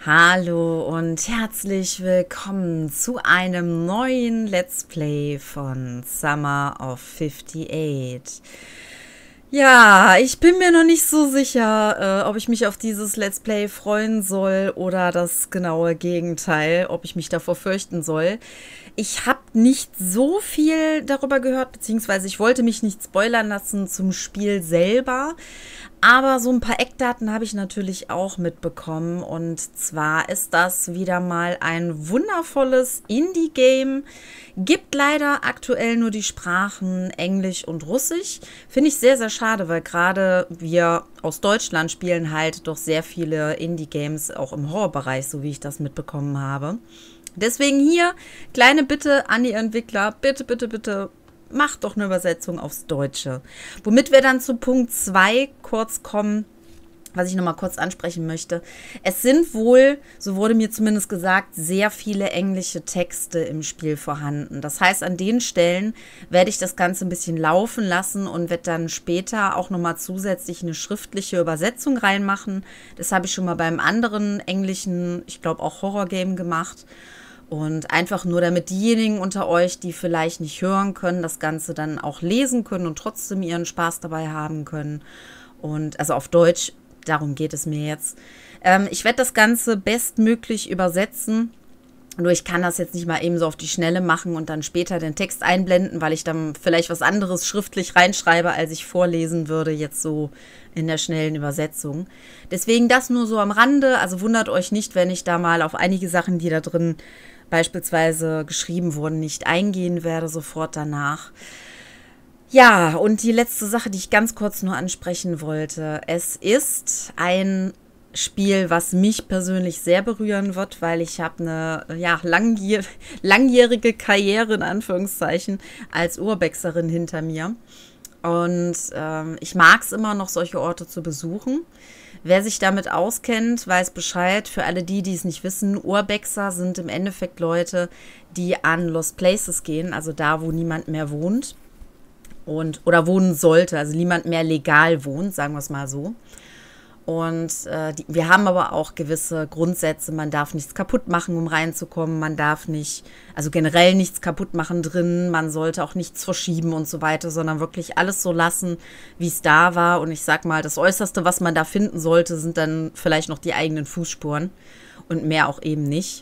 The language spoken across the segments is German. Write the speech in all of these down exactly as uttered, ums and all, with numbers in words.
Hallo und herzlich willkommen zu einem neuen Let's Play von Summer of fifty-eight. Ja, ich bin mir noch nicht so sicher, äh, ob ich mich auf dieses Let's Play freuen soll oder das genaue Gegenteil, ob ich mich davor fürchten soll. Ich habe nicht so viel darüber gehört, beziehungsweise ich wollte mich nicht spoilern lassen zum Spiel selber. Aber so ein paar Eckdaten habe ich natürlich auch mitbekommen. Und zwar ist das wieder mal ein wundervolles Indie-Game. Gibt leider aktuell nur die Sprachen Englisch und Russisch. Finde ich sehr, sehr schade, weil gerade wir aus Deutschland spielen halt doch sehr viele Indie-Games, auch im Horrorbereich, so wie ich das mitbekommen habe. Deswegen hier, kleine Bitte an die Entwickler, bitte, bitte, bitte, macht doch eine Übersetzung aufs Deutsche. Womit wir dann zu Punkt zwei kurz kommen, was ich nochmal kurz ansprechen möchte. Es sind wohl, so wurde mir zumindest gesagt, sehr viele englische Texte im Spiel vorhanden. Das heißt, an den Stellen werde ich das Ganze ein bisschen laufen lassen und werde dann später auch nochmal zusätzlich eine schriftliche Übersetzung reinmachen. Das habe ich schon mal beim anderen englischen, ich glaube auch Horror-Game gemacht. Und einfach nur, damit diejenigen unter euch, die vielleicht nicht hören können, das Ganze dann auch lesen können und trotzdem ihren Spaß dabei haben können. Und also auf Deutsch, darum geht es mir jetzt. Ähm, ich werde das Ganze bestmöglich übersetzen. Nur ich kann das jetzt nicht mal eben so auf die Schnelle machen und dann später den Text einblenden, weil ich dann vielleicht was anderes schriftlich reinschreibe, als ich vorlesen würde, jetzt so in der schnellen Übersetzung. Deswegen das nur so am Rande. Also wundert euch nicht, wenn ich da mal auf einige Sachen, die da drin beispielsweise geschrieben wurden, nicht eingehen werde, sofort danach. Ja, und die letzte Sache, die ich ganz kurz nur ansprechen wollte. Es ist ein Spiel, was mich persönlich sehr berühren wird, weil ich habe eine ja, langjähr langjährige Karriere in Anführungszeichen als Urbexerin hinter mir. Und ähm, ich mag es immer noch, solche Orte zu besuchen. Wer sich damit auskennt, weiß Bescheid. Für alle die, die es nicht wissen, Urbexer sind im Endeffekt Leute, die an Lost Places gehen, also da, wo niemand mehr wohnt und oder wohnen sollte, also niemand mehr legal wohnt, sagen wir es mal so. Und äh, die, wir haben aber auch gewisse Grundsätze. Man darf nichts kaputt machen, um reinzukommen. Man darf nicht, also generell nichts kaputt machen drin. Man sollte auch nichts verschieben und so weiter, sondern wirklich alles so lassen, wie es da war. Und ich sag mal, das Äußerste, was man da finden sollte, sind dann vielleicht noch die eigenen Fußspuren und mehr auch eben nicht.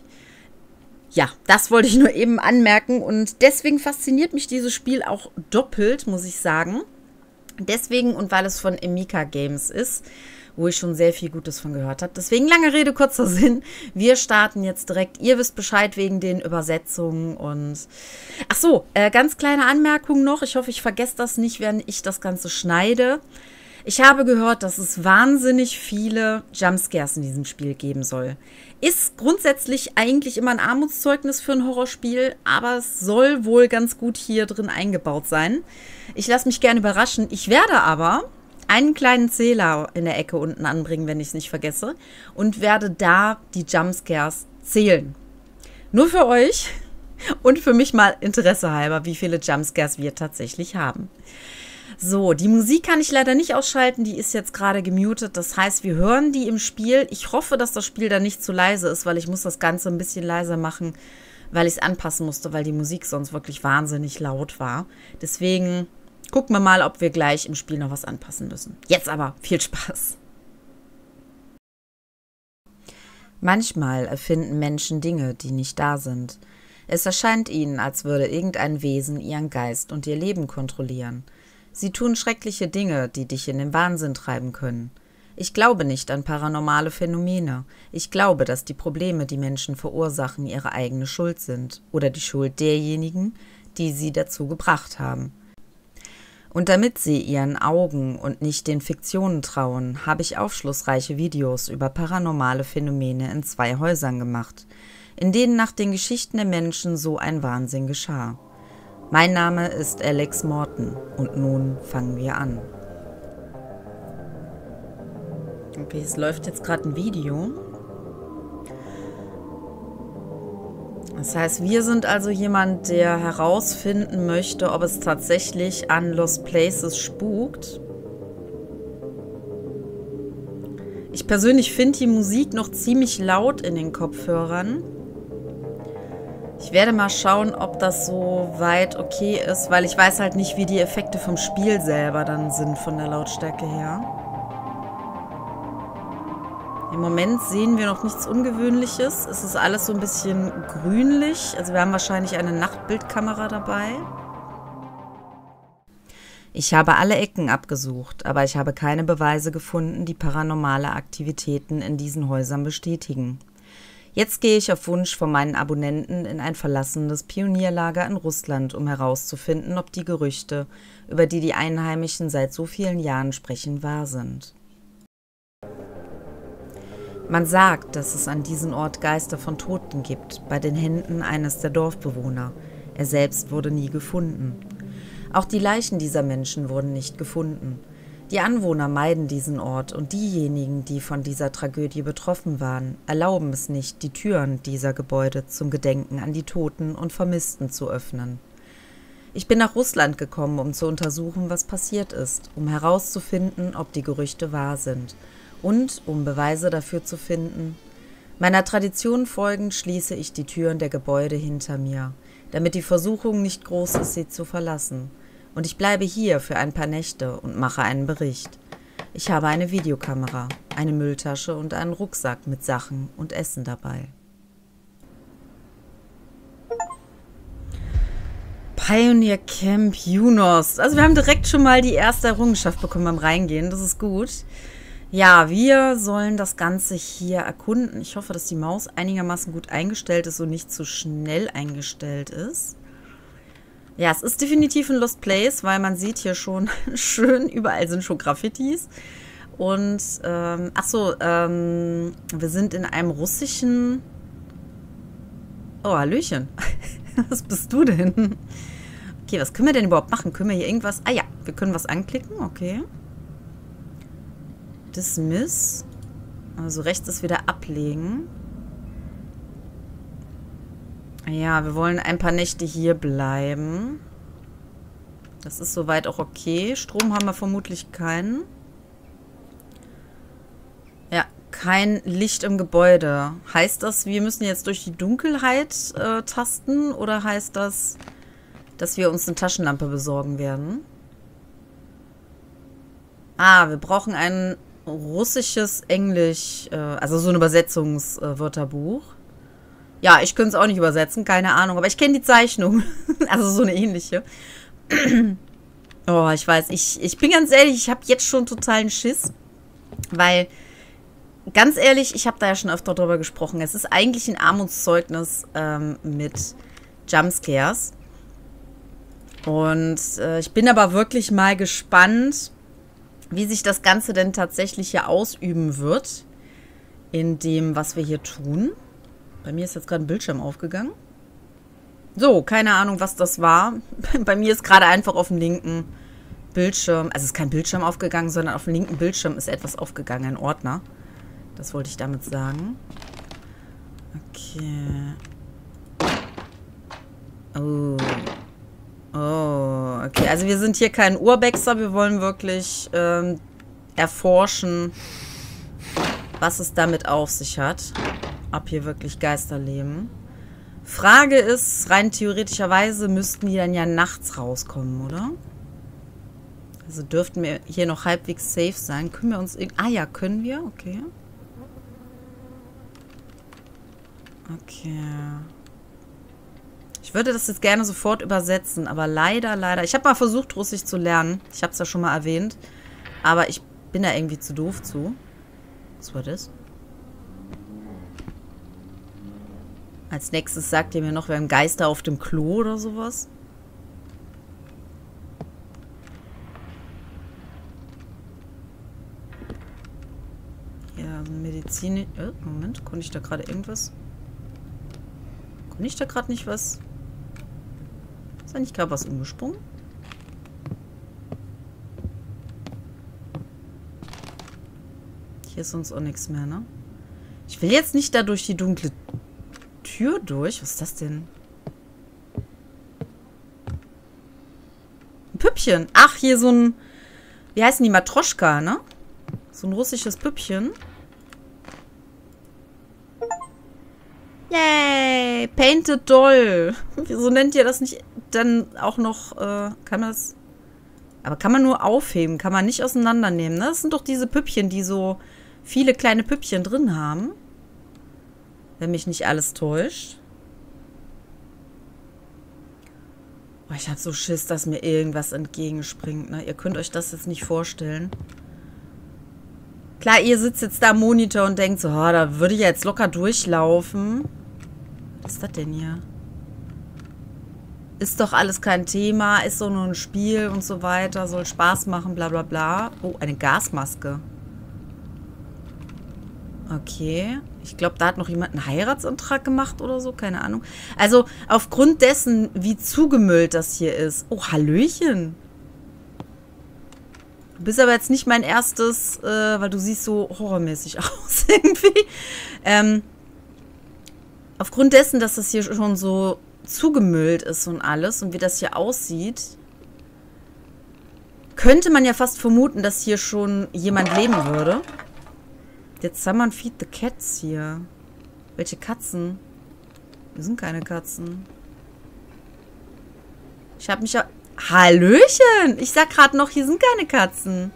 Ja, das wollte ich nur eben anmerken. Und deswegen fasziniert mich dieses Spiel auch doppelt, muss ich sagen. Deswegen und weil es von Emika Games ist, wo ich schon sehr viel Gutes von gehört habe. Deswegen lange Rede, kurzer Sinn. Wir starten jetzt direkt. Ihr wisst Bescheid wegen den Übersetzungen und... Ach so, äh, ganz kleine Anmerkung noch. Ich hoffe, ich vergesse das nicht, wenn ich das Ganze schneide. Ich habe gehört, dass es wahnsinnig viele Jumpscares in diesem Spiel geben soll. Ist grundsätzlich eigentlich immer ein Armutszeugnis für ein Horrorspiel, aber es soll wohl ganz gut hier drin eingebaut sein. Ich lasse mich gerne überraschen. Ich werde aber einen kleinen Zähler in der Ecke unten anbringen, wenn ich es nicht vergesse, und werde da die Jumpscares zählen. Nur für euch und für mich mal Interesse halber, wie viele Jumpscares wir tatsächlich haben. So, die Musik kann ich leider nicht ausschalten, die ist jetzt gerade gemutet, das heißt, wir hören die im Spiel. Ich hoffe, dass das Spiel dann nicht zu leise ist, weil ich muss das Ganze ein bisschen leiser machen, weil ich es anpassen musste, weil die Musik sonst wirklich wahnsinnig laut war. Deswegen gucken wir mal, ob wir gleich im Spiel noch was anpassen müssen. Jetzt aber viel Spaß. Manchmal erfinden Menschen Dinge, die nicht da sind. Es erscheint ihnen, als würde irgendein Wesen ihren Geist und ihr Leben kontrollieren. Sie tun schreckliche Dinge, die dich in den Wahnsinn treiben können. Ich glaube nicht an paranormale Phänomene. Ich glaube, dass die Probleme, die Menschen verursachen, ihre eigene Schuld sind oder die Schuld derjenigen, die sie dazu gebracht haben. Und damit sie ihren Augen und nicht den Fiktionen trauen, habe ich aufschlussreiche Videos über paranormale Phänomene in zwei Häusern gemacht, in denen nach den Geschichten der Menschen so ein Wahnsinn geschah. Mein Name ist Alex Morton und nun fangen wir an. Okay, es läuft jetzt gerade ein Video. Das heißt, wir sind also jemand, der herausfinden möchte, ob es tatsächlich an Lost Places spukt. Ich Ich persönlich finde die Musik noch ziemlich laut in den Kopfhörern. Ich werde mal schauen, ob das so weit okay ist, weil ich weiß halt nicht, wie die Effekte vom Spiel selber dann sind von der Lautstärke her. Im Moment sehen wir noch nichts Ungewöhnliches. Es ist alles so ein bisschen grünlich. Also wir haben wahrscheinlich eine Nachtbildkamera dabei. Ich habe alle Ecken abgesucht, aber ich habe keine Beweise gefunden, die paranormale Aktivitäten in diesen Häusern bestätigen. Jetzt gehe ich auf Wunsch von meinen Abonnenten in ein verlassenes Pionierlager in Russland, um herauszufinden, ob die Gerüchte, über die die Einheimischen seit so vielen Jahren sprechen, wahr sind. Man sagt, dass es an diesem Ort Geister von Toten gibt, bei den Händen eines der Dorfbewohner. Er selbst wurde nie gefunden. Auch die Leichen dieser Menschen wurden nicht gefunden. Die Anwohner meiden diesen Ort und diejenigen, die von dieser Tragödie betroffen waren, erlauben es nicht, die Türen dieser Gebäude zum Gedenken an die Toten und Vermissten zu öffnen. Ich bin nach Russland gekommen, um zu untersuchen, was passiert ist, um herauszufinden, ob die Gerüchte wahr sind und um Beweise dafür zu finden. Meiner Tradition folgend schließe ich die Türen der Gebäude hinter mir, damit die Versuchung nicht groß ist, sie zu verlassen. Und ich bleibe hier für ein paar Nächte und mache einen Bericht. Ich habe eine Videokamera, eine Mülltasche und einen Rucksack mit Sachen und Essen dabei. Pioneer Camp Junos. Also wir haben direkt schon mal die erste Errungenschaft bekommen beim Reingehen. Das ist gut. Ja, wir sollen das Ganze hier erkunden. Ich hoffe, dass die Maus einigermaßen gut eingestellt ist und nicht zu schnell eingestellt ist. Ja, es ist definitiv ein Lost Place, weil man sieht hier schon schön, überall sind schon Graffitis. Und, ähm, ach so, ähm, wir sind in einem russischen... Oh, Hallöchen. Was bist du denn? Okay, was können wir denn überhaupt machen? Können wir hier irgendwas... Ah ja, wir können was anklicken, okay. Dismiss. Also rechts ist wieder ablegen. Ja, wir wollen ein paar Nächte hier bleiben. Das ist soweit auch okay. Strom haben wir vermutlich keinen. Ja, kein Licht im Gebäude. Heißt das, wir müssen jetzt durch die Dunkelheit äh, tasten? Oder heißt das, dass wir uns eine Taschenlampe besorgen werden? Ah, wir brauchen ein russisches Englisch, äh, also so ein Übersetzungswörterbuch. Äh, Ja, ich könnte es auch nicht übersetzen, keine Ahnung. Aber ich kenne die Zeichnung. Also so eine ähnliche. Oh, ich weiß. Ich, ich bin ganz ehrlich, ich habe jetzt schon totalen Schiss. Weil, ganz ehrlich, ich habe da ja schon öfter drüber gesprochen. Es ist eigentlich ein Armutszeugnis ähm, mit Jumpscares. Und äh, ich bin aber wirklich mal gespannt, wie sich das Ganze denn tatsächlich hier ausüben wird. In dem, was wir hier tun. Bei mir ist jetzt gerade ein Bildschirm aufgegangen. So, keine Ahnung, was das war. Bei mir ist gerade einfach auf dem linken Bildschirm, also es ist kein Bildschirm aufgegangen, sondern auf dem linken Bildschirm ist etwas aufgegangen, ein Ordner. Das wollte ich damit sagen. Okay. Oh. Oh, okay. Also wir sind hier kein Urbexer, wir wollen wirklich ähm, erforschen, was es damit auf sich hat. Ob hier wirklich Geister leben. Frage ist, rein theoretischerweise müssten die dann ja nachts rauskommen, oder? Also dürften wir hier noch halbwegs safe sein. Können wir uns... Ah ja, können wir? Okay. Okay. Ich würde das jetzt gerne sofort übersetzen, aber leider, leider... Ich habe mal versucht, Russisch zu lernen. Ich habe es ja schon mal erwähnt. Aber ich bin da irgendwie zu doof zu. Was war das? Als nächstes sagt ihr mir noch, wir haben Geister auf dem Klo oder sowas. Ja, Medizin... Äh, Moment, konnte ich da gerade irgendwas... Konnte ich da gerade nicht was... Ist da nicht gerade was umgesprungen? Hier ist sonst auch nichts mehr, ne? Ich will jetzt nicht da durch die dunkle Tür durch. Was ist das denn? Ein Püppchen. Ach, hier so ein... Wie heißen die? Matroschka, ne? So ein russisches Püppchen. Hi. Painted Doll. Wieso nennt ihr das nicht dann auch noch, äh, kann man das... Aber kann man nur aufheben, kann man nicht auseinandernehmen, ne? Das sind doch diese Püppchen, die so viele kleine Püppchen drin haben. Wenn mich nicht alles täuscht. Oh, ich habe so Schiss, dass mir irgendwas entgegenspringt, ne? Ihr könnt euch das jetzt nicht vorstellen. Klar, ihr sitzt jetzt da am Monitor und denkt so, oh, da würde ich jetzt locker durchlaufen. Was ist das denn hier? Ist doch alles kein Thema, ist doch nur ein Spiel und so weiter, soll Spaß machen, bla bla bla. Oh, eine Gasmaske. Okay. Ich glaube, da hat noch jemand einen Heiratsantrag gemacht oder so, keine Ahnung. Also, aufgrund dessen, wie zugemüllt das hier ist. Oh, Hallöchen. Du bist aber jetzt nicht mein erstes, äh, weil du siehst so horrormäßig aus irgendwie. Ähm, aufgrund dessen, dass das hier schon so zugemüllt ist und alles und wie das hier aussieht, könnte man ja fast vermuten, dass hier schon jemand leben würde. Jetzt someone feed the cats hier. Welche Katzen? Hier sind keine Katzen. Ich habe mich ja... Hallöchen! Ich sag gerade noch, hier sind keine Katzen.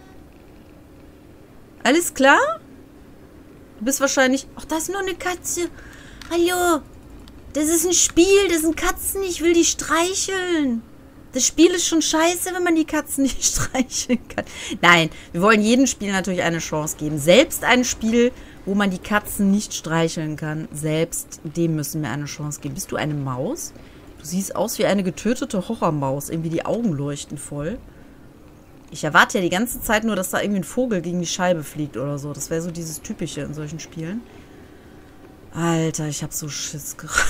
Alles klar? Du bist wahrscheinlich... Ach, da ist nur eine Katze. Hallo. Das ist ein Spiel. Das sind Katzen. Ich will die streicheln. Das Spiel ist schon scheiße, wenn man die Katzen nicht streicheln kann. Nein, wir wollen jedem Spiel natürlich eine Chance geben. Selbst ein Spiel, wo man die Katzen nicht streicheln kann, selbst dem müssen wir eine Chance geben. Bist du eine Maus? Du siehst aus wie eine getötete Horrormaus. Irgendwie die Augen leuchten voll. Ich erwarte ja die ganze Zeit nur, dass da irgendwie ein Vogel gegen die Scheibe fliegt oder so. Das wäre so dieses Typische in solchen Spielen. Alter, ich hab so Schiss gerade.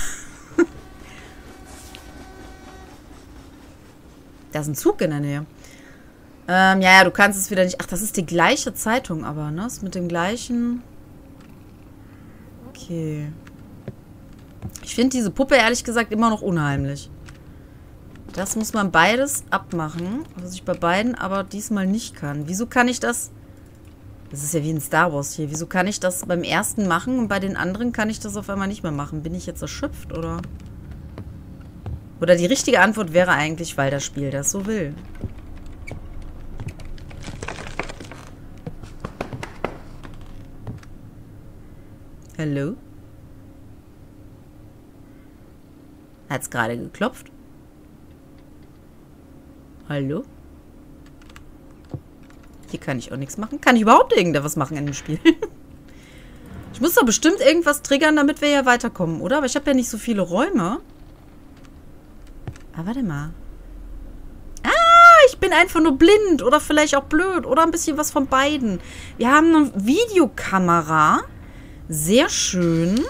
Da ist ein Zug in der Nähe. Ähm, ja, ja, du kannst es wieder nicht... Ach, das ist die gleiche Zeitung aber, ne? Ist mit dem gleichen... Okay. Ich finde diese Puppe, ehrlich gesagt, immer noch unheimlich. Das muss man beides abmachen. Was ich bei beiden aber diesmal nicht kann. Wieso kann ich das... Das ist ja wie in Star Wars hier. Wieso kann ich das beim ersten machen und bei den anderen kann ich das auf einmal nicht mehr machen? Bin ich jetzt erschöpft, oder... Oder die richtige Antwort wäre eigentlich, weil das Spiel das so will. Hallo? Hat's gerade geklopft? Hallo? Hier kann ich auch nichts machen. Kann ich überhaupt irgendwas machen in dem Spiel? Ich muss doch bestimmt irgendwas triggern, damit wir ja weiterkommen, oder? Aber ich habe ja nicht so viele Räume. Ah, warte mal. Ah, ich bin einfach nur blind oder vielleicht auch blöd oder ein bisschen was von beiden. Wir haben eine Videokamera. Sehr schön.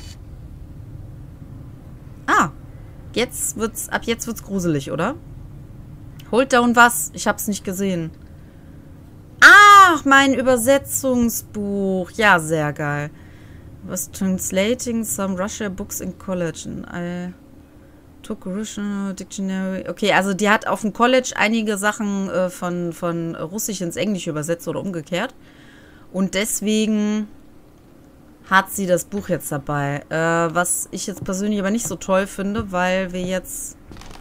Ah, jetzt wird's, ab jetzt wird's gruselig, oder? Hold down was? Ich hab's nicht gesehen. Ach, mein Übersetzungsbuch. Ja, sehr geil. Was translating some Russian books in college. I took Russian dictionary. Okay, also die hat auf dem College einige Sachen äh, von, von Russisch ins Englische übersetzt oder umgekehrt. Und deswegen hat sie das Buch jetzt dabei. Äh, was ich jetzt persönlich aber nicht so toll finde, weil wir jetzt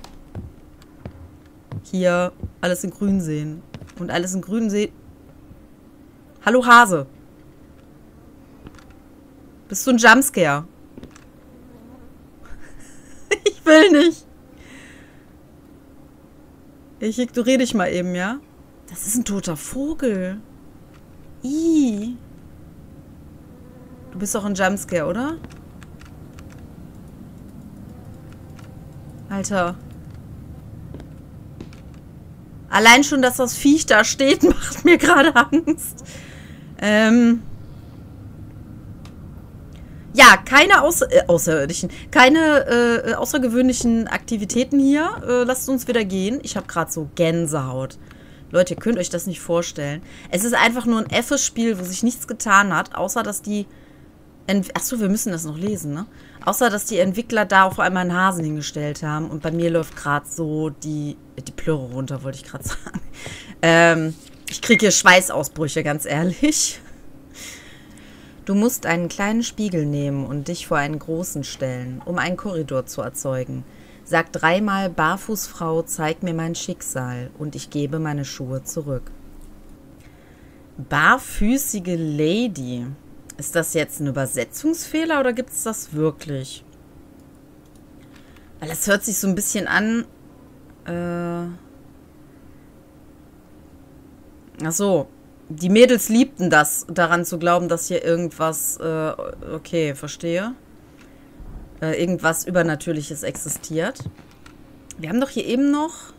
hier alles in grün sehen. Und alles in grün sehen. Hallo Hase. Bist du ein Jumpscare? Ich will nicht. Ich ignoriere dich mal eben, ja? Das ist ein toter Vogel. Ih. Du bist doch ein Jumpscare, oder? Alter. Allein schon, dass das Viech da steht, macht mir gerade Angst. Ähm... Ja, keine außer äh, außerirdischen, keine äh, außergewöhnlichen Aktivitäten hier. Äh, lasst uns wieder gehen. Ich habe gerade so Gänsehaut. Leute, ihr könnt euch das nicht vorstellen. Es ist einfach nur ein F-Spiel, wo sich nichts getan hat, außer dass die... Ent Achso, wir müssen das noch lesen, ne? Außer, dass die Entwickler da auf einmal einen Hasen hingestellt haben. Und bei mir läuft gerade so die, die Plörre runter, wollte ich gerade sagen. Ähm, ich kriege hier Schweißausbrüche, ganz ehrlich. Du musst einen kleinen Spiegel nehmen und dich vor einen großen stellen, um einen Korridor zu erzeugen. Sag dreimal, Barfußfrau, zeig mir mein Schicksal und ich gebe meine Schuhe zurück. Barfüßige Lady. Ist das jetzt ein Übersetzungsfehler oder gibt es das wirklich? Weil das hört sich so ein bisschen an. Äh Ach so. Die Mädels liebten das, daran zu glauben, dass hier irgendwas. Äh okay, verstehe. Äh, irgendwas Übernatürliches existiert. Wir haben doch hier eben noch.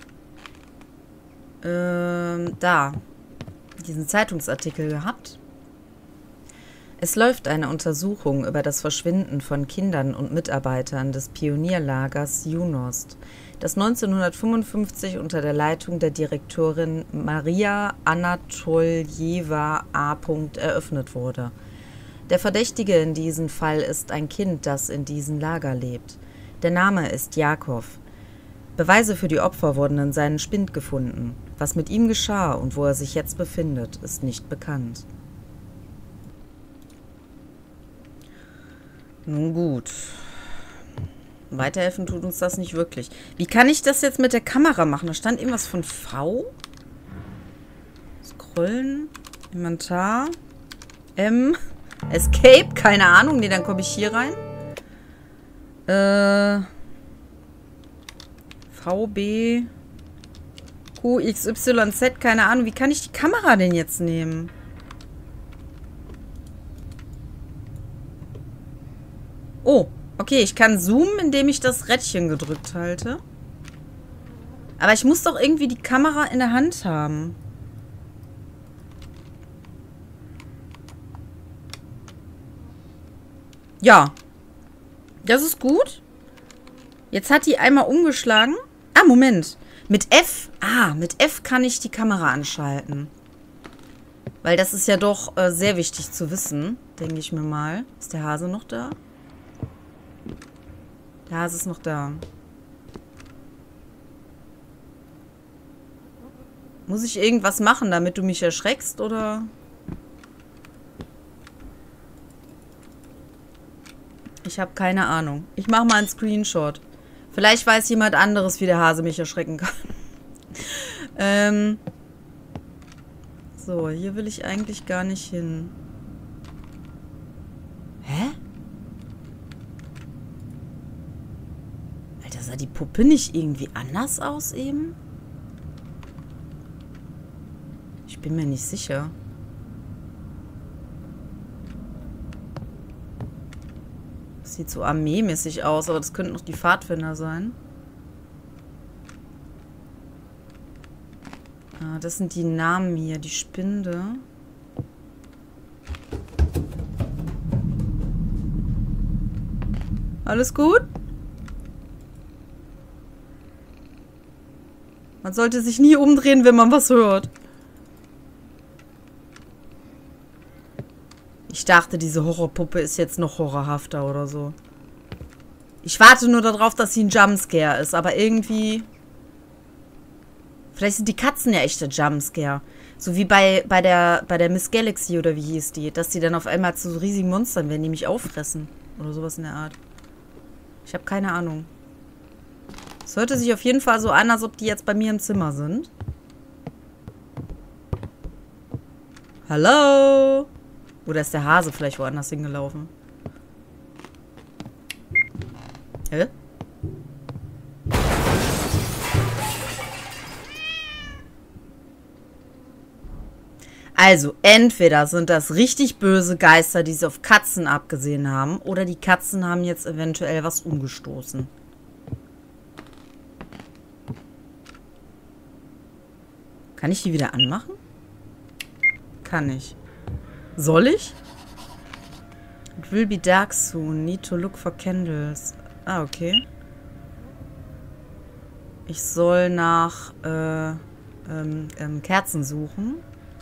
Äh, da. Diesen Zeitungsartikel gehabt. Es läuft eine Untersuchung über das Verschwinden von Kindern und Mitarbeitern des Pionierlagers Junost, das neunzehnhundertfünfundfünfzig unter der Leitung der Direktorin Maria Anatoljewa A. eröffnet wurde. Der Verdächtige in diesem Fall ist ein Kind, das in diesem Lager lebt. Der Name ist Jakob. Beweise für die Opfer wurden in seinem Spind gefunden. Was mit ihm geschah und wo er sich jetzt befindet, ist nicht bekannt. Nun gut. Weiterhelfen tut uns das nicht wirklich. Wie kann ich das jetzt mit der Kamera machen? Da stand irgendwas von V. Scrollen. Inventar. M. Escape. Keine Ahnung. Nee, dann komme ich hier rein. Äh. V, B. Q, X, Y, Z. Keine Ahnung. Wie kann ich die Kamera denn jetzt nehmen? Oh, okay, ich kann zoomen, indem ich das Rädchen gedrückt halte. Aber ich muss doch irgendwie die Kamera in der Hand haben. Ja. Das ist gut. Jetzt hat die einmal umgeschlagen. Ah, Moment. Mit F. Ah, mit F kann ich die Kamera anschalten. Weil das ist ja doch äh, sehr wichtig zu wissen, denke ich mir mal. Ist der Hase noch da? Der Hase ist noch da. Muss ich irgendwas machen, damit du mich erschreckst, oder? Ich habe keine Ahnung. Ich mache mal einen Screenshot. Vielleicht weiß jemand anderes, wie der Hase mich erschrecken kann. ähm. So, hier will ich eigentlich gar nicht hin. Hä? Alter, sah die Puppe nicht irgendwie anders aus eben? Ich bin mir nicht sicher. Das sieht so armeemäßig aus, aber das könnten noch die Pfadfinder sein. Ah, das sind die Namen hier. Die Spinde. Alles gut? Man sollte sich nie umdrehen, wenn man was hört. Ich dachte, diese Horrorpuppe ist jetzt noch horrorhafter oder so. Ich warte nur darauf, dass sie ein Jumpscare ist, aber irgendwie... Vielleicht sind die Katzen ja echte Jumpscare. So wie bei, bei, der, bei der Miss Galaxy oder wie hieß die. Dass die dann auf einmal zu so riesigen Monstern werden, die mich auffressen. Oder sowas in der Art. Ich habe keine Ahnung. Es hörte sich auf jeden Fall so an, als ob die jetzt bei mir im Zimmer sind. Hallo? Oder ist der Hase vielleicht woanders hingelaufen? Hä? Also, entweder sind das richtig böse Geister, die sie auf Katzen abgesehen haben, oder die Katzen haben jetzt eventuell was umgestoßen. Kann ich die wieder anmachen? Kann ich. Soll ich? It will be dark soon. Need to look for candles. Ah, okay. Ich soll nach äh, ähm, ähm, Kerzen suchen.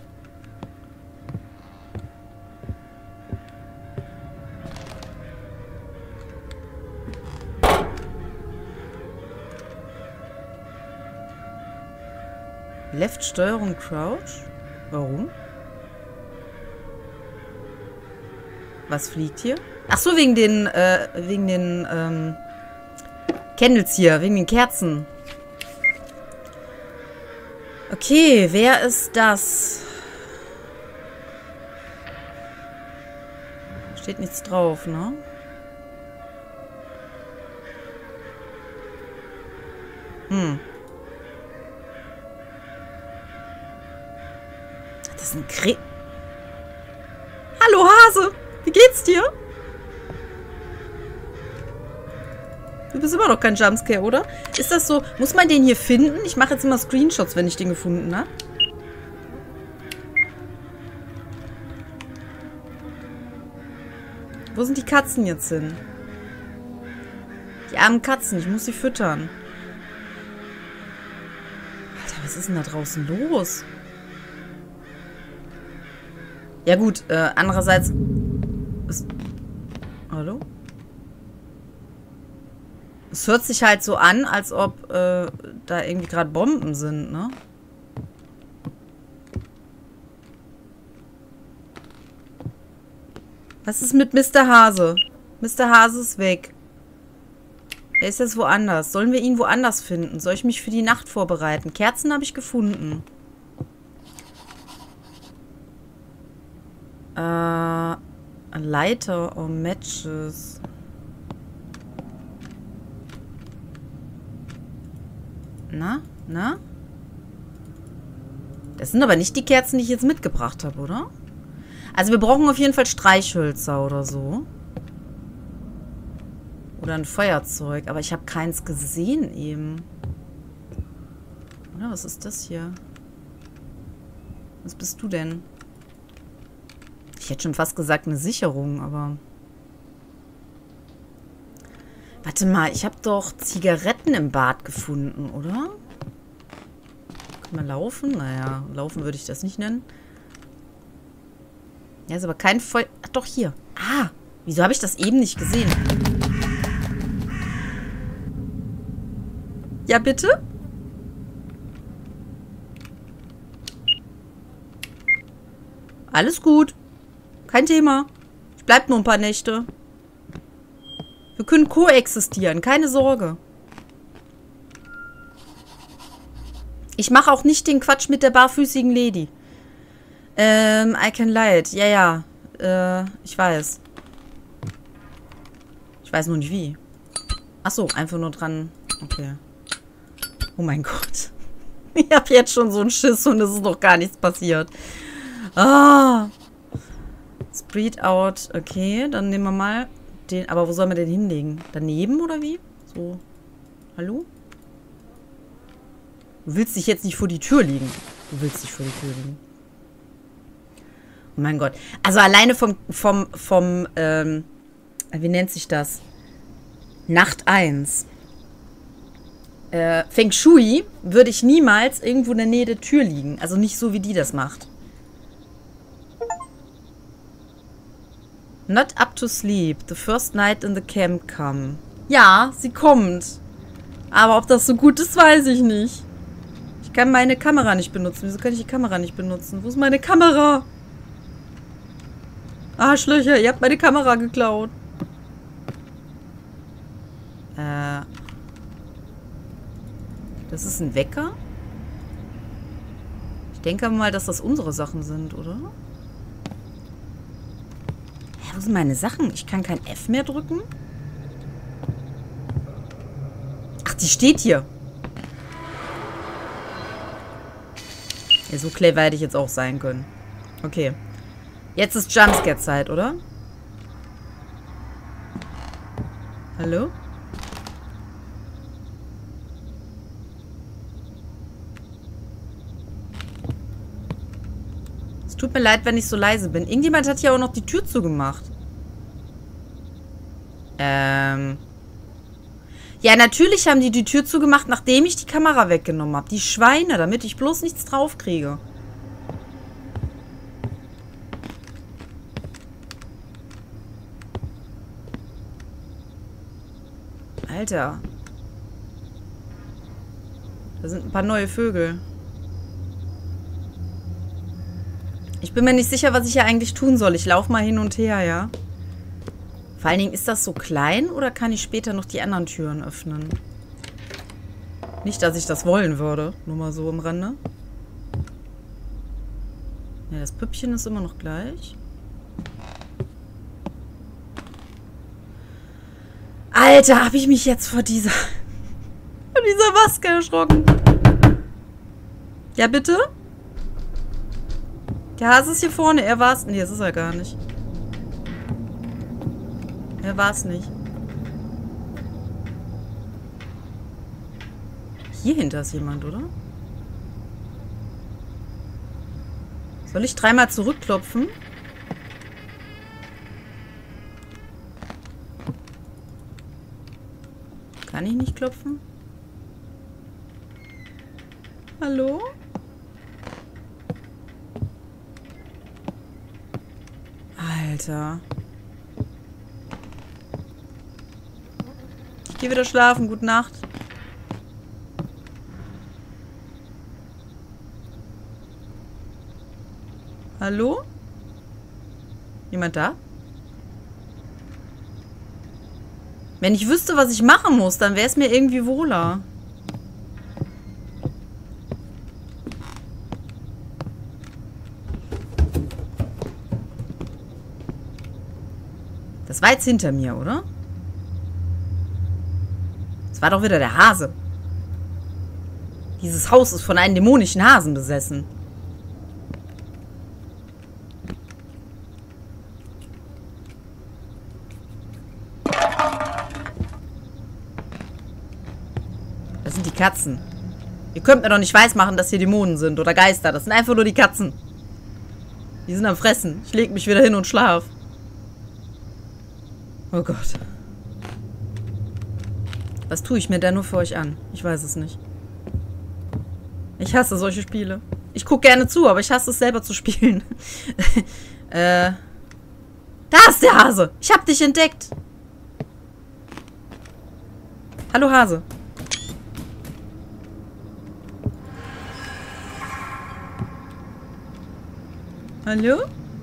Left Steuerung Crouch? Warum? Was fliegt hier? Ach so, wegen den, äh, wegen den, ähm, Candles hier, wegen den Kerzen. Okay, wer ist das? Steht nichts drauf, ne? Hm. Das ist ein Kre... Hallo Hase, wie geht's dir? Du bist immer noch kein Jumpscare, oder? Ist das so? Muss man den hier finden? Ich mache jetzt immer Screenshots, wenn ich den gefunden habe. Wo sind die Katzen jetzt hin? Die armen Katzen, ich muss sie füttern. Alter, was ist denn da draußen los? Ja gut, äh, andererseits... Ist, hallo? Es hört sich halt so an, als ob äh, da irgendwie gerade Bomben sind, ne? Was ist mit Mister Hase? Mister Hase ist weg. Er ist jetzt woanders. Sollen wir ihn woanders finden? Soll ich mich für die Nacht vorbereiten? Kerzen habe ich gefunden. Äh, Lighter or Matches. Na? Na? Das sind aber nicht die Kerzen, die ich jetzt mitgebracht habe, oder? Also wir brauchen auf jeden Fall Streichhölzer oder so. Oder ein Feuerzeug. Aber ich habe keins gesehen eben. Oder was ist das hier? Was bist du denn? Ich hätte schon fast gesagt eine Sicherung, aber... Warte mal, ich habe doch Zigaretten im Bad gefunden, oder? Kann man laufen? Naja, laufen würde ich das nicht nennen. Ja, ist aber kein Feuer... Ach, doch, hier. Ah, wieso habe ich das eben nicht gesehen? Ja, bitte? Alles gut. Kein Thema. Ich bleib nur ein paar Nächte. Wir können koexistieren, keine Sorge. Ich mache auch nicht den Quatsch mit der barfüßigen Lady. Ähm, I can light. Ja, ja. Äh, ich weiß. Ich weiß nur nicht wie. Ach so, einfach nur dran. Okay. Oh mein Gott. Ich habe jetzt schon so einen Schiss und es ist noch gar nichts passiert. Ah. Spread out. Okay, dann nehmen wir mal den. Aber wo sollen wir den hinlegen? Daneben oder wie? So. Hallo? Du willst dich jetzt nicht vor die Tür legen. Du willst dich vor die Tür legen. Oh mein Gott. Also alleine vom, vom, vom, ähm, wie nennt sich das? Nacht eins. Äh, Feng Shui würde ich niemals irgendwo in der Nähe der Tür liegen. Also nicht so, wie die das macht. Not up to sleep. The first night in the camp come. Ja, sie kommt. Aber ob das so gut ist, weiß ich nicht. Ich kann meine Kamera nicht benutzen. Wieso kann ich die Kamera nicht benutzen? Wo ist meine Kamera? Arschlöcher, ihr habt meine Kamera geklaut. Äh. Das ist ein Wecker? Ich denke mal, dass das unsere Sachen sind, oder? Hä, wo sind meine Sachen? Ich kann kein F mehr drücken? Ach, die steht hier. Ja, so clever hätte ich jetzt auch sein können. Okay. Jetzt ist Jumpscare-Zeit, oder? Hallo? Es tut mir leid, wenn ich so leise bin. Irgendjemand hat hier auch noch die Tür zugemacht. Ähm... Ja, natürlich haben die die Tür zugemacht, nachdem ich die Kamera weggenommen habe. Die Schweine, damit ich bloß nichts draufkriege. Alter. Da sind ein paar neue Vögel. Ich bin mir nicht sicher, was ich hier eigentlich tun soll. Ich laufe mal hin und her, ja? Vor allen Dingen, ist das so klein oder kann ich später noch die anderen Türen öffnen? Nicht, dass ich das wollen würde. Nur mal so am Rande. Ja, das Püppchen ist immer noch gleich. Alter, habe ich mich jetzt vor dieser... vor dieser Maske erschrocken. Ja, bitte? Der Hase ist hier vorne. Er war's... Nee, das ist er gar nicht. Er war's nicht. Hier hinter ist jemand, oder? Soll ich dreimal zurückklopfen? Kann ich nicht klopfen? Hallo? Alter. Ich gehe wieder schlafen. Gute Nacht. Hallo? Jemand da? Wenn ich wüsste, was ich machen muss, dann wäre es mir irgendwie wohler. Das war jetzt hinter mir, oder? Das war doch wieder der Hase. Dieses Haus ist von einem dämonischen Hasen besessen. Das sind die Katzen. Ihr könnt mir doch nicht weismachen, dass hier Dämonen sind oder Geister. Das sind einfach nur die Katzen. Die sind am Fressen. Ich leg mich wieder hin und schlaf. Oh Gott. Was tue ich mir da nur für euch an? Ich weiß es nicht. Ich hasse solche Spiele. Ich gucke gerne zu, aber ich hasse es selber zu spielen. äh. Da ist der Hase. Ich hab dich entdeckt. Hallo Hase. Hallo?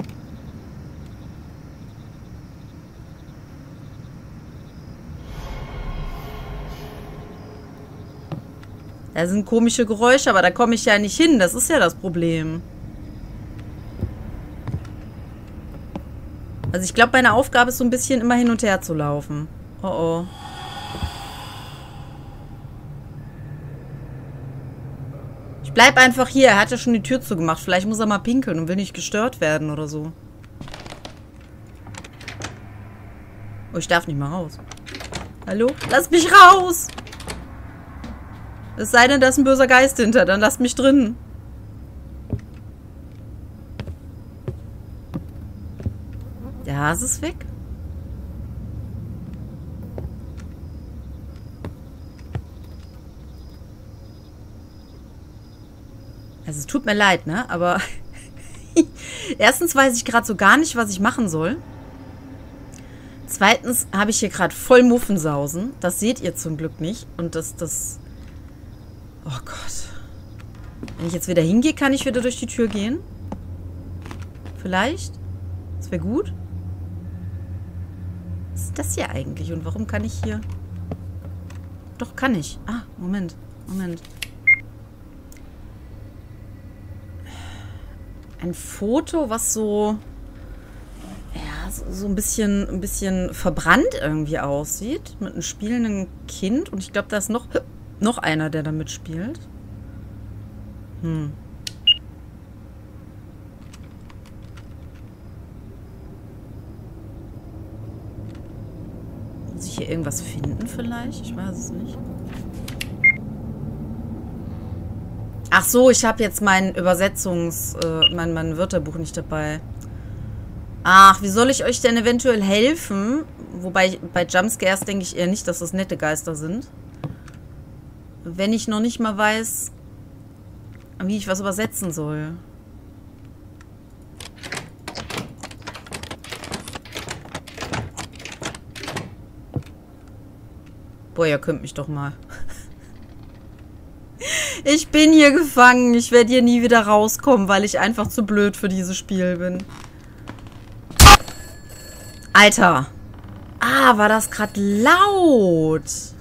Da sind komische Geräusche, aber da komme ich ja nicht hin. Das ist ja das Problem. Also ich glaube, meine Aufgabe ist so ein bisschen immer hin und her zu laufen. Oh oh. Ich bleib einfach hier. Er hat ja schon die Tür zugemacht. Vielleicht muss er mal pinkeln und will nicht gestört werden oder so. Oh, ich darf nicht mal raus. Hallo? Lass mich raus! Es sei denn, da ist ein böser Geist hinter. Dann lasst mich drin. Der Hase ist weg. Also es tut mir leid, ne? Aber erstens weiß ich gerade so gar nicht, was ich machen soll. Zweitens habe ich hier gerade voll Muffensausen. Das seht ihr zum Glück nicht. Und das, das... Oh Gott. Wenn ich jetzt wieder hingehe, kann ich wieder durch die Tür gehen? Vielleicht? Das wäre gut. Was ist das hier eigentlich? Und warum kann ich hier... Doch, kann ich. Ah, Moment. Moment. Ein Foto, was so... Ja, so, so ein bisschen, ein bisschen verbrannt irgendwie aussieht. Mit einem spielenden Kind. Und ich glaube, da ist noch... Noch einer, der da mitspielt. Hm. Muss ich hier irgendwas finden vielleicht? Ich weiß es nicht. Ach so, ich habe jetzt mein Übersetzungs... Äh, mein, mein Wörterbuch nicht dabei. Ach, wie soll ich euch denn eventuell helfen? Wobei, bei Jumpscares denke ich eher nicht, dass das nette Geister sind. Wenn ich noch nicht mal weiß, wie ich was übersetzen soll. Boah, ihr könnt mich doch mal. Ich bin hier gefangen. Ich werde hier nie wieder rauskommen, weil ich einfach zu blöd für dieses Spiel bin. Alter. Ah, war das gerade laut?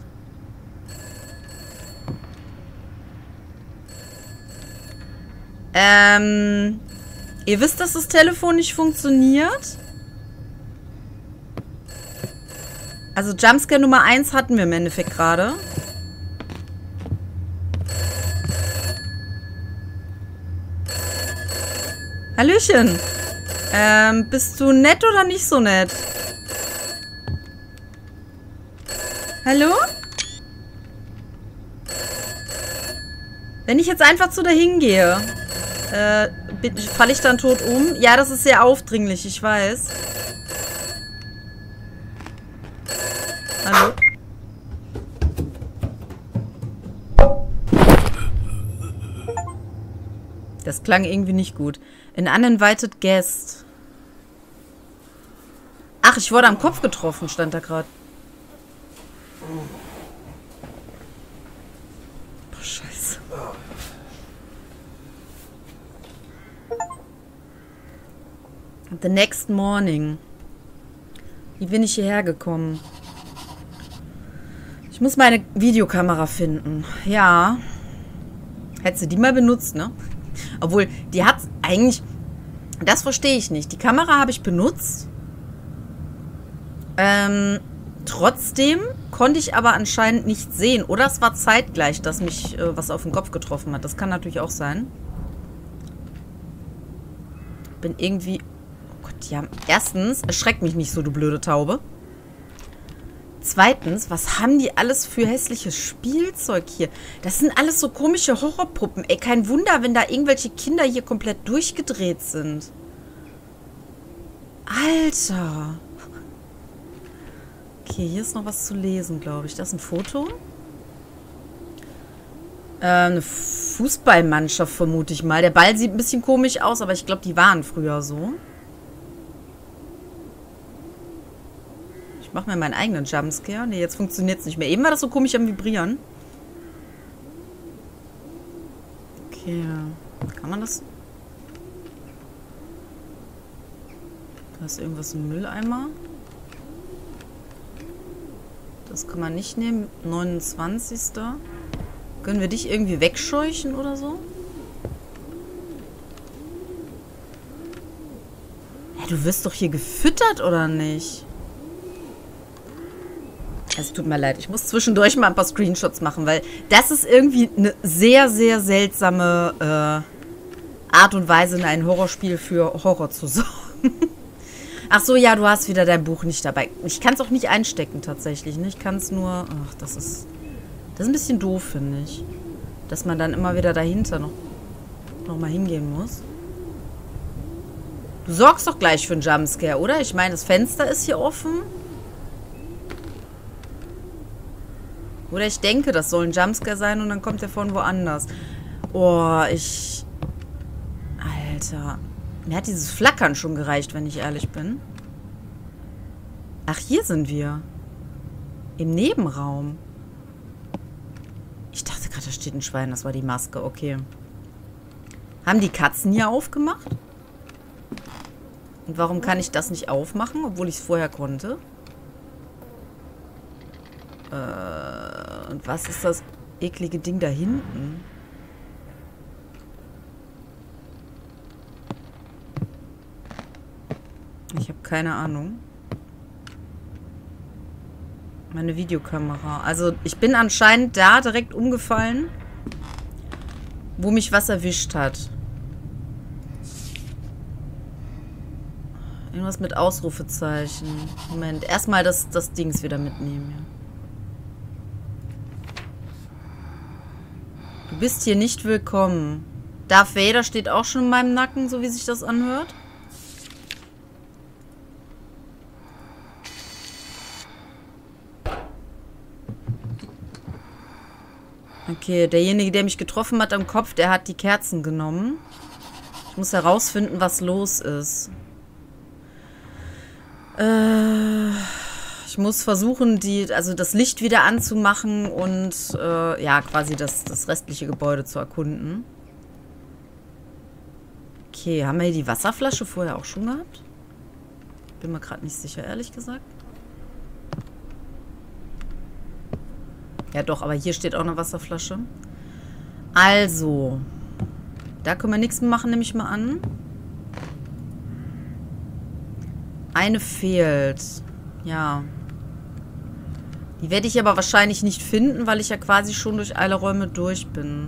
Ähm, ihr wisst, dass das Telefon nicht funktioniert? Also Jumpscare Nummer eins hatten wir im Endeffekt gerade. Hallöchen. Ähm, bist du nett oder nicht so nett? Hallo? Wenn ich jetzt einfach zu dahin gehe, äh, falle ich dann tot um? Ja, das ist sehr aufdringlich, ich weiß. Hallo? Das klang irgendwie nicht gut. An uninvited guest. Ach, ich wurde am Kopf getroffen, stand da gerade. Boah, scheiße. The next morning. Wie bin ich hierher gekommen? Ich muss meine Videokamera finden. Ja. Hättest du die mal benutzt, ne? Obwohl, die hat eigentlich... Das verstehe ich nicht. Die Kamera habe ich benutzt. Ähm, trotzdem konnte ich aber anscheinend nicht sehen. Oder es war zeitgleich, dass mich äh, was auf den Kopf getroffen hat. Das kann natürlich auch sein. Bin irgendwie... Oh Gott, ja. Erstens, erschreckt mich nicht so, du blöde Taube. Zweitens, was haben die alles für hässliches Spielzeug hier? Das sind alles so komische Horrorpuppen. Ey, kein Wunder, wenn da irgendwelche Kinder hier komplett durchgedreht sind. Alter. Okay, hier ist noch was zu lesen, glaube ich. Das ist ein Foto. Äh, eine Fußballmannschaft, vermute ich mal. Der Ball sieht ein bisschen komisch aus, aber ich glaube, die waren früher so. Ich mache mir meinen eigenen Jumpscare. Ne, jetzt funktioniert es nicht mehr. Eben war das so komisch am Vibrieren. Okay. Kann man das? Da ist irgendwas im Mülleimer. Das kann man nicht nehmen. neunundzwanzigster Können wir dich irgendwie wegscheuchen oder so? Ja, du wirst doch hier gefüttert, oder nicht? Es tut mir leid, ich muss zwischendurch mal ein paar Screenshots machen, weil das ist irgendwie eine sehr, sehr seltsame äh, Art und Weise, in ein Horrorspiel für Horror zu sorgen. Ach so, ja, du hast wieder dein Buch nicht dabei. Ich kann es auch nicht einstecken, tatsächlich. Ne? Ich kann es nur... Ach, das ist... Das ist ein bisschen doof, finde ich. Dass man dann immer wieder dahinter noch, noch mal hingehen muss. Du sorgst doch gleich für einen Jumpscare, oder? Ich meine, das Fenster ist hier offen. Oder ich denke, das soll ein Jumpscare sein und dann kommt der von woanders. Oh, ich... Alter. Mir hat dieses Flackern schon gereicht, wenn ich ehrlich bin. Ach, hier sind wir. Im Nebenraum. Ich dachte gerade, da steht ein Schwein. Das war die Maske. Okay. Haben die Katzen hier aufgemacht? Und warum kann ich das nicht aufmachen, obwohl ich es vorher konnte? Äh, und was ist das eklige Ding da hinten? Ich habe keine Ahnung. Meine Videokamera. Also ich bin anscheinend da direkt umgefallen, wo mich was erwischt hat. Irgendwas mit Ausrufezeichen. Moment, erstmal das, das Dings wieder mitnehmen. Ja. Du bist hier nicht willkommen. Darth Vader steht auch schon in meinem Nacken, so wie sich das anhört. Okay, derjenige, der mich getroffen hat am Kopf, der hat die Kerzen genommen. Ich muss herausfinden, was los ist. Äh, ich muss versuchen, die, also das Licht wieder anzumachen und äh, ja, quasi das, das restliche Gebäude zu erkunden. Okay, haben wir hier die Wasserflasche vorher auch schon gehabt? Bin mir gerade nicht sicher, ehrlich gesagt. Ja doch, aber hier steht auch eine Wasserflasche. Also. Da können wir nichts mehr machen, nehme ich mal an. Eine fehlt. Ja. Die werde ich aber wahrscheinlich nicht finden, weil ich ja quasi schon durch alle Räume durch bin.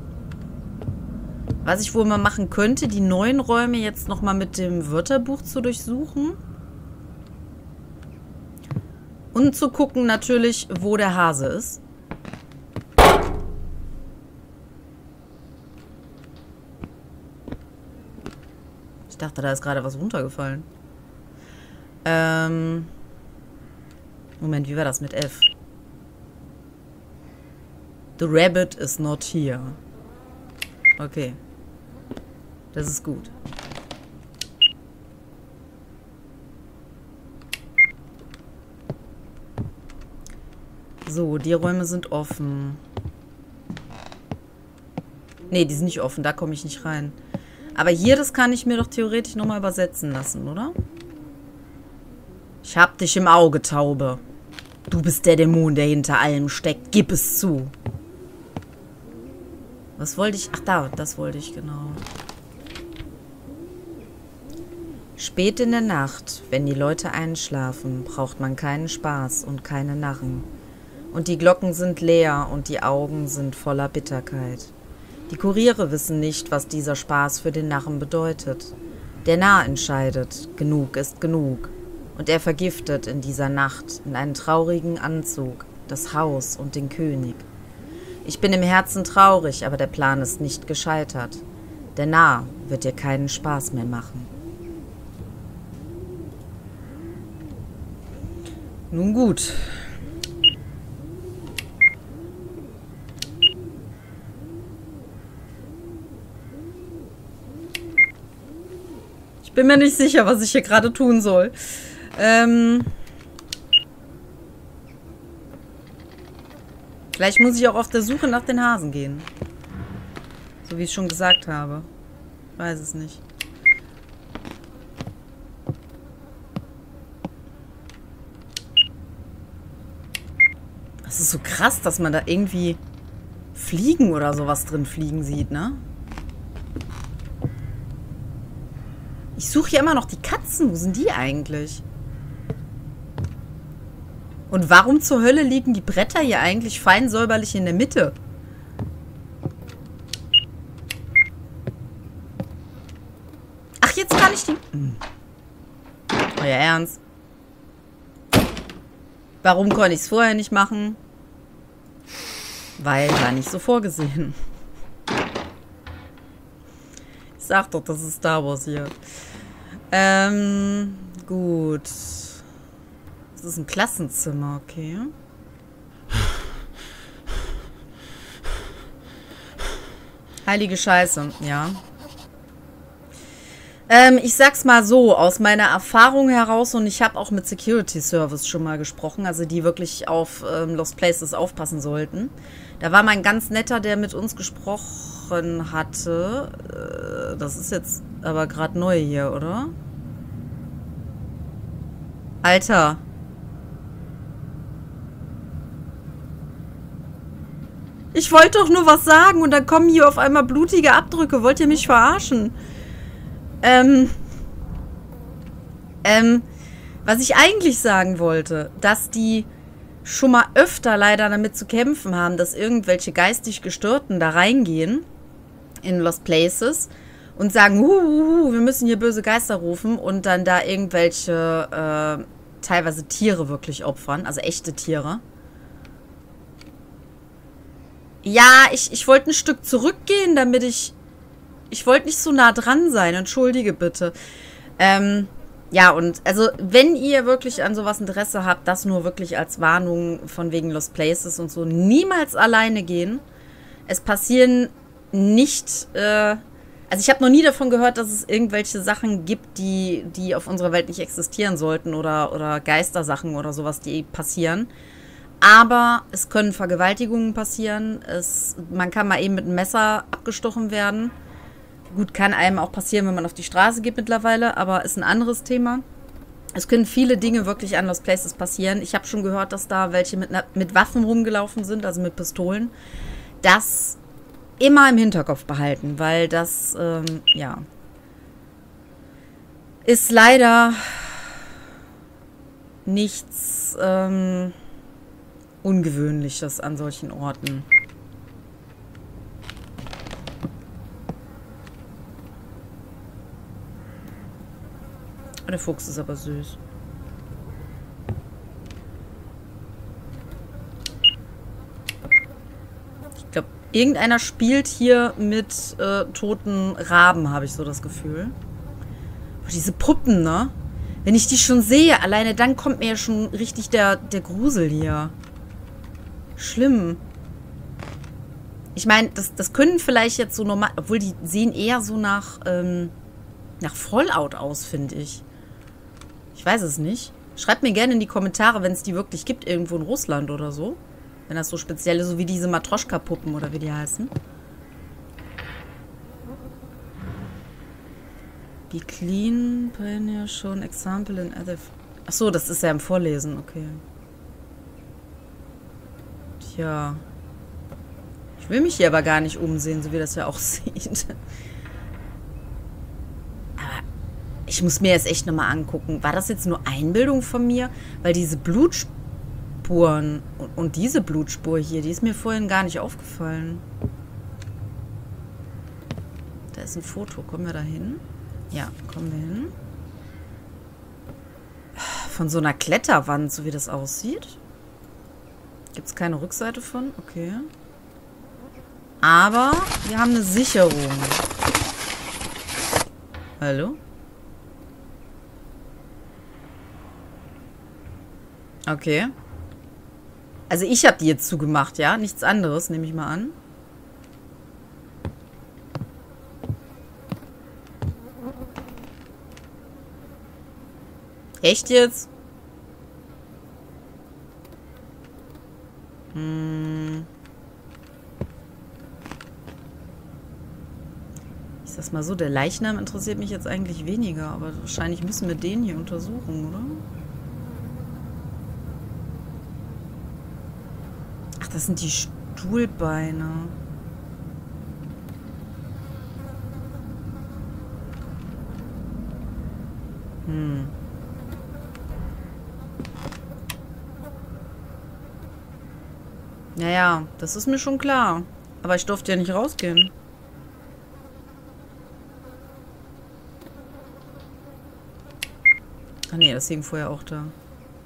Was ich wohl mal machen könnte, die neuen Räume jetzt nochmal mit dem Wörterbuch zu durchsuchen. Und zu gucken natürlich, wo der Hase ist. Ich dachte, da ist gerade was runtergefallen. Ähm... Moment, wie war das mit F? The rabbit is not here. Okay. Das ist gut. So, die Räume sind offen. Nee, die sind nicht offen. Da komme ich nicht rein. Aber hier, das kann ich mir doch theoretisch nochmal übersetzen lassen, oder? Ich hab dich im Auge, Taube. Du bist der Dämon, der hinter allem steckt. Gib es zu. Was wollte ich? Ach, da, das wollte ich, genau. Spät in der Nacht, wenn die Leute einschlafen, braucht man keinen Spaß und keine Narren. Und die Glocken sind leer und die Augen sind voller Bitterkeit. Die Kuriere wissen nicht, was dieser Spaß für den Narren bedeutet. Der Narr entscheidet, genug ist genug. Und er vergiftet in dieser Nacht, in einen traurigen Anzug, das Haus und den König. Ich bin im Herzen traurig, aber der Plan ist nicht gescheitert. Der Narr wird dir keinen Spaß mehr machen. Nun gut. Ich bin mir nicht sicher, was ich hier gerade tun soll. Ähm... Vielleicht muss ich auch auf der Suche nach den Hasen gehen. So wie ich schon gesagt habe. Ich weiß es nicht. Das ist so krass, dass man da irgendwie Fliegen oder sowas drin fliegen sieht, ne? Ich suche hier immer noch die Katzen. Wo sind die eigentlich? Und warum zur Hölle liegen die Bretter hier eigentlich fein säuberlich in der Mitte? Ach, jetzt kann ich die... Hm. Euer Ernst? Warum konnte ich es vorher nicht machen? Weil war nicht so vorgesehen. Ich sag doch, das ist Star Wars hier. Ähm, gut. Das ist ein Klassenzimmer, okay. Heilige Scheiße, ja. Ähm, ich sag's mal so, aus meiner Erfahrung heraus, und ich habe auch mit Security Service schon mal gesprochen, also die wirklich auf ähm, Lost Places aufpassen sollten. Da war mal ein ganz netter, der mit uns gesprochen hatte. Äh, das ist jetzt aber gerade neu hier, oder? Alter. Ich wollte doch nur was sagen und dann kommen hier auf einmal blutige Abdrücke. Wollt ihr mich verarschen? Ähm, ähm, was ich eigentlich sagen wollte, dass die schon mal öfter leider damit zu kämpfen haben, dass irgendwelche geistig Gestörten da reingehen in Lost Places und sagen, huhuhu, wir müssen hier böse Geister rufen und dann da irgendwelche, äh, teilweise Tiere wirklich opfern, also echte Tiere. Ja, ich, ich wollte ein Stück zurückgehen, damit ich... Ich wollte nicht so nah dran sein. Entschuldige bitte. Ähm, ja, und also, wenn ihr wirklich an sowas Interesse habt, das nur wirklich als Warnung von wegen Lost Places und so, niemals alleine gehen. Es passieren nicht... Äh, also, ich habe noch nie davon gehört, dass es irgendwelche Sachen gibt, die, die auf unserer Welt nicht existieren sollten oder, oder Geistersachen oder sowas, die passieren. Aber es können Vergewaltigungen passieren. Es, man kann mal eben mit einem Messer abgestochen werden. Gut, kann einem auch passieren, wenn man auf die Straße geht mittlerweile, aber ist ein anderes Thema. Es können viele Dinge wirklich an Lost Places passieren. Ich habe schon gehört, dass da welche mit, mit Waffen rumgelaufen sind, also mit Pistolen. Das immer im Hinterkopf behalten, weil das, ähm, ja, ist leider nichts ähm, Ungewöhnliches an solchen Orten. Der Fuchs ist aber süß. Ich glaube, irgendeiner spielt hier mit äh, toten Raben, habe ich so das Gefühl. Oh, diese Puppen, ne? Wenn ich die schon sehe, alleine dann kommt mir ja schon richtig der, der Grusel hier. Schlimm. Ich meine, das, das können vielleicht jetzt so normal... Obwohl, die sehen eher so nach, ähm, nach Fallout aus, finde ich. Ich weiß es nicht. Schreibt mir gerne in die Kommentare, wenn es die wirklich gibt, irgendwo in Russland oder so. Wenn das so spezielle, so wie diese Matroschka-Puppen oder wie die heißen. Be clean, pioneer, show an example in other... Achso, das ist ja im Vorlesen, okay. Tja. Ich will mich hier aber gar nicht umsehen, so wie das ja auch sieht. Ich muss mir jetzt echt nochmal angucken. War das jetzt nur Einbildung von mir? Weil diese Blutspuren und, und diese Blutspur hier, die ist mir vorhin gar nicht aufgefallen. Da ist ein Foto. Kommen wir da hin? Ja, kommen wir hin. Von so einer Kletterwand, so wie das aussieht. Gibt es keine Rückseite von? Okay. Aber wir haben eine Sicherung. Hallo? Okay. Also ich habe die jetzt zugemacht, ja? Nichts anderes, nehme ich mal an. Echt jetzt? Hm. Ich sag's mal so, der Leichnam interessiert mich jetzt eigentlich weniger, aber wahrscheinlich müssen wir den hier untersuchen, oder? Das sind die Stuhlbeine. Hm. Naja, das ist mir schon klar. Aber ich durfte ja nicht rausgehen. Ach nee, das hing vorher auch da.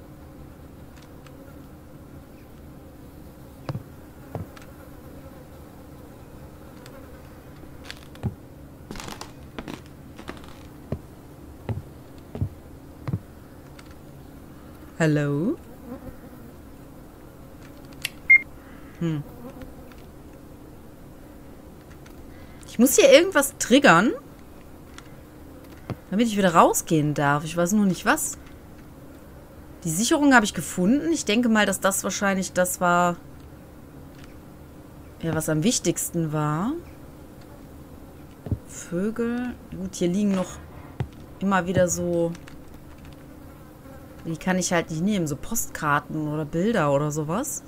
Hallo? Hm. Ich muss hier irgendwas triggern, damit ich wieder rausgehen darf. Ich weiß nur nicht was. Die Sicherung habe ich gefunden. Ich denke mal, dass das wahrscheinlich das war, ja, was am wichtigsten war. Vögel. Gut, hier liegen noch immer wieder so... Die kann ich halt nicht nehmen. So Postkarten oder Bilder oder sowas.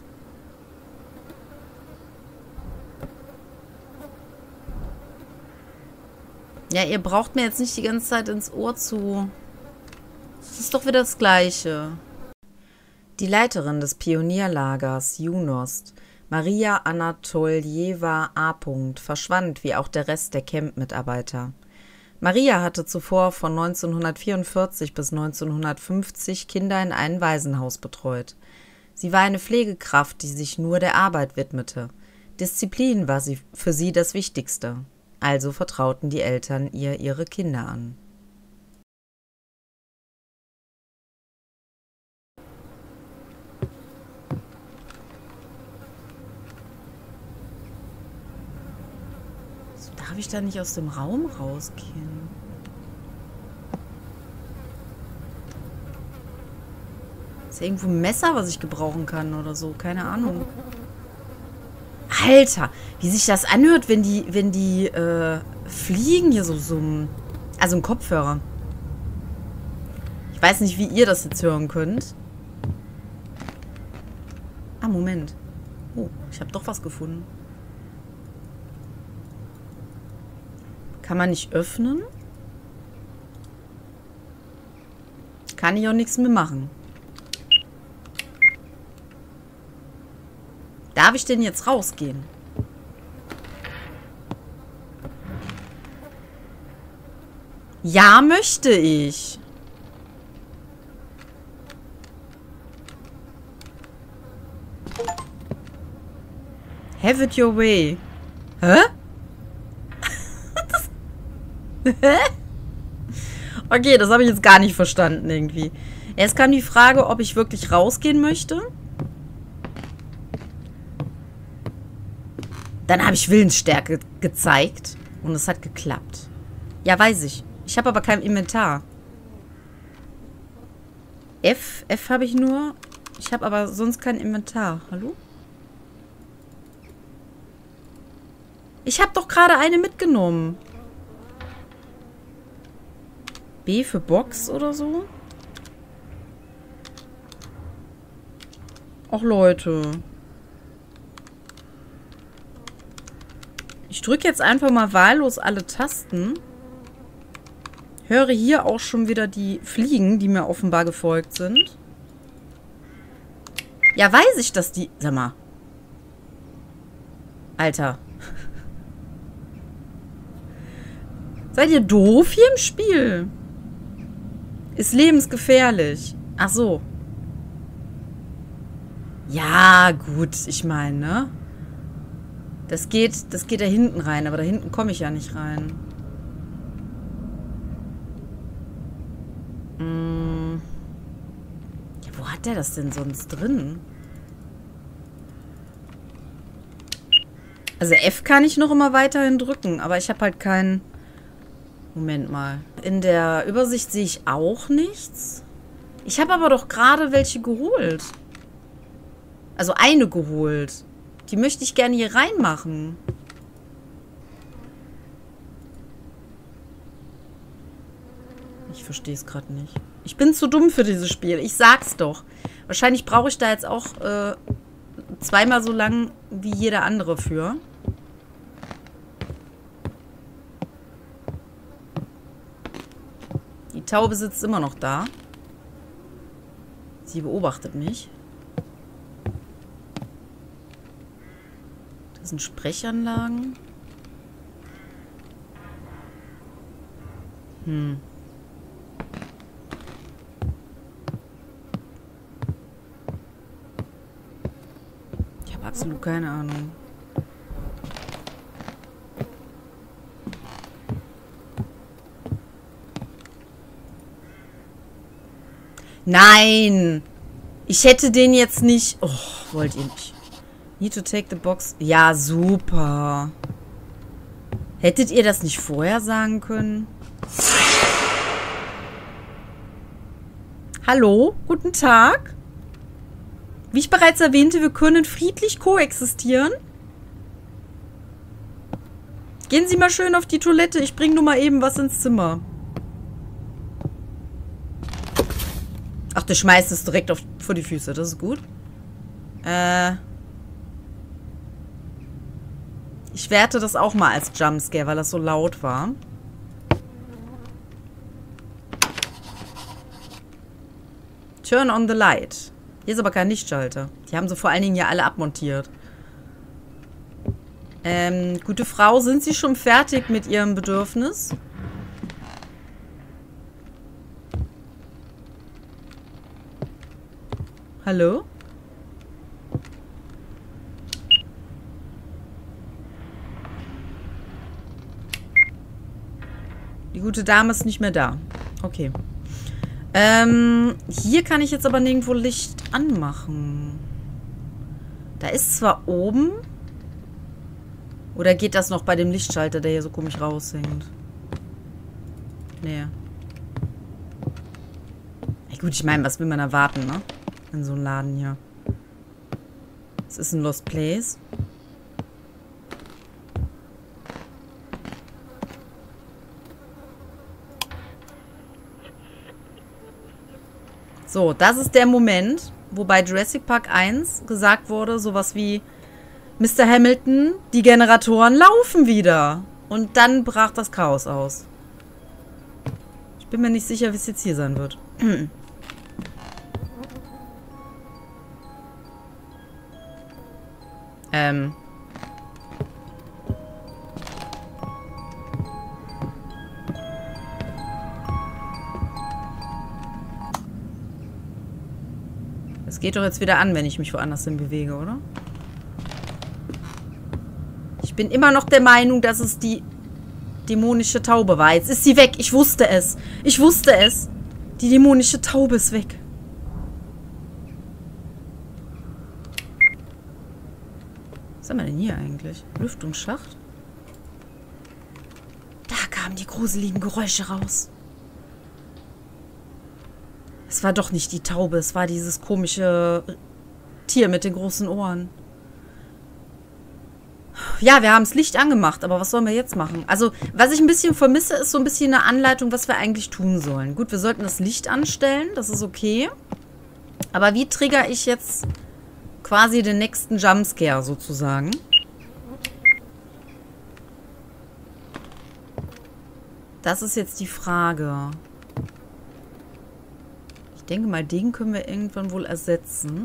Ja, ihr braucht mir jetzt nicht die ganze Zeit ins Ohr zu... Das ist doch wieder das Gleiche. Die Leiterin des Pionierlagers Junost, Maria Anatoljeva A. verschwand, wie auch der Rest der Camp-Mitarbeiter. Maria hatte zuvor von neunzehnhundertvierundvierzig bis neunzehnhundertfünfzig Kinder in einem Waisenhaus betreut. Sie war eine Pflegekraft, die sich nur der Arbeit widmete. Disziplin war sie für sie das Wichtigste. Also vertrauten die Eltern ihr ihre Kinder an. Darf ich da nicht aus dem Raum rausgehen? Ist ja irgendwo ein Messer, was ich gebrauchen kann oder so? Keine Ahnung. Alter, wie sich das anhört, wenn die, wenn die äh, fliegen hier so summen. Also ein Kopfhörer. Ich weiß nicht, wie ihr das jetzt hören könnt. Ah, Moment. Oh, ich habe doch was gefunden. Kann man nicht öffnen? Kann ich auch nichts mehr machen. Darf ich denn jetzt rausgehen? Ja, möchte ich. Have it your way. Hä? das Hä? Okay, das habe ich jetzt gar nicht verstanden irgendwie. Erst kam die Frage, ob ich wirklich rausgehen möchte. Dann habe ich Willensstärke gezeigt. Und es hat geklappt. Ja, weiß ich. Ich habe aber kein Inventar. F, F habe ich nur. Ich habe aber sonst kein Inventar. Hallo? Ich habe doch gerade eine mitgenommen. B für Box oder so? Ach, Leute. Ich drücke jetzt einfach mal wahllos alle Tasten. Höre hier auch schon wieder die Fliegen, die mir offenbar gefolgt sind. Ja, weiß ich, dass die... Sag mal. Alter. Seid ihr doof hier im Spiel? Ist lebensgefährlich. Ach so. Ja, gut. Ich meine, ne? Das geht, das geht da hinten rein, aber da hinten komme ich ja nicht rein. Hm. Ja, wo hat der das denn sonst drin? Also F kann ich noch immer weiterhin drücken, aber ich habe halt keinen... Moment mal. In der Übersicht sehe ich auch nichts. Ich habe aber doch gerade welche geholt. Also eine geholt. Die möchte ich gerne hier reinmachen. Ich verstehe es gerade nicht. Ich bin zu dumm für dieses Spiel. Ich sag's doch. Wahrscheinlich brauche ich da jetzt auch äh, zweimal so lang wie jeder andere für. Die Taube sitzt immer noch da. Sie beobachtet mich. Das sind Sprechanlagen. Hm. Ich habe absolut keine Ahnung. Nein! Ich hätte den jetzt nicht... Oh, wollt ihr nicht. Need to take the box. Ja, super. Hättet ihr das nicht vorher sagen können? Hallo? Guten Tag? Wie ich bereits erwähnte, wir können friedlich koexistieren. Gehen Sie mal schön auf die Toilette. Ich bringe nur mal eben was ins Zimmer. Ach, der schmeißt es direkt auf, vor die Füße. Das ist gut. Äh... Ich werte das auch mal als Jumpscare, weil das so laut war. Turn on the light. Hier ist aber kein Lichtschalter. Die haben sie vor allen Dingen ja alle abmontiert. Ähm, gute Frau, sind Sie schon fertig mit Ihrem Bedürfnis? Hallo? Die gute Dame ist nicht mehr da. Okay. Ähm, hier kann ich jetzt aber nirgendwo Licht anmachen. Da ist zwar oben... Oder geht das noch bei dem Lichtschalter, der hier so komisch raushängt? Nee. Ja gut, ich meine, was will man erwarten, ne? In so einem Laden hier. Es ist ein Lost Place. So, das ist der Moment, wo bei Jurassic Park eins gesagt wurde, sowas wie Mister Hamilton, die Generatoren laufen wieder. Und dann brach das Chaos aus. Ich bin mir nicht sicher, wie es jetzt hier sein wird. ähm. Es geht doch jetzt wieder an, wenn ich mich woanders hin bewege, oder? Ich bin immer noch der Meinung, dass es die dämonische Taube war. Jetzt ist sie weg. Ich wusste es. Ich wusste es. Die dämonische Taube ist weg. Was haben wir denn hier eigentlich? Lüftungsschacht? Da kamen die gruseligen Geräusche raus. Es war doch nicht die Taube. Es war dieses komische Tier mit den großen Ohren. Ja, wir haben das Licht angemacht, aber was sollen wir jetzt machen? Also, was ich ein bisschen vermisse, ist so ein bisschen eine Anleitung, was wir eigentlich tun sollen. Gut, wir sollten das Licht anstellen, das ist okay. Aber wie trigger ich jetzt quasi den nächsten Jumpscare sozusagen? Das ist jetzt die Frage. Ich denke mal, den können wir irgendwann wohl ersetzen.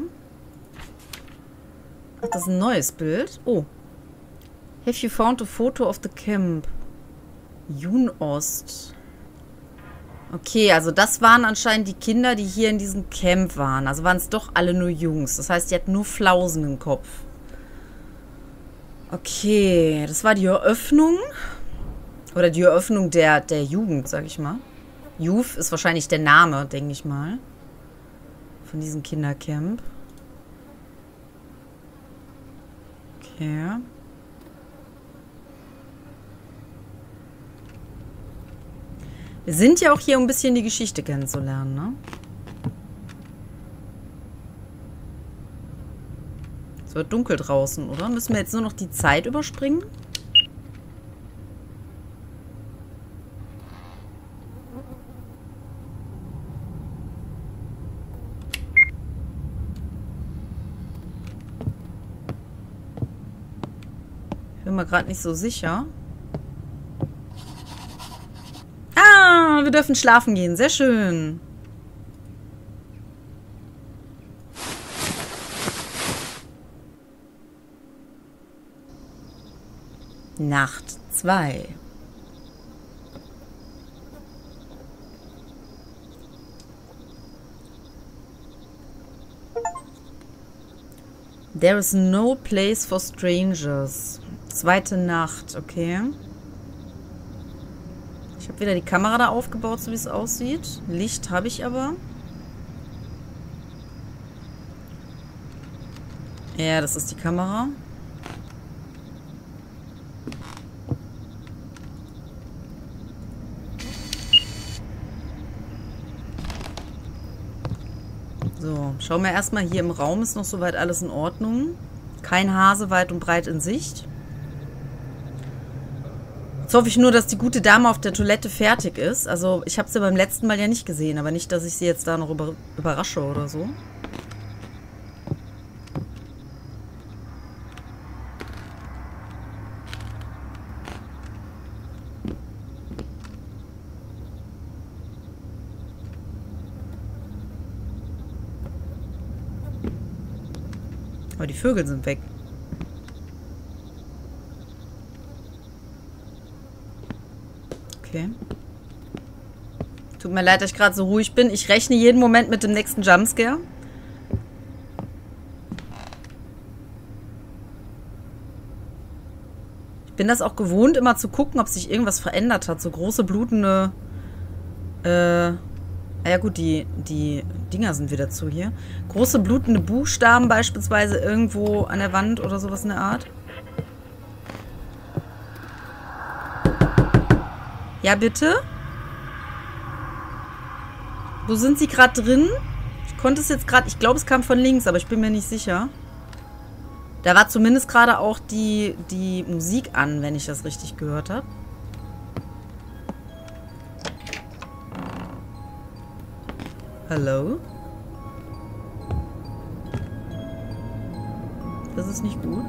Ach, das ist ein neues Bild. Oh. Have you found a photo of the camp? Junost. Okay, also das waren anscheinend die Kinder, die hier in diesem Camp waren. Also waren es doch alle nur Jungs. Das heißt, die hatten nur Flausen im Kopf. Okay, das war die Eröffnung. Oder die Eröffnung der, der Jugend, sag ich mal. Youth ist wahrscheinlich der Name, denke ich mal. Von diesem Kindercamp. Okay. Wir sind ja auch hier, um ein bisschen die Geschichte kennenzulernen, ne? Es wird dunkel draußen, oder? Müssen wir jetzt nur noch die Zeit überspringen? Ich bin mir gerade nicht so sicher. Ah, wir dürfen schlafen gehen. Sehr schön. Nacht zwei. There is no place for strangers. Zweite Nacht, okay. Ich habe wieder die Kamera da aufgebaut, so wie es aussieht. Licht habe ich aber. Ja, das ist die Kamera. So, schauen wir erstmal. Hier im Raum ist noch soweit alles in Ordnung. Kein Hase weit und breit in Sicht. Jetzt hoffe ich nur, dass die gute Dame auf der Toilette fertig ist. Also, ich habe sie beim letzten Mal ja nicht gesehen, aber nicht, dass ich sie jetzt da noch über überrasche oder so. Aber die Vögel sind weg. Okay. Tut mir leid, dass ich gerade so ruhig bin. Ich rechne jeden Moment mit dem nächsten Jumpscare. Ich bin das auch gewohnt, immer zu gucken, ob sich irgendwas verändert hat. So große blutende... Äh... Ja gut, die, die Dinger sind wieder zu hier. Große blutende Buchstaben beispielsweise irgendwo an der Wand oder sowas in der Art. Ja, bitte? Wo sind Sie gerade drin? Ich konnte es jetzt gerade... Ich glaube, es kam von links, aber ich bin mir nicht sicher. Da war zumindest gerade auch die, die Musik an, wenn ich das richtig gehört habe. Hallo? Das ist nicht gut.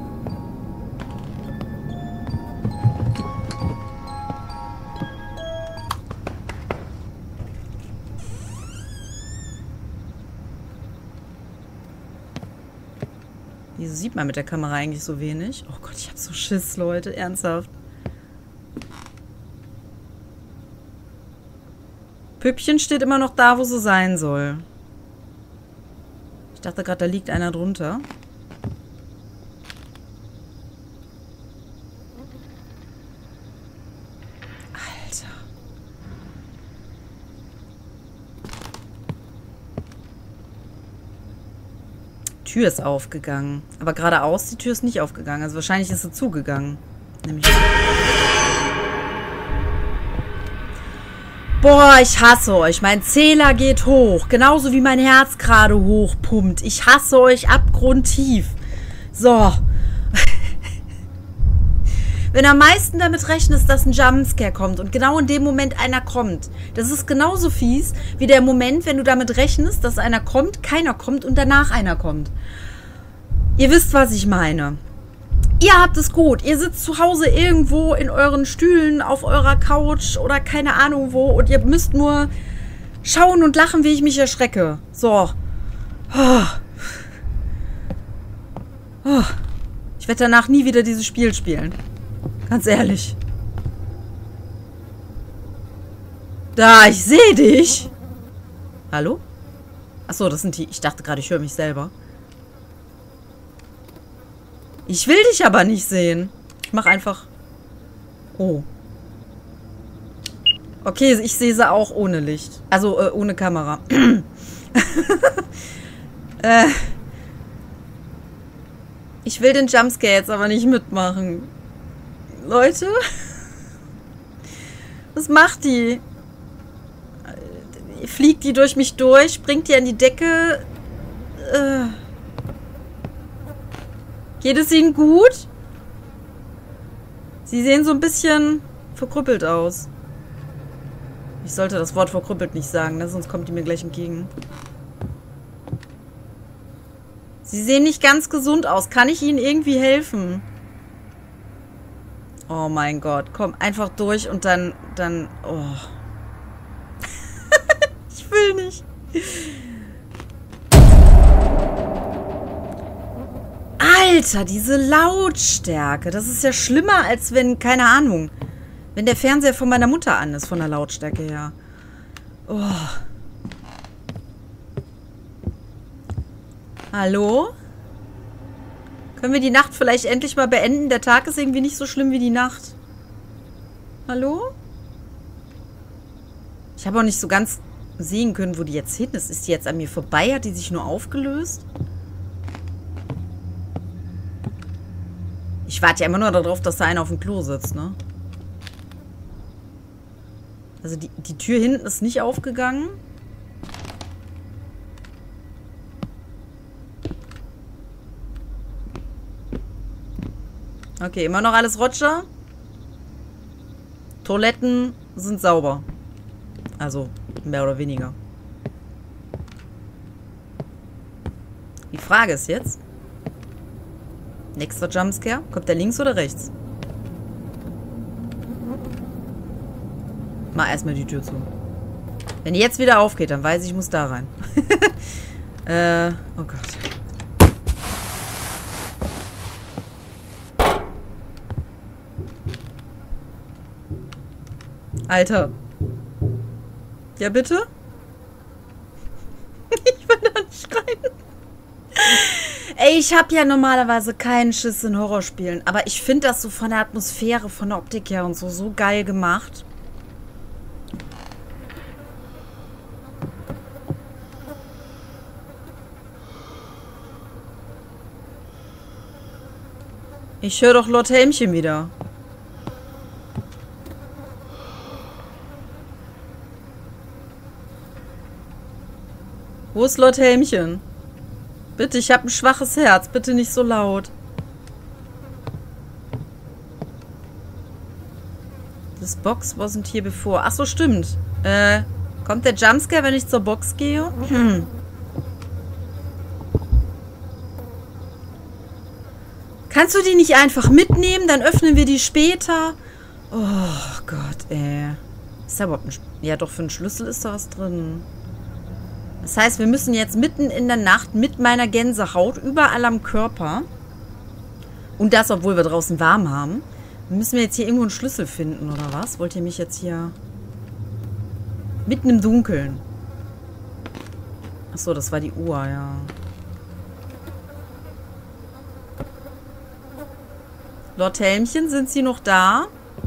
Wieso sieht man mit der Kamera eigentlich so wenig? Oh Gott, ich hab so Schiss, Leute. Ernsthaft. Püppchen steht immer noch da, wo sie sein soll. Ich dachte gerade, da liegt einer drunter. Alter. Tür ist aufgegangen. Aber geradeaus, die Tür ist nicht aufgegangen. Also wahrscheinlich ist sie zugegangen. Nämlich. Boah, ich hasse euch. Mein Zähler geht hoch. Genauso wie mein Herz gerade hochpumpt. Ich hasse euch abgrundtief. So. Wenn du am meisten damit rechnest, dass ein Jumpscare kommt und genau in dem Moment einer kommt, das ist genauso fies wie der Moment, wenn du damit rechnest, dass einer kommt, keiner kommt und danach einer kommt. Ihr wisst, was ich meine. Ihr habt es gut. Ihr sitzt zu Hause irgendwo in euren Stühlen, auf eurer Couch oder keine Ahnung wo und ihr müsst nur schauen und lachen, wie ich mich erschrecke. So. Oh. Oh. Ich werde danach nie wieder dieses Spiel spielen. Ganz ehrlich. Da, ich sehe dich. Hallo? Achso, das sind die... Ich dachte gerade, ich höre mich selber. Ich will dich aber nicht sehen. Ich mach einfach... Oh. Okay, ich sehe sie auch ohne Licht. Also, äh, ohne Kamera. äh... Ich will den Jumpscare jetzt aber nicht mitmachen. Leute? Was macht die? Fliegt die durch mich durch? Springt die an die Decke? Äh. Geht es ihnen gut? Sie sehen so ein bisschen verkrüppelt aus. Ich sollte das Wort verkrüppelt nicht sagen, ne? Sonst kommt die mir gleich entgegen. Sie sehen nicht ganz gesund aus. Kann ich ihnen irgendwie helfen? Oh mein Gott. Komm, einfach durch und dann... dann oh. Ich will nicht. Alter, diese Lautstärke. Das ist ja schlimmer, als wenn... Keine Ahnung. Wenn der Fernseher von meiner Mutter an ist, von der Lautstärke her. Oh. Hallo? Können wir die Nacht vielleicht endlich mal beenden? Der Tag ist irgendwie nicht so schlimm wie die Nacht. Hallo? Ich habe auch nicht so ganz sehen können, wo die jetzt hin ist. Ist die jetzt an mir vorbei? Hat die sich nur aufgelöst? Ich warte ja immer nur darauf, dass da einer auf dem Klo sitzt, ne? Also die, die Tür hinten ist nicht aufgegangen. Okay, immer noch alles Roger. Toiletten sind sauber. Also, mehr oder weniger. Die Frage ist jetzt... Nächster Jumpscare. Kommt der links oder rechts? Mach erstmal die Tür zu. Wenn die jetzt wieder aufgeht, dann weiß ich, ich muss da rein. äh, oh Gott. Alter. Ja, bitte? Ich will da nicht rein. Ey, ich habe ja normalerweise keinen Schiss in Horrorspielen. Aber ich finde das so von der Atmosphäre, von der Optik her und so, so geil gemacht. Ich höre doch Lord Helmchen wieder. Wo ist Lord Helmchen? Bitte, ich habe ein schwaches Herz. Bitte nicht so laut. This box wasn't here before. Ach so, stimmt. Äh, kommt der Jumpscare, wenn ich zur Box gehe? Hm. Kannst du die nicht einfach mitnehmen? Dann öffnen wir die später. Oh Gott, ey. Ist da überhaupt ein... Sch ja, doch, für einen Schlüssel ist da was drin. Das heißt, wir müssen jetzt mitten in der Nacht mit meiner Gänsehaut überall am Körper und das, obwohl wir draußen warm haben, müssen wir jetzt hier irgendwo einen Schlüssel finden, oder was? Wollt ihr mich jetzt hier... Mitten im Dunkeln. Achso, das war die Uhr, ja. Lord Helmchen, sind Sie noch da?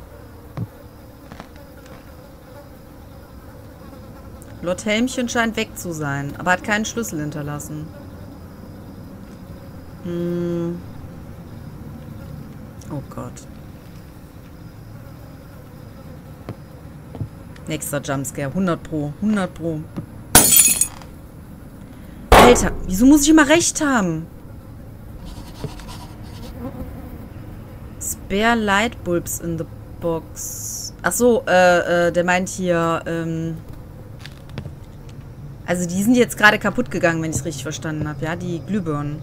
Lord Helmchen scheint weg zu sein, aber hat keinen Schlüssel hinterlassen. Hm. Oh Gott. Nächster Jumpscare. hundert Pro. hundert Pro. Alter, wieso muss ich immer recht haben? Spare Light Bulbs in the box. Ach so, äh, äh, der meint hier, ähm... Also die sind jetzt gerade kaputt gegangen, wenn ich es richtig verstanden habe, ja? Die Glühbirnen.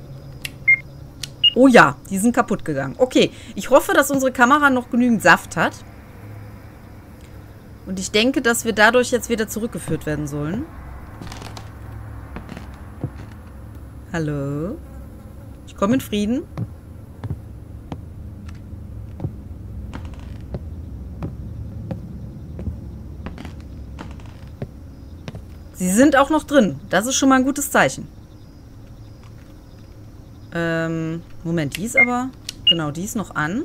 Oh ja, die sind kaputt gegangen. Okay, ich hoffe, dass unsere Kamera noch genügend Saft hat. Und ich denke, dass wir dadurch jetzt wieder zurückgeführt werden sollen. Hallo? Ich komme in Frieden. Sie sind auch noch drin. Das ist schon mal ein gutes Zeichen. Ähm, Moment, die ist aber... Genau, die ist noch an.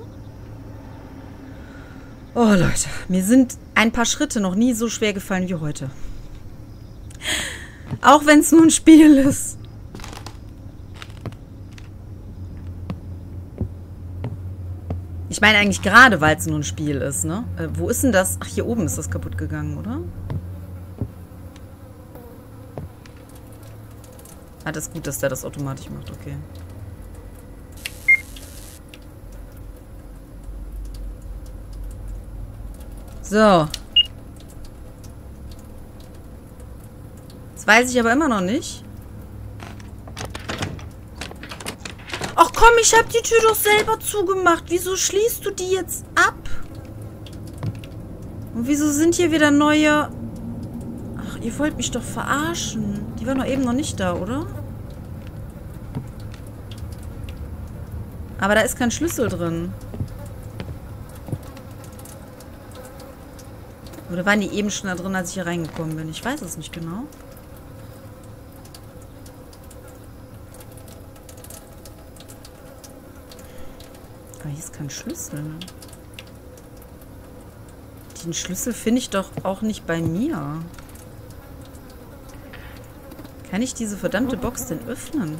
Oh, Leute. Mir sind ein paar Schritte noch nie so schwer gefallen wie heute. Auch wenn es nur ein Spiel ist. Ich meine eigentlich gerade, weil es nur ein Spiel ist, ne? Äh, wo ist denn das? Ach, hier oben ist das kaputt gegangen, oder? Ah, das ist gut, dass der das automatisch macht, okay. So. Das weiß ich aber immer noch nicht. Ach komm, ich habe die Tür doch selber zugemacht. Wieso schließt du die jetzt ab? Und wieso sind hier wieder neue... Ach, ihr wollt mich doch verarschen. Die waren doch eben noch nicht da, oder? Aber da ist kein Schlüssel drin. Oder waren die eben schon da drin, als ich hier reingekommen bin? Ich weiß es nicht genau. Aber hier ist kein Schlüssel. Den Schlüssel finde ich doch auch nicht bei mir. Kann ich diese verdammte Box denn öffnen?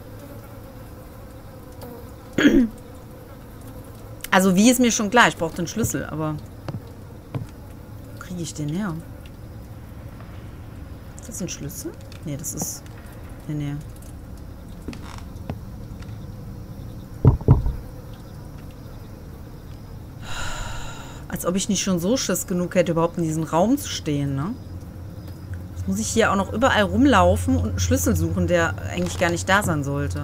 Also wie ist mir schon klar, ich brauche den Schlüssel, aber wo kriege ich den her? Ist das ein Schlüssel? Nee, das ist... Nee, nee. Als ob ich nicht schon so Schiss genug hätte, überhaupt in diesem Raum zu stehen, ne? Jetzt muss ich hier auch noch überall rumlaufen und einen Schlüssel suchen, der eigentlich gar nicht da sein sollte.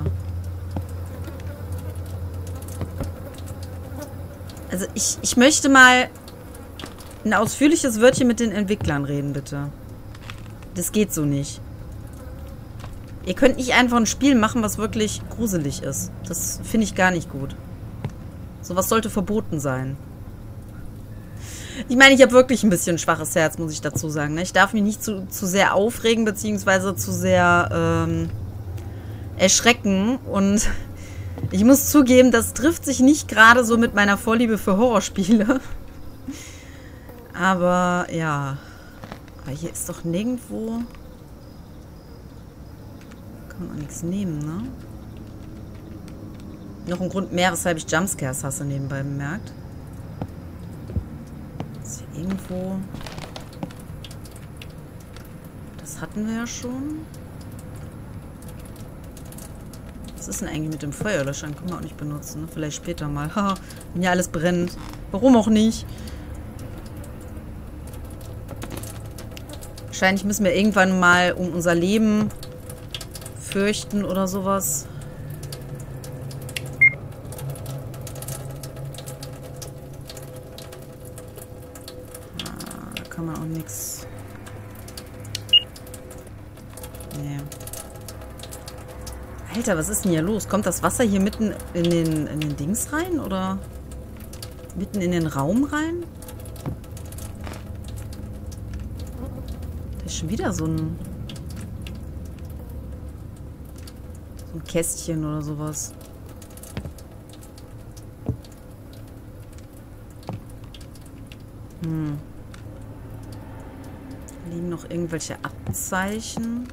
Also ich, ich möchte mal ein ausführliches Wörtchen mit den Entwicklern reden, bitte. Das geht so nicht. Ihr könnt nicht einfach ein Spiel machen, was wirklich gruselig ist. Das finde ich gar nicht gut. Sowas sollte verboten sein. Ich meine, ich habe wirklich ein bisschen ein schwaches Herz, muss ich dazu sagen. Ne? Ich darf mich nicht zu, zu sehr aufregen, beziehungsweise zu sehr ähm, erschrecken. Und ich muss zugeben, das trifft sich nicht gerade so mit meiner Vorliebe für Horrorspiele. Aber, ja. Aber hier ist doch nirgendwo... Kann man auch nichts nehmen, ne? Noch ein Grund mehr, weshalb ich Jumpscares hasse, nebenbei bemerkt. Ist hier irgendwo... Das hatten wir ja schon. Was ist denn eigentlich mit dem Feuerlöschern? Können wir auch nicht benutzen, ne? Vielleicht später mal. Haha, wenn ja alles brennt. Warum auch nicht? Wahrscheinlich müssen wir irgendwann mal um unser Leben fürchten oder sowas. kann man auch nichts. Nee. Alter, was ist denn hier los? Kommt das Wasser hier mitten in den, in den Dings rein? Oder mitten in den Raum rein? Da ist schon wieder so ein... So ein Kästchen oder sowas. Hm. Liegen noch irgendwelche Abzeichen?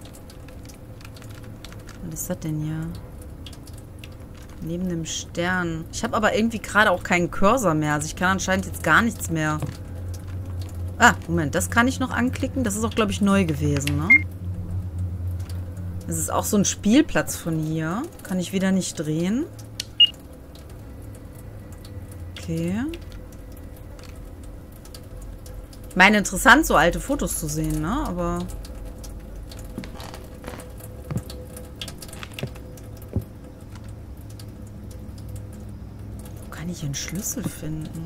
Was ist das denn hier? Neben dem Stern. Ich habe aber irgendwie gerade auch keinen Cursor mehr. Also ich kann anscheinend jetzt gar nichts mehr. Ah, Moment. Das kann ich noch anklicken. Das ist auch, glaube ich, neu gewesen, ne? Das ist auch so ein Spielplatz von hier. Kann ich wieder nicht drehen. Okay. Ich meine, interessant, so alte Fotos zu sehen, ne? Aber... Wo kann ich einen Schlüssel finden?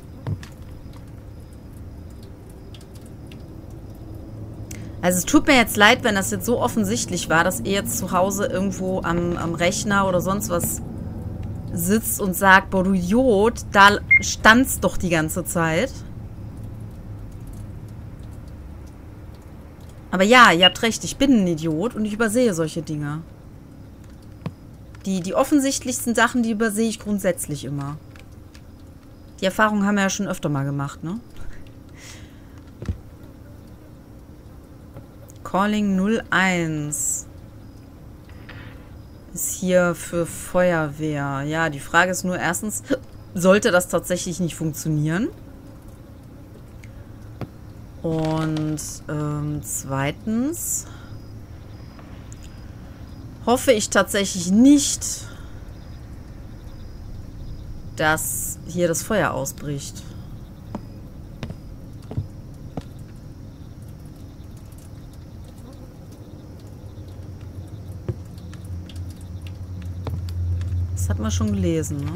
Also es tut mir jetzt leid, wenn das jetzt so offensichtlich war, dass ihr jetzt zu Hause irgendwo am, am Rechner oder sonst was sitzt und sagt, boah, du Idiot, da stand's doch die ganze Zeit. Aber ja, ihr habt recht, ich bin ein Idiot und ich übersehe solche Dinge. Die, die offensichtlichsten Sachen, die übersehe ich grundsätzlich immer. Die Erfahrung haben wir ja schon öfter mal gemacht, ne? Calling null eins ist hier für Feuerwehr. Ja, die Frage ist nur erstens, sollte das tatsächlich nicht funktionieren? Und ähm, zweitens hoffe ich tatsächlich nicht, dass hier das Feuer ausbricht. Das hat man schon gelesen, ne?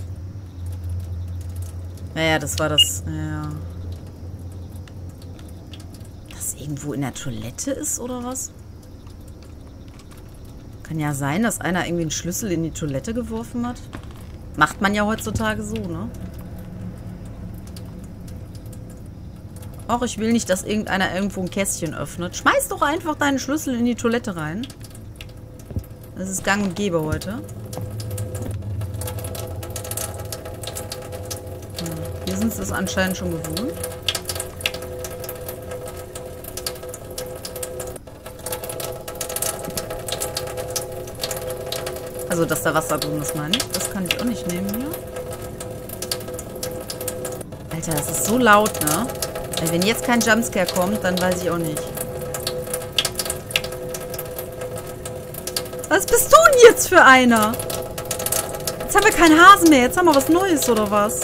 Naja, das war das... Ja. Das irgendwo in der Toilette ist, oder was? Kann ja sein, dass einer irgendwie einen Schlüssel in die Toilette geworfen hat. Macht man ja heutzutage so, ne? Och, ich will nicht, dass irgendeiner irgendwo ein Kästchen öffnet. Schmeiß doch einfach deinen Schlüssel in die Toilette rein. Das ist gang und gäbe heute. Hm. Hier sind sie es anscheinend schon gewohnt. Also, dass da Wasser drin ist, meine ich. Das kann ich auch nicht nehmen hier. Alter, das ist so laut, ne? Also, wenn jetzt kein Jumpscare kommt, dann weiß ich auch nicht. Was bist du denn jetzt für einer? Jetzt haben wir keinen Hasen mehr. Jetzt haben wir was Neues, oder was?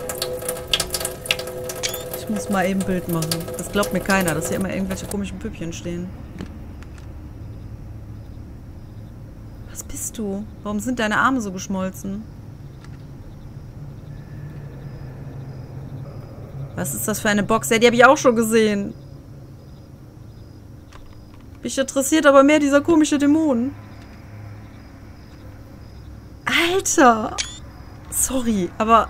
Ich muss mal eben ein Bild machen. Das glaubt mir keiner, dass hier immer irgendwelche komischen Püppchen stehen. Was bist du? Warum sind deine Arme so geschmolzen? Was ist das für eine Box? Ja, die habe ich auch schon gesehen. Mich interessiert aber mehr dieser komische Dämon. Alter! Sorry, aber...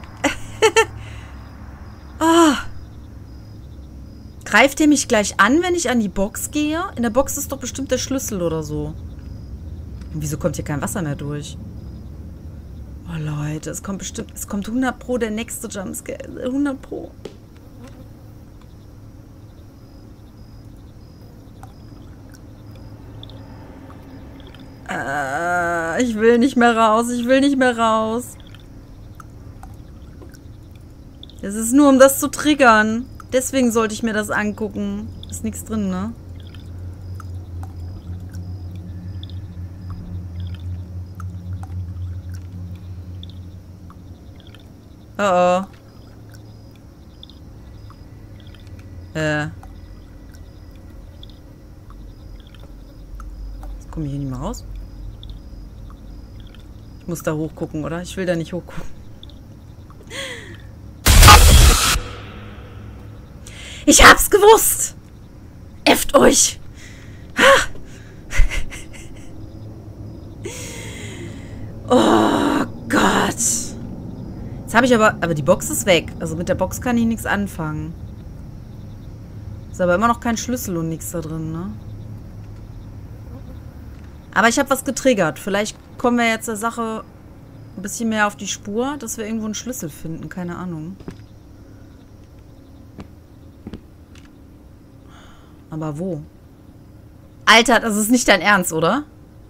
ah. Greift ihr mich gleich an, wenn ich an die Box gehe? In der Box ist doch bestimmt der Schlüssel oder so. Und wieso kommt hier kein Wasser mehr durch? Oh Leute, es kommt bestimmt... Es kommt hundert Pro der nächste Jumpscare. hundert Pro. Äh, ich will nicht mehr raus. Ich will nicht mehr raus. Es ist nur, um das zu triggern. Deswegen sollte ich mir das angucken. Ist nichts drin, ne? Oh oh. Äh. Jetzt komme ich hier nicht mehr raus. Ich muss da hochgucken, oder? Ich will da nicht hochgucken. Ich hab's gewusst! Äfft euch! Oh Gott! Jetzt habe ich aber... Aber die Box ist weg. Also mit der Box kann ich nichts anfangen. Ist aber immer noch kein Schlüssel und nichts da drin, ne? Aber ich habe was getriggert. Vielleicht kommen wir jetzt der Sache ein bisschen mehr auf die Spur, dass wir irgendwo einen Schlüssel finden. Keine Ahnung. Aber wo? Alter, das ist nicht dein Ernst, oder?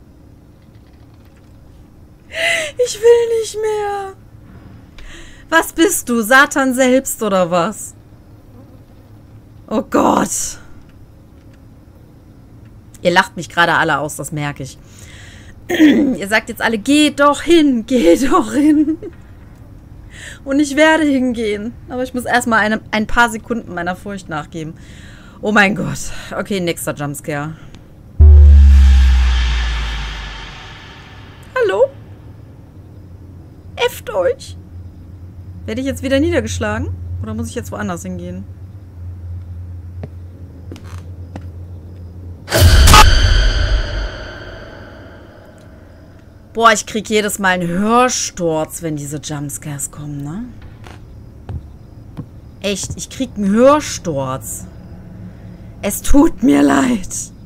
Ich will nicht mehr. Was bist du? Satan selbst oder was? Oh Gott. Ihr lacht mich gerade alle aus, das merke ich. Ihr sagt jetzt alle, geh doch hin, geh doch hin. Und ich werde hingehen. Aber ich muss erstmal eine, ein paar Sekunden meiner Furcht nachgeben. Oh mein Gott. Okay, nächster Jumpscare. Hallo? Äfft euch. Werde ich jetzt wieder niedergeschlagen? Oder muss ich jetzt woanders hingehen? Boah, ich krieg jedes Mal einen Hörsturz, wenn diese Jumpscares kommen, ne? Echt, ich krieg einen Hörsturz. Es tut mir leid.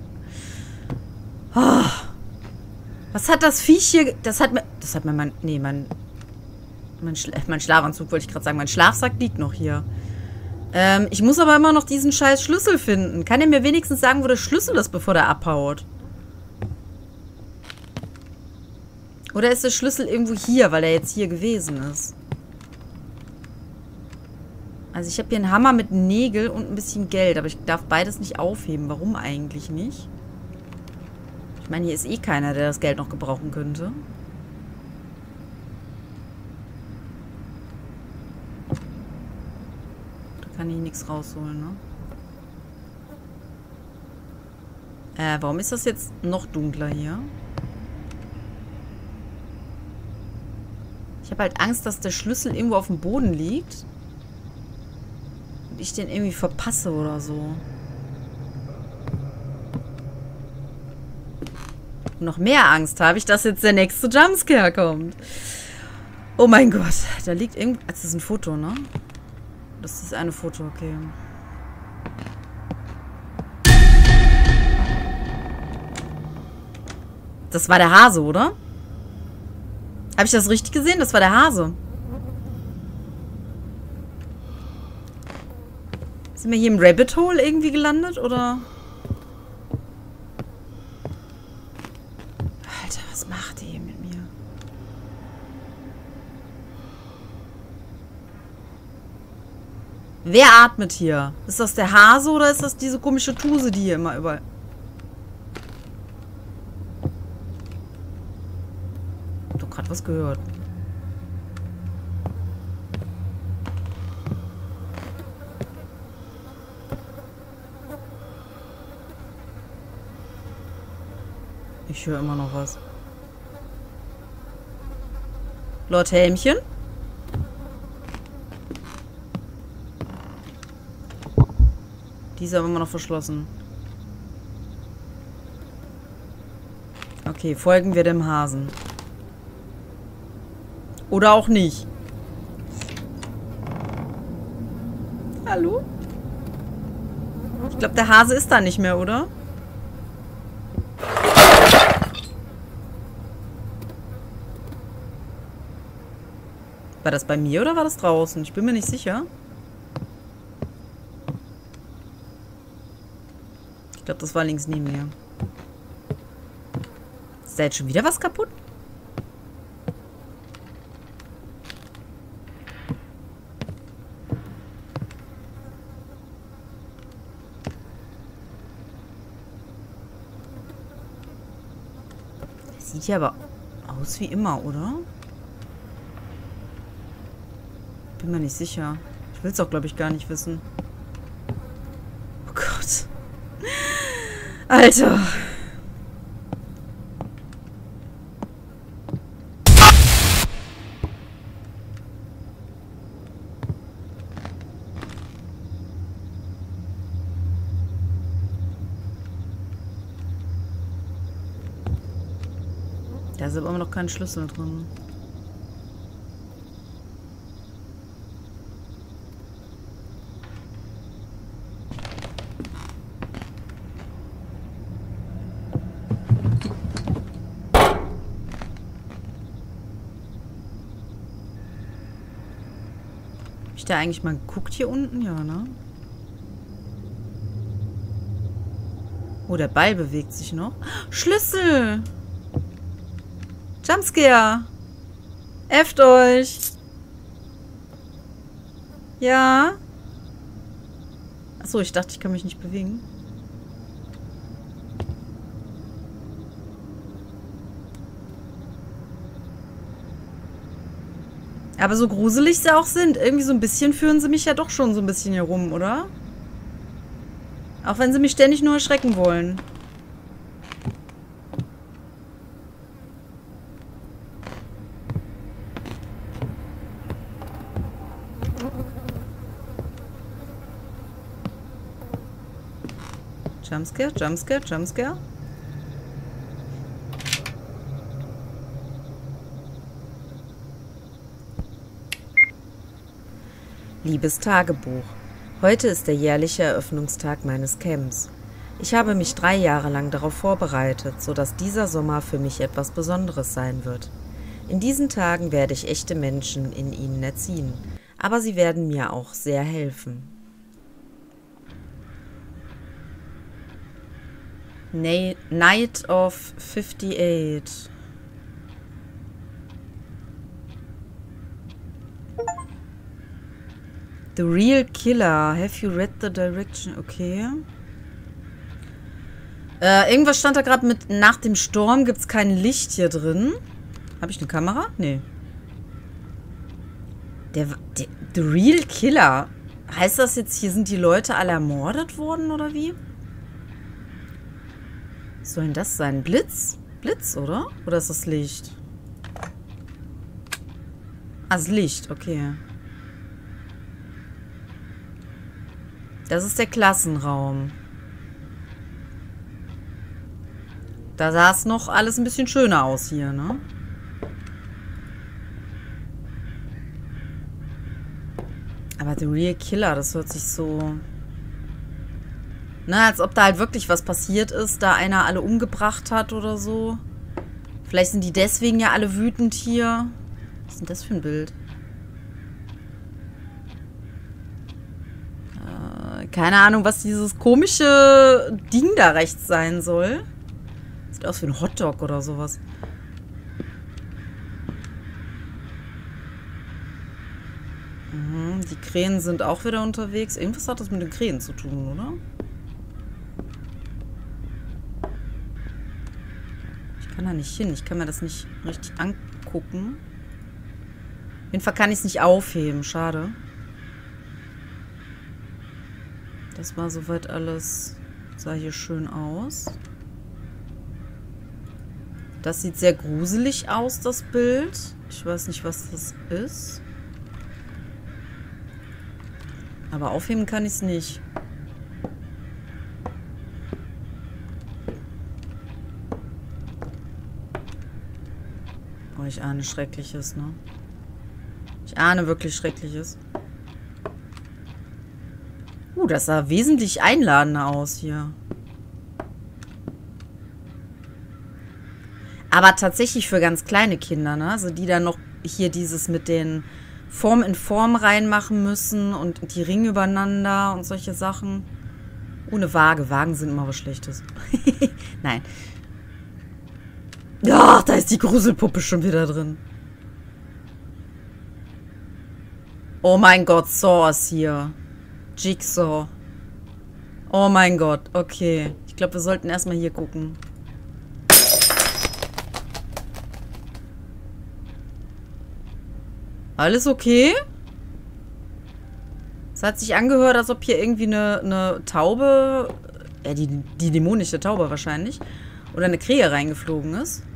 Oh. Was hat das Viech hier... Das hat mir... Das hat mir mein... Nee, mein... Mein, Schla mein Schlafanzug, wollte ich gerade sagen. Mein Schlafsack liegt noch hier. Ähm, ich muss aber immer noch diesen scheiß Schlüssel finden. Kann er mir wenigstens sagen, wo der Schlüssel ist, bevor der abhaut? Oder ist der Schlüssel irgendwo hier, weil er jetzt hier gewesen ist? Also ich habe hier einen Hammer mit Nägel und ein bisschen Geld, aber ich darf beides nicht aufheben. Warum eigentlich nicht? Ich meine, hier ist eh keiner, der das Geld noch gebrauchen könnte. Da kann ich nichts rausholen, ne? Äh, warum ist das jetzt noch dunkler hier? Ich habe halt Angst, dass der Schlüssel irgendwo auf dem Boden liegt. Und ich den irgendwie verpasse oder so. Und noch mehr Angst habe ich, dass jetzt der nächste Jumpscare kommt. Oh mein Gott. Da liegt irgendwo... Das ist ein Foto, ne? Das ist eine Foto, okay. Das war der Hase, oder? Habe ich das richtig gesehen? Das war der Hase. Sind wir hier im Rabbit Hole irgendwie gelandet, oder? Alter, was macht ihr hier mit mir? Wer atmet hier? Ist das der Hase oder ist das diese komische Tuse, die hier immer überall... Ich hab doch gerade was gehört. Ich höre immer noch was. Lord Helmchen? Die ist aber immer noch verschlossen. Okay, folgen wir dem Hasen. Oder auch nicht. Hallo? Ich glaube, der Hase ist da nicht mehr, oder? War das bei mir oder war das draußen? Ich bin mir nicht sicher. Ich glaube, das war links neben mir. Ist da jetzt schon wieder was kaputt? Das sieht ja aber aus wie immer, oder? Bin mir nicht sicher. Ich will es auch, glaube ich, gar nicht wissen. Oh Gott. Alter. Da ist aber immer noch kein Schlüssel drin. Hab ich da eigentlich mal geguckt hier unten? Ja, ne? Oh, der Ball bewegt sich noch. Schlüssel! Jumpscare! Äfft euch! Ja? Achso, ich dachte, ich kann mich nicht bewegen. Aber so gruselig sie auch sind, irgendwie so ein bisschen führen sie mich ja doch schon so ein bisschen hier rum, oder? Auch wenn sie mich ständig nur erschrecken wollen. Jumpscare, Jumpscare, Jumpscare. Liebes Tagebuch. Heute ist der jährliche Eröffnungstag meines Camps. Ich habe mich drei Jahre lang darauf vorbereitet, sodass dieser Sommer für mich etwas Besonderes sein wird. In diesen Tagen werde ich echte Menschen in ihnen erziehen, aber sie werden mir auch sehr helfen. Night of fifty-eight. The Real Killer. Have you read the direction? Okay. Äh, irgendwas stand da gerade mit, nach dem Sturm gibt es kein Licht hier drin. Habe ich eine Kamera? Nee. Der, der, The Real Killer. Heißt das jetzt, hier sind die Leute alle ermordet worden, oder wie? Was soll denn das sein? Blitz? Blitz, oder? Oder ist das Licht? Ah, das Licht, okay. Das ist der Klassenraum. Da sah es noch alles ein bisschen schöner aus hier, ne? Aber The Real Killer, das hört sich so... Na, als ob da halt wirklich was passiert ist, da einer alle umgebracht hat oder so. Vielleicht sind die deswegen ja alle wütend hier. Was ist denn das für ein Bild? Keine Ahnung, was dieses komische Ding da rechts sein soll. Sieht aus wie ein Hotdog oder sowas. Mhm, die Krähen sind auch wieder unterwegs. Irgendwas hat das mit den Krähen zu tun, oder? Ich kann da nicht hin. Ich kann mir das nicht richtig angucken. Auf jeden Fall kann ich es nicht aufheben. Schade. Das war soweit alles, sah hier schön aus. Das sieht sehr gruselig aus, das Bild. Ich weiß nicht, was das ist. Aber aufheben kann ich es nicht. Oh, ich ahne Schreckliches, ne? Ich ahne wirklich Schreckliches. Uh, das sah wesentlich einladender aus hier. Aber tatsächlich für ganz kleine Kinder, ne? Also die dann noch hier dieses mit den Form in Form reinmachen müssen und die Ringe übereinander und solche Sachen. Ohne Waage. Wagen sind immer was Schlechtes. Nein. Ach, da ist die Gruselpuppe schon wieder drin. Oh mein Gott, Saw ist hier. Jigsaw. Oh mein Gott, okay. Ich glaube, wir sollten erstmal hier gucken. Alles okay? Es hat sich angehört, als ob hier irgendwie eine, eine Taube, ja, die, die dämonische Taube wahrscheinlich, oder eine Krähe reingeflogen ist.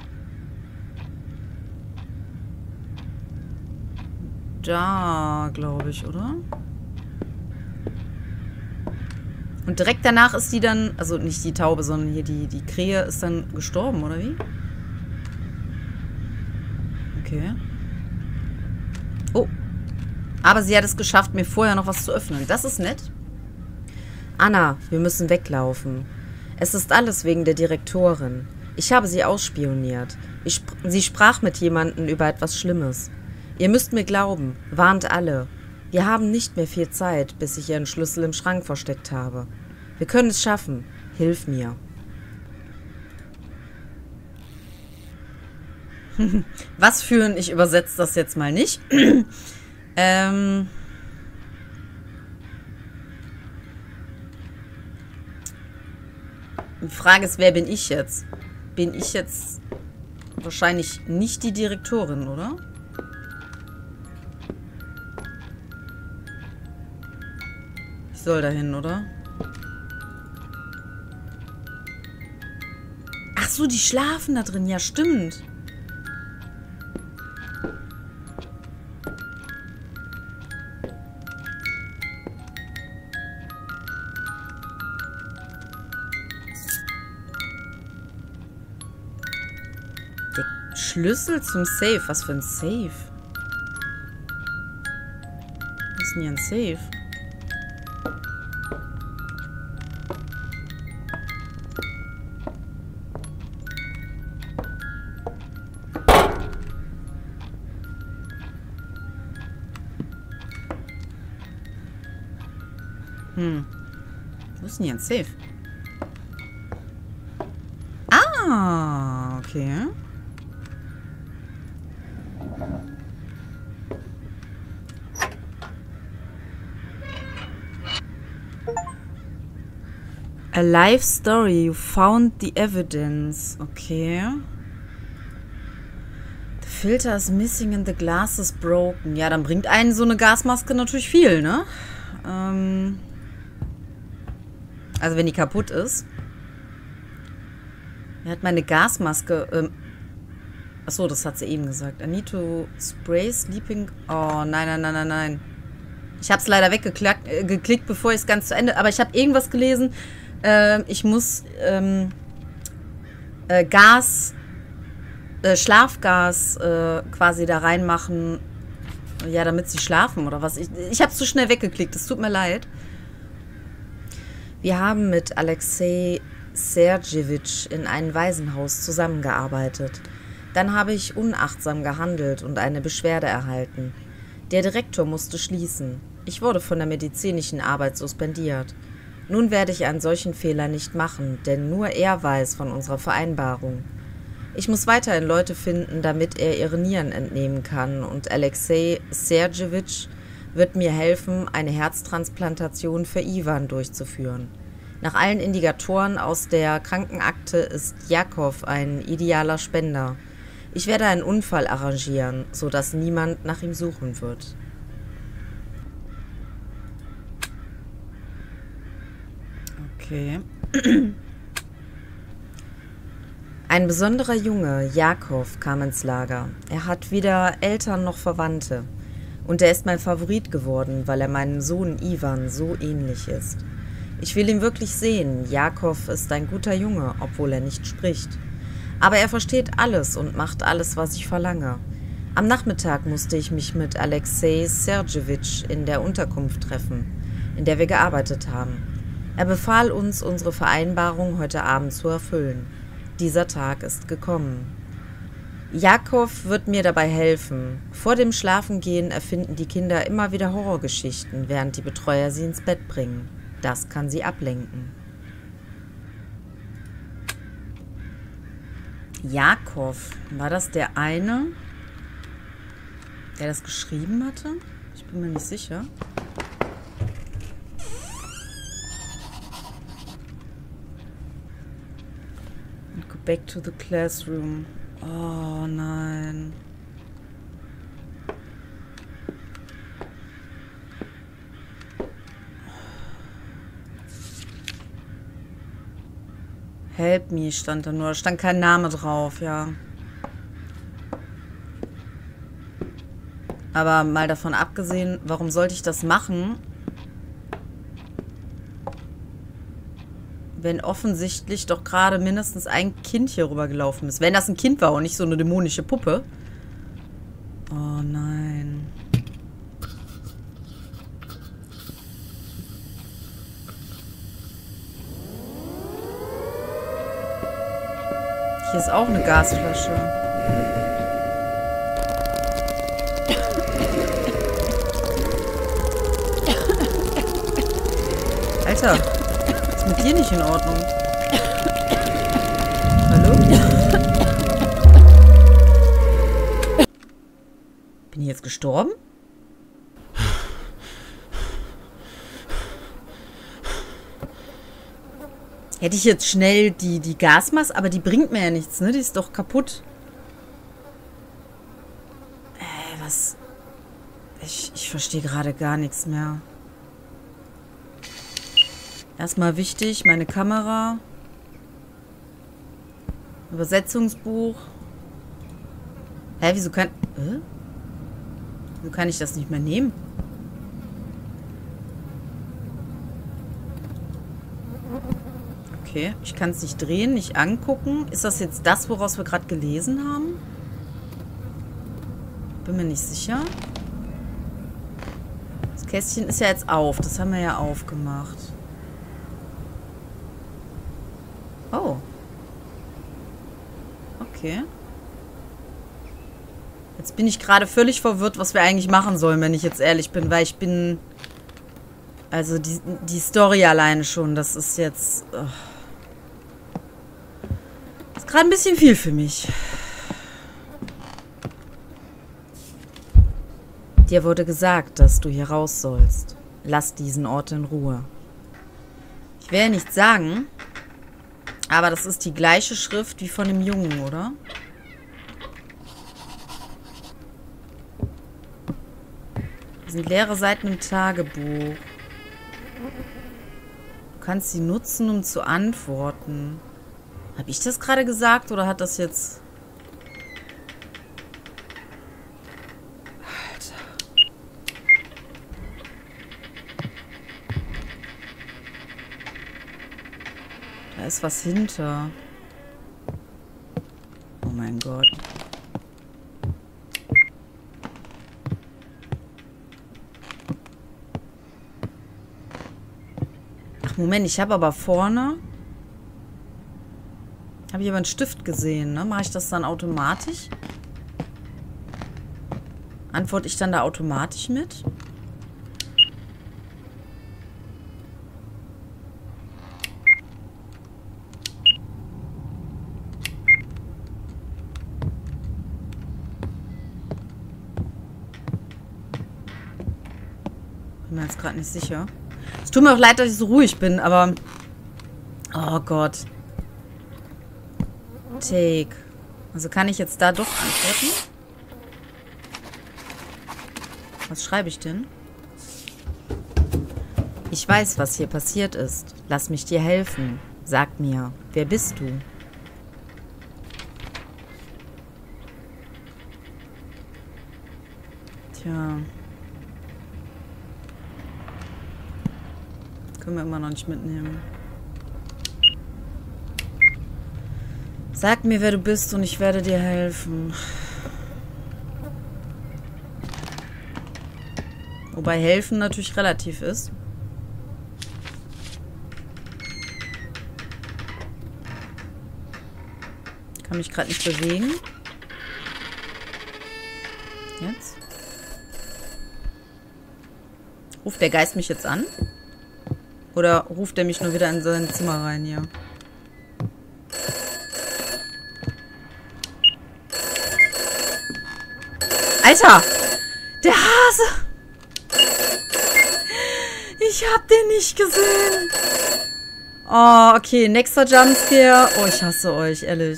Da, glaube ich, oder? Und direkt danach ist die dann, also nicht die Taube, sondern hier die, die Krähe ist dann gestorben, oder wie? Okay. Oh. Aber sie hat es geschafft, mir vorher noch was zu öffnen. Das ist nett. Anna, wir müssen weglaufen. Es ist alles wegen der Direktorin. Ich habe sie ausspioniert. Ich sp- sie sprach mit jemandem über etwas Schlimmes. Ihr müsst mir glauben. Warnt alle. Wir haben nicht mehr viel Zeit, bis ich ihren Schlüssel im Schrank versteckt habe. Wir können es schaffen. Hilf mir. Was führen? Ich übersetze das jetzt mal nicht. ähm... Die Frage ist, wer bin ich jetzt? Bin ich jetzt wahrscheinlich nicht die Direktorin, oder? Ich soll dahin, oder? Ach so, die schlafen da drin. Ja, stimmt. Schlüssel zum Safe. Was für ein Safe? Was ist denn hier ein Safe? Hm. Wo ist denn hier ein Safe? Ah, okay. A life story. You found the evidence. Okay. The filter is missing and the glass is broken. Ja, dann bringt einen so eine Gasmaske natürlich viel, ne? Ähm also wenn die kaputt ist. Er hat meine Gasmaske. Ähm Achso, das hat sie eben gesagt. I need to spray sleeping. Oh, nein, nein, nein, nein, nein. Ich habe es leider weggeklickt, äh, geklickt, bevor ich es ganz zu Ende... Aber ich habe irgendwas gelesen. Äh, ich muss ähm, äh, Gas, äh, Schlafgas äh, quasi da reinmachen. Ja, damit sie schlafen oder was. Ich, ich habe es zu schnell weggeklickt. Es tut mir leid. Wir haben mit Alexei Sergejewitsch in einem Waisenhaus zusammengearbeitet. Dann habe ich unachtsam gehandelt und eine Beschwerde erhalten. Der Direktor musste schließen. Ich wurde von der medizinischen Arbeit suspendiert. Nun werde ich einen solchen Fehler nicht machen, denn nur er weiß von unserer Vereinbarung. Ich muss weiterhin Leute finden, damit er ihre Nieren entnehmen kann, und Alexei Sergejewitsch wird mir helfen, eine Herztransplantation für Ivan durchzuführen. Nach allen Indikatoren aus der Krankenakte ist Jakow ein idealer Spender. Ich werde einen Unfall arrangieren, sodass niemand nach ihm suchen wird. Okay. Ein besonderer Junge, Jakow, kam ins Lager. Er hat weder Eltern noch Verwandte. Und er ist mein Favorit geworden, weil er meinem Sohn Ivan so ähnlich ist. Ich will ihn wirklich sehen. Jakow ist ein guter Junge, obwohl er nicht spricht. Aber er versteht alles und macht alles, was ich verlange. Am Nachmittag musste ich mich mit Alexei Sergejewitsch in der Unterkunft treffen, in der wir gearbeitet haben. Er befahl uns, unsere Vereinbarung heute Abend zu erfüllen. Dieser Tag ist gekommen. Jakow wird mir dabei helfen. Vor dem Schlafengehen erfinden die Kinder immer wieder Horrorgeschichten, während die Betreuer sie ins Bett bringen. Das kann sie ablenken. Jakow, war das der eine, der das geschrieben hatte? Ich bin mir nicht sicher. And go back to the classroom. Oh nein. Help me stand da nur. Da stand kein Name drauf, ja. Aber mal davon abgesehen, warum sollte ich das machen, wenn offensichtlich doch gerade mindestens ein Kind hier rübergelaufen ist. Wenn das ein Kind war und nicht so eine dämonische Puppe. Oh nein. Hier ist auch eine Gasflasche. Alter, ist mit dir nicht in Ordnung? Hallo? Bin ich jetzt gestorben? Hätte ich jetzt schnell die, die Gasmaske, aber die bringt mir ja nichts, ne? Die ist doch kaputt. Äh, was? Ich, ich verstehe gerade gar nichts mehr. Erstmal wichtig, meine Kamera. Übersetzungsbuch. Hä, wieso kann... Äh? Wieso kann ich das nicht mehr nehmen? Okay, ich kann es nicht drehen, nicht angucken. Ist das jetzt das, woraus wir gerade gelesen haben? Bin mir nicht sicher. Das Kästchen ist ja jetzt auf. Das haben wir ja aufgemacht. Oh. Okay. Jetzt bin ich gerade völlig verwirrt, was wir eigentlich machen sollen, wenn ich jetzt ehrlich bin, weil ich bin... Also die, die Story alleine schon, das ist jetzt... Oh. Das ist gerade ein bisschen viel für mich. Dir wurde gesagt, dass du hier raus sollst. Lass diesen Ort in Ruhe. Ich will ja nichts sagen, aber das ist die gleiche Schrift wie von dem Jungen, oder? Das sind leere Seiten im Tagebuch. Du kannst sie nutzen, um zu antworten. Habe ich das gerade gesagt oder hat das jetzt... Alter. Da ist was hinter. Oh mein Gott. Ach Moment, ich habe aber vorne... Habe ich aber einen Stift gesehen, ne? Mache ich das dann automatisch? Antworte ich dann da automatisch mit? Bin mir jetzt gerade nicht sicher. Es tut mir auch leid, dass ich so ruhig bin, aber... Oh Gott. Take. Also kann ich jetzt da doch antworten? Was schreibe ich denn? Ich weiß, was hier passiert ist. Lass mich dir helfen. Sag mir, wer bist du? Tja. Können wir immer noch nicht mitnehmen. Sag mir, wer du bist und ich werde dir helfen. Wobei helfen natürlich relativ ist. Ich kann mich gerade nicht bewegen. Jetzt. Ruft der Geist mich jetzt an? Oder ruft er mich nur wieder in sein Zimmer rein hier? Alter! Der Hase! Ich hab den nicht gesehen. Oh, okay. Nächster Jumpscare. Oh, ich hasse euch, ehrlich.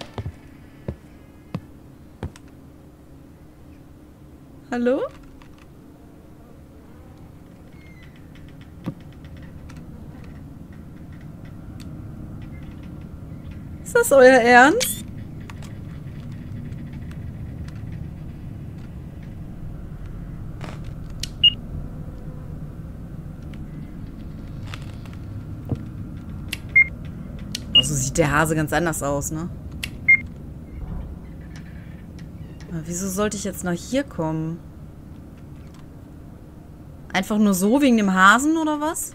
Hallo? Ist das euer Ernst? So sieht der Hase ganz anders aus, ne? wieso sollte ich jetzt nach hier kommen? Einfach nur so wegen dem Hasen oder was?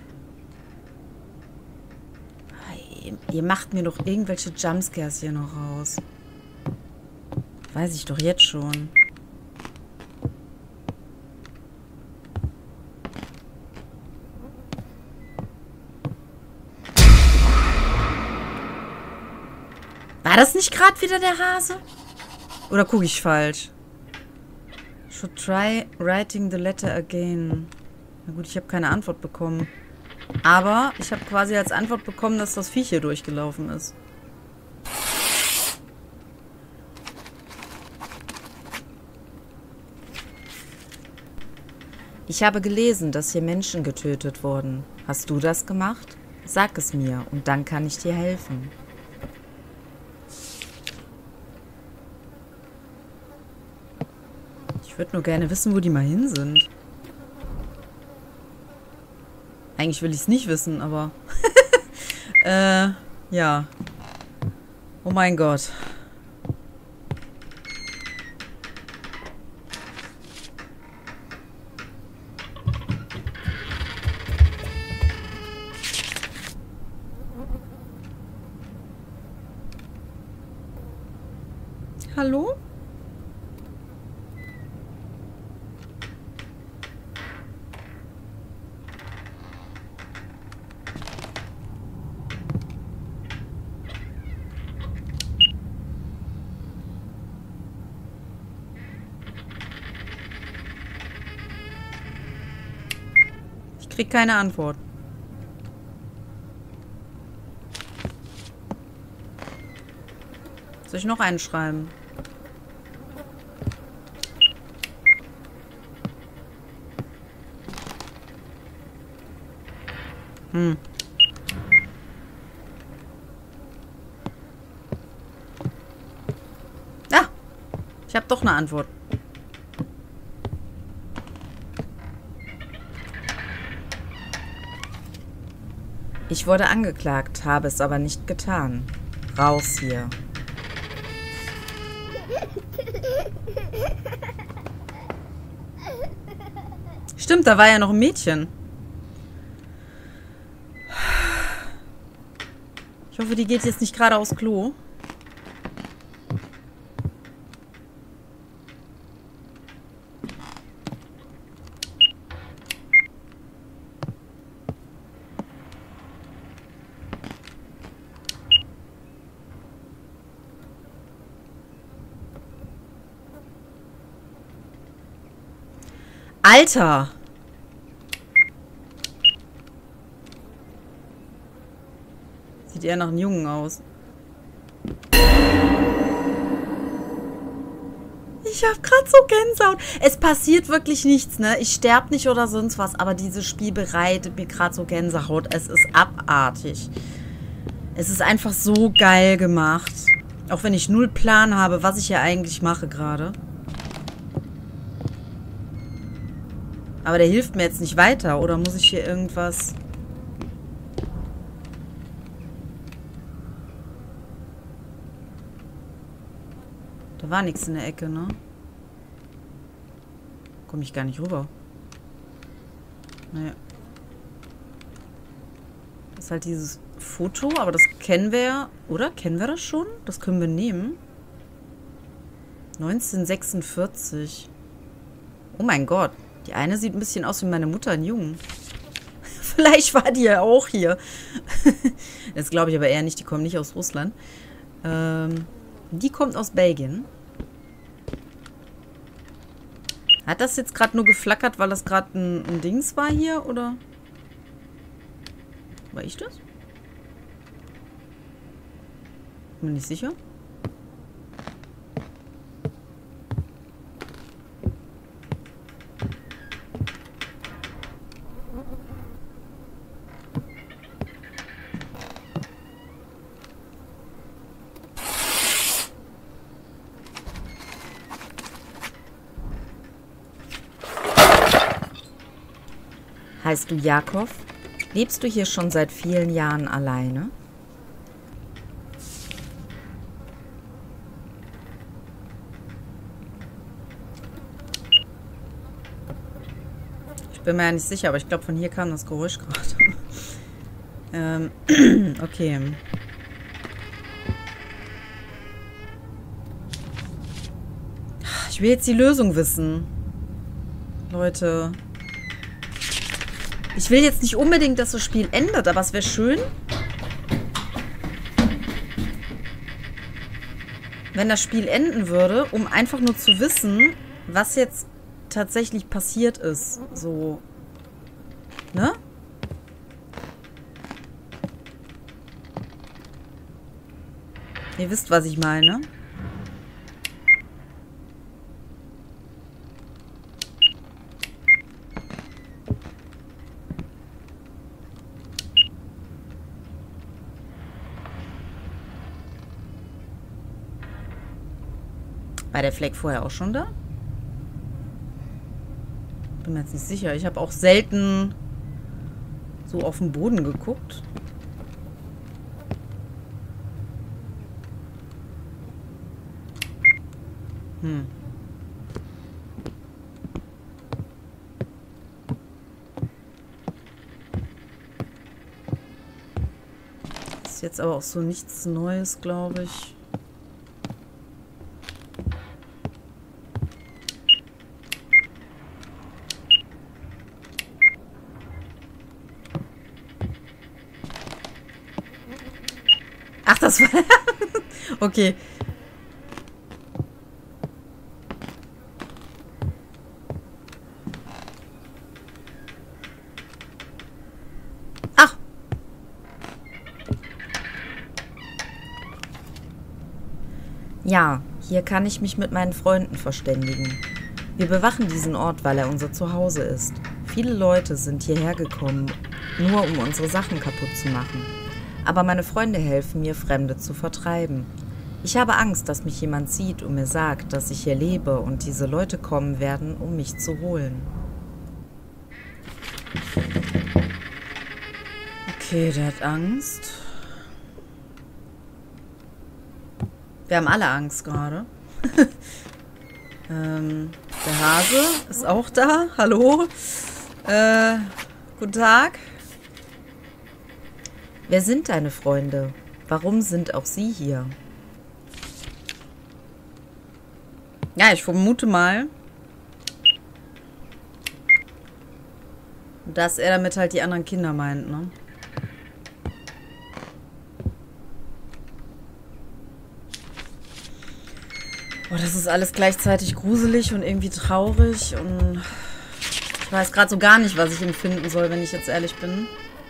Ihr, ihr macht mir doch irgendwelche Jumpscares hier noch raus. Weiß ich doch jetzt schon. War das nicht gerade wieder der Hase? Oder gucke ich falsch? Should try writing the letter again. Na gut, ich habe keine Antwort bekommen. Aber ich habe quasi als Antwort bekommen, dass das Viech hier durchgelaufen ist. Ich habe gelesen, dass hier Menschen getötet wurden. Hast du das gemacht? Sag es mir und dann kann ich dir helfen. Ich würde nur gerne wissen, wo die mal hin sind. Eigentlich will ich es nicht wissen, aber... äh, ja. Oh mein Gott. Hallo? Ich krieg keine Antwort. Soll ich noch einen schreiben? Hm. Ah! Ich habe doch eine Antwort. Ich wurde angeklagt, habe es aber nicht getan. Raus hier. Stimmt, da war ja noch ein Mädchen. Ich hoffe, die geht jetzt nicht gerade aufs Klo. Alter! Sieht eher nach einem Jungen aus. Ich hab grad so Gänsehaut. Es passiert wirklich nichts, ne? Ich sterb nicht oder sonst was, aber dieses Spiel bereitet mir gerade so Gänsehaut. Es ist abartig. Es ist einfach so geil gemacht. Auch wenn ich null Plan habe, was ich hier eigentlich mache gerade. Aber der hilft mir jetzt nicht weiter. Oder muss ich hier irgendwas... Da war nichts in der Ecke, ne? Komme ich gar nicht rüber. Naja. Das ist halt dieses Foto, aber das kennen wir ja. Oder? Kennen wir das schon? Das können wir nehmen. neunzehnhundertsechsundvierzig. Oh mein Gott. Die eine sieht ein bisschen aus wie meine Mutter in Jung. Vielleicht war die ja auch hier. Das glaube ich aber eher nicht. Die kommen nicht aus Russland. Ähm, die kommt aus Belgien. Hat das jetzt gerade nur geflackert, weil das gerade ein, ein Dings war hier, oder? War ich das? Bin mir nicht sicher. Heißt du Jakob? Lebst du hier schon seit vielen Jahren alleine? bin mir ja nicht sicher, aber ich glaube, von hier kam das Geräusch gerade. ähm, okay. Ich will jetzt die Lösung wissen. Leute. Ich will jetzt nicht unbedingt, dass das Spiel endet, aber es wäre schön, wenn das Spiel enden würde, um einfach nur zu wissen, was jetzt tatsächlich passiert ist. So. Ne? Ihr wisst, was ich meine. War der Fleck vorher auch schon da? Bin mir jetzt nicht sicher. Ich habe auch selten so auf den Boden geguckt. Hm. Ist jetzt aber auch so nichts Neues, glaube ich. Ach, das war... Okay. Ach. Ja, hier kann ich mich mit meinen Freunden verständigen. Wir bewachen diesen Ort, weil er unser Zuhause ist. Viele Leute sind hierher gekommen, nur um unsere Sachen kaputt zu machen. Aber meine Freunde helfen mir, Fremde zu vertreiben. Ich habe Angst, dass mich jemand sieht und mir sagt, dass ich hier lebe und diese Leute kommen werden, um mich zu holen. Okay, der hat Angst. Wir haben alle Angst gerade. ähm, der Hase ist auch da. Hallo. Äh, guten Tag. Wer sind deine Freunde? Warum sind auch sie hier? Ja, ich vermute mal, dass er damit halt die anderen Kinder meint, ne? Boah, das ist alles gleichzeitig gruselig und irgendwie traurig und ich weiß gerade so gar nicht, was ich empfinden soll, wenn ich jetzt ehrlich bin.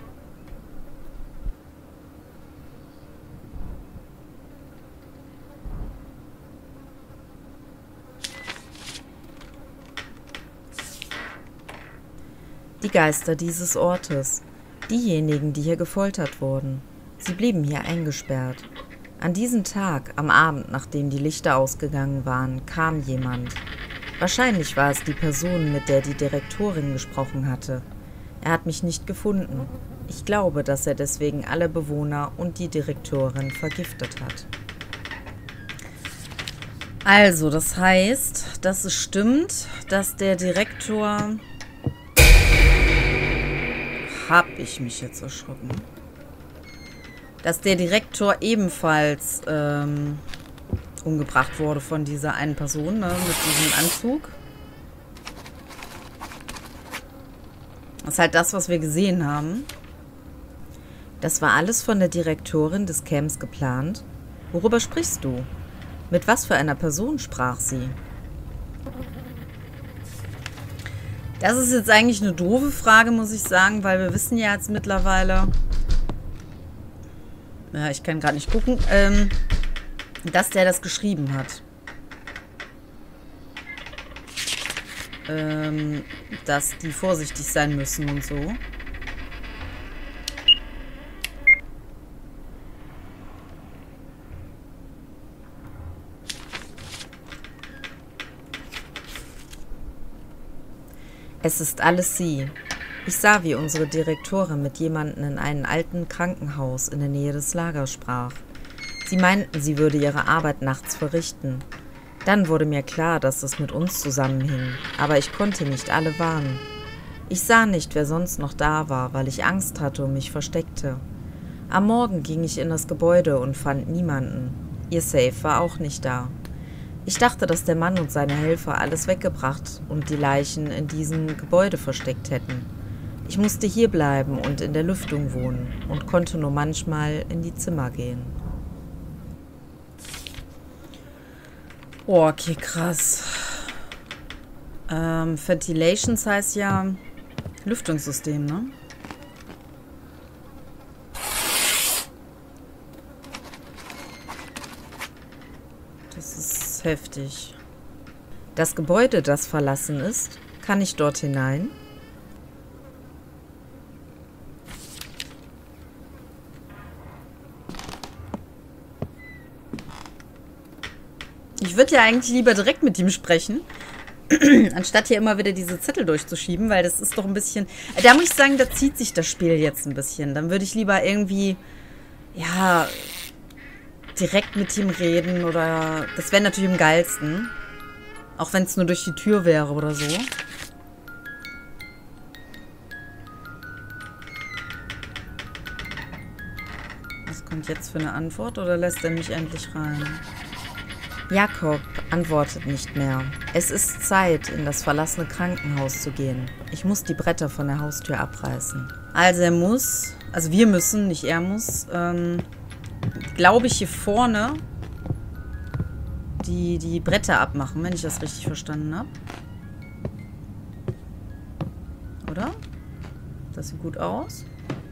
Die Geister dieses Ortes. Diejenigen, die hier gefoltert wurden. Sie blieben hier eingesperrt. An diesem Tag, am Abend, nachdem die Lichter ausgegangen waren, kam jemand. Wahrscheinlich war es die Person, mit der die Direktorin gesprochen hatte. Er hat mich nicht gefunden. Ich glaube, dass er deswegen alle Bewohner und die Direktorin vergiftet hat. Also, das heißt, dass es stimmt, dass der Direktor... Hab ich mich jetzt erschrocken. Dass der Direktor ebenfalls ähm, umgebracht wurde von dieser einen Person, ne, mit diesem Anzug. Das ist halt das, was wir gesehen haben. Das war alles von der Direktorin des Camps geplant. Worüber sprichst du? Mit was für einer Person sprach sie? Das ist jetzt eigentlich eine doofe Frage, muss ich sagen, weil wir wissen ja jetzt mittlerweile, ja, ich kann gerade nicht gucken, ähm, dass der das geschrieben hat. Ähm, dass die vorsichtig sein müssen und so. Es ist alles sie. Ich sah, wie unsere Direktorin mit jemandem in einem alten Krankenhaus in der Nähe des Lagers sprach. Sie meinten, sie würde ihre Arbeit nachts verrichten. Dann wurde mir klar, dass es mit uns zusammenhing, aber ich konnte nicht alle warnen. Ich sah nicht, wer sonst noch da war, weil ich Angst hatte und mich versteckte. Am Morgen ging ich in das Gebäude und fand niemanden. Ihr Safe war auch nicht da. Ich dachte, dass der Mann und seine Helfer alles weggebracht und die Leichen in diesem Gebäude versteckt hätten. Ich musste hier bleiben und in der Lüftung wohnen und konnte nur manchmal in die Zimmer gehen. Oh, okay, krass. Ähm, Ventilations heißt ja Lüftungssystem, ne? Das ist heftig. Das Gebäude, das verlassen ist, kann ich dort hinein? Ich würde ja eigentlich lieber direkt mit ihm sprechen, anstatt hier immer wieder diese Zettel durchzuschieben, weil das ist doch ein bisschen... Da muss ich sagen, da zieht sich das Spiel jetzt ein bisschen. Dann würde ich lieber irgendwie, ja, direkt mit ihm reden oder... Das wäre natürlich am geilsten. Auch wenn es nur durch die Tür wäre oder so. Was kommt jetzt für eine Antwort oder lässt er mich endlich rein? Jakob antwortet nicht mehr. Es ist Zeit, in das verlassene Krankenhaus zu gehen. Ich muss die Bretter von der Haustür abreißen. Also er muss, also wir müssen, nicht er muss, ähm, glaube ich, hier vorne die, die Bretter abmachen, wenn ich das richtig verstanden habe. Oder? Das sieht gut aus.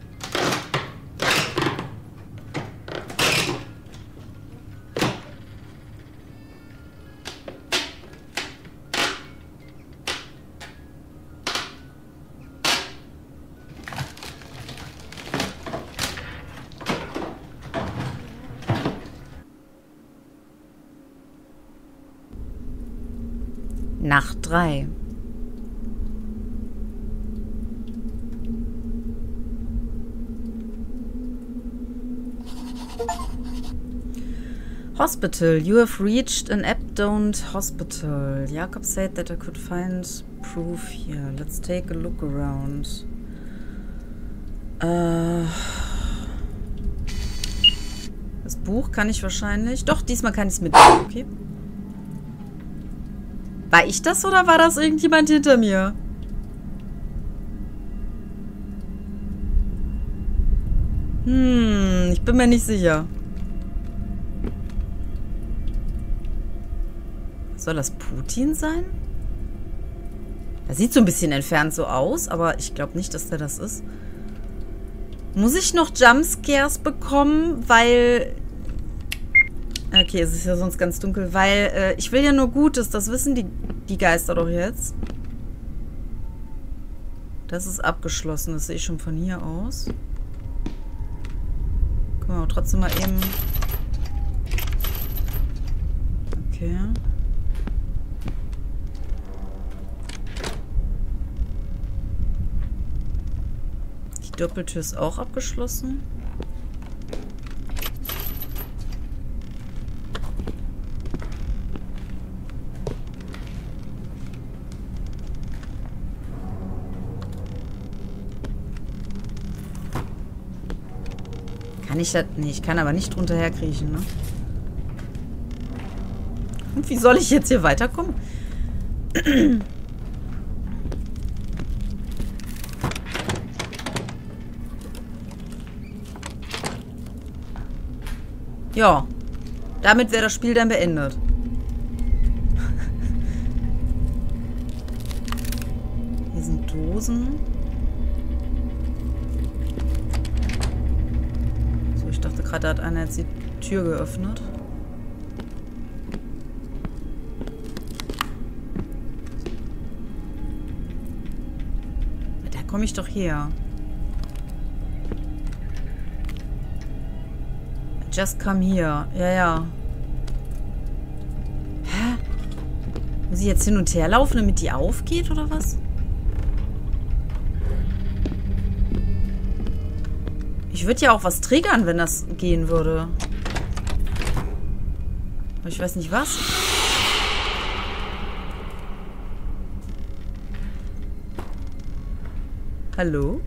Nacht drei. Hospital. You have reached an abandoned hospital. Jakob said that I could find proof here. Let's take a look around. Äh, das Buch kann ich wahrscheinlich... Doch, diesmal kann ich es mitnehmen, okay? War ich das oder war das irgendjemand hinter mir? Hm, ich bin mir nicht sicher. Soll das Putin sein? Er sieht so ein bisschen entfernt so aus, aber ich glaube nicht, dass der das ist. Muss ich noch Jumpscares bekommen, weil... Okay, es ist ja sonst ganz dunkel, weil äh, ich will ja nur Gutes, das wissen die, die Geister doch jetzt. Das ist abgeschlossen, das sehe ich schon von hier aus. Gucken wir aber trotzdem mal eben... Okay. Die Doppeltür ist auch abgeschlossen. Kann ich das? Nee, ich kann aber nicht drunter herkriechen, ne? Und wie soll ich jetzt hier weiterkommen? Ja. Damit wäre das Spiel dann beendet. Hier sind Dosen. Ich dachte gerade, da hat einer jetzt die Tür geöffnet. Da komme ich doch her. Just come here. Ja, ja. Hä? Muss ich jetzt hin und her laufen, damit die aufgeht, oder was? Ich würde ja auch was triggern, wenn das gehen würde. Aber ich weiß nicht was. Hallo?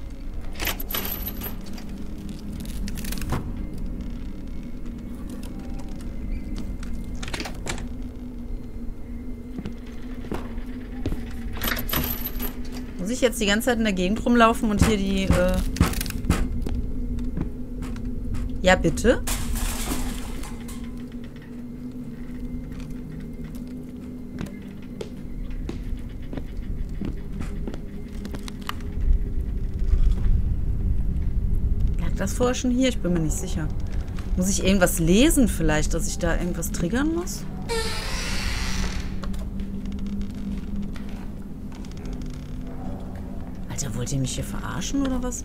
Muss ich jetzt die ganze Zeit in der Gegend rumlaufen und hier die... Äh ja, bitte? Lag das vorher schon hier? Ich bin mir nicht sicher. Muss ich irgendwas lesen vielleicht, dass ich da irgendwas triggern muss? Alter, wollt ihr mich hier verarschen oder was?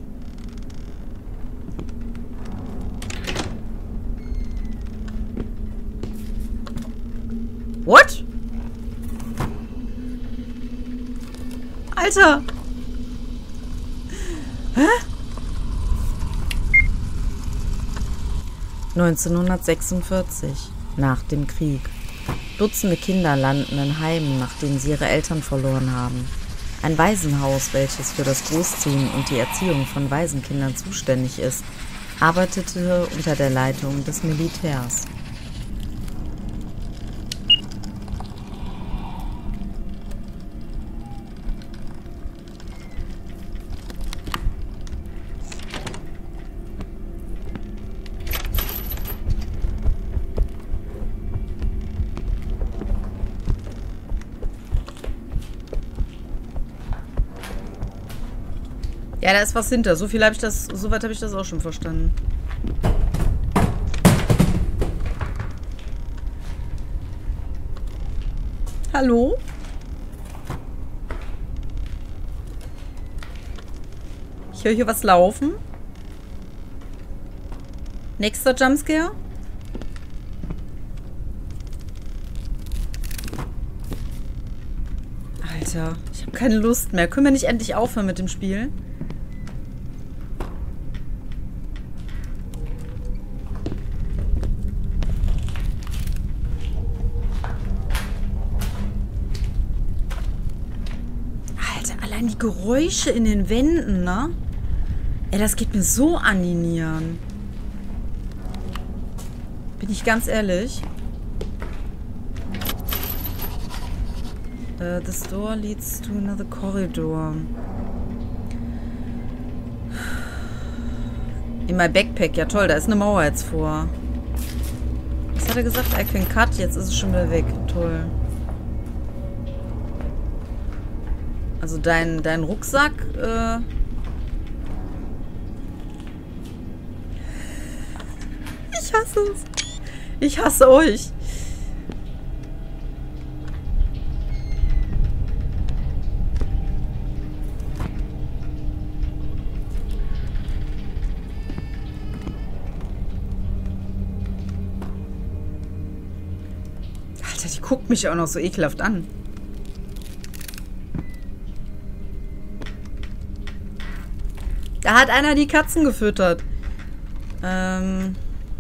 What? Alter! Hä? neunzehnhundertsechsundvierzig, nach dem Krieg. Dutzende Kinder landen in Heimen, nachdem sie ihre Eltern verloren haben. Ein Waisenhaus, welches für das Großziehen und die Erziehung von Waisenkindern zuständig ist, arbeitete unter der Leitung des Militärs. Ja, da ist was hinter. So viel habe ich das, so weit habe ich das auch schon verstanden. Hallo? Ich höre hier was laufen. Nächster Jumpscare. Alter, ich habe keine Lust mehr. Können wir nicht endlich aufhören mit dem Spiel? Die Geräusche in den Wänden, ne? Ey, das geht mir so an die Nieren. Bin ich ganz ehrlich. Uh, this door leads to another corridor. In my backpack. Ja toll, da ist eine Mauer jetzt vor. Was hat er gesagt? I can cut. Jetzt ist es schon wieder weg. Toll. Also dein, dein Rucksack, äh ich hasse es. Ich hasse euch. Alter, die guckt mich auch noch so ekelhaft an. Da hat einer die Katzen gefüttert. Ähm.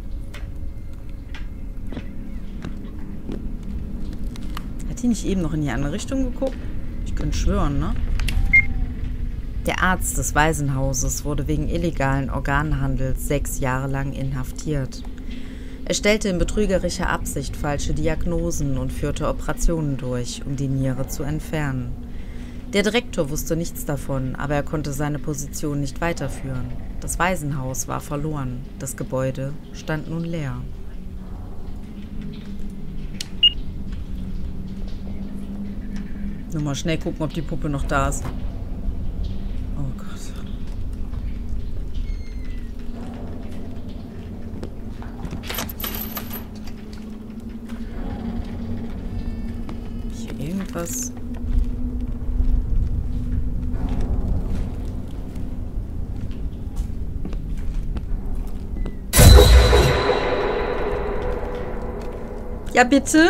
Hat die nicht eben noch in die andere Richtung geguckt? Ich könnte schwören, ne? Der Arzt des Waisenhauses wurde wegen illegalen Organhandels sechs Jahre lang inhaftiert. Er stellte in betrügerischer Absicht falsche Diagnosen und führte Operationen durch, um die Niere zu entfernen. Der Direktor wusste nichts davon, aber er konnte seine Position nicht weiterführen. Das Waisenhaus war verloren. Das Gebäude stand nun leer. Nur mal schnell gucken, ob die Puppe noch da ist. Oh Gott. Hier irgendwas... Ja, bitte?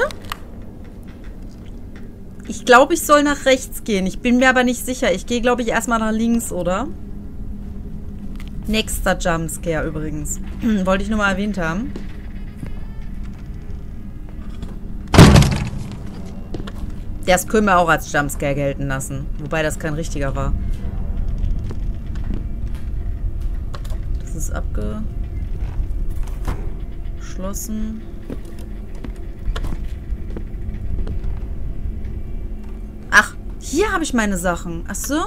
Ich glaube, ich soll nach rechts gehen. Ich bin mir aber nicht sicher. Ich gehe, glaube ich, erstmal nach links, oder? Nächster Jumpscare übrigens. Wollte ich nur mal erwähnt haben. Das können wir auch als Jumpscare gelten lassen. Wobei das kein richtiger war. ist abgeschlossen. Ach, hier habe ich meine Sachen. Ach so.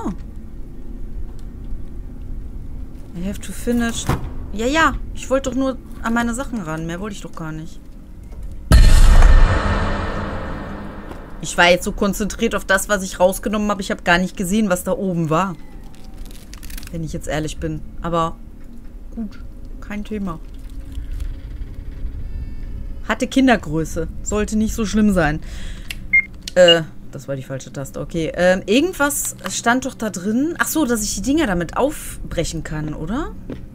I have to finish. Ja, ja. Ich wollte doch nur an meine Sachen ran. Mehr wollte ich doch gar nicht. Ich war jetzt so konzentriert auf das, was ich rausgenommen habe. Ich habe gar nicht gesehen, was da oben war. Wenn ich jetzt ehrlich bin. Aber gut. Kein Thema. Hatte Kindergröße. Sollte nicht so schlimm sein. Äh... Das war die falsche Taste. Okay. Ähm, irgendwas stand doch da drin. Ach so, dass ich die Dinger damit aufbrechen kann, oder?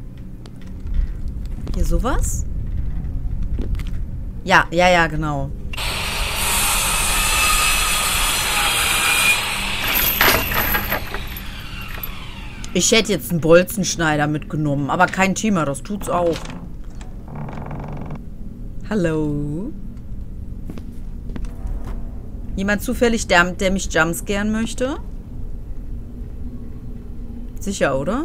Hier sowas? Ja, ja, ja, genau. Ich hätte jetzt einen Bolzenschneider mitgenommen, aber kein Thema, das tut's auch. Hallo? Jemand zufällig, der, der mich jumpscaren möchte? Sicher, oder?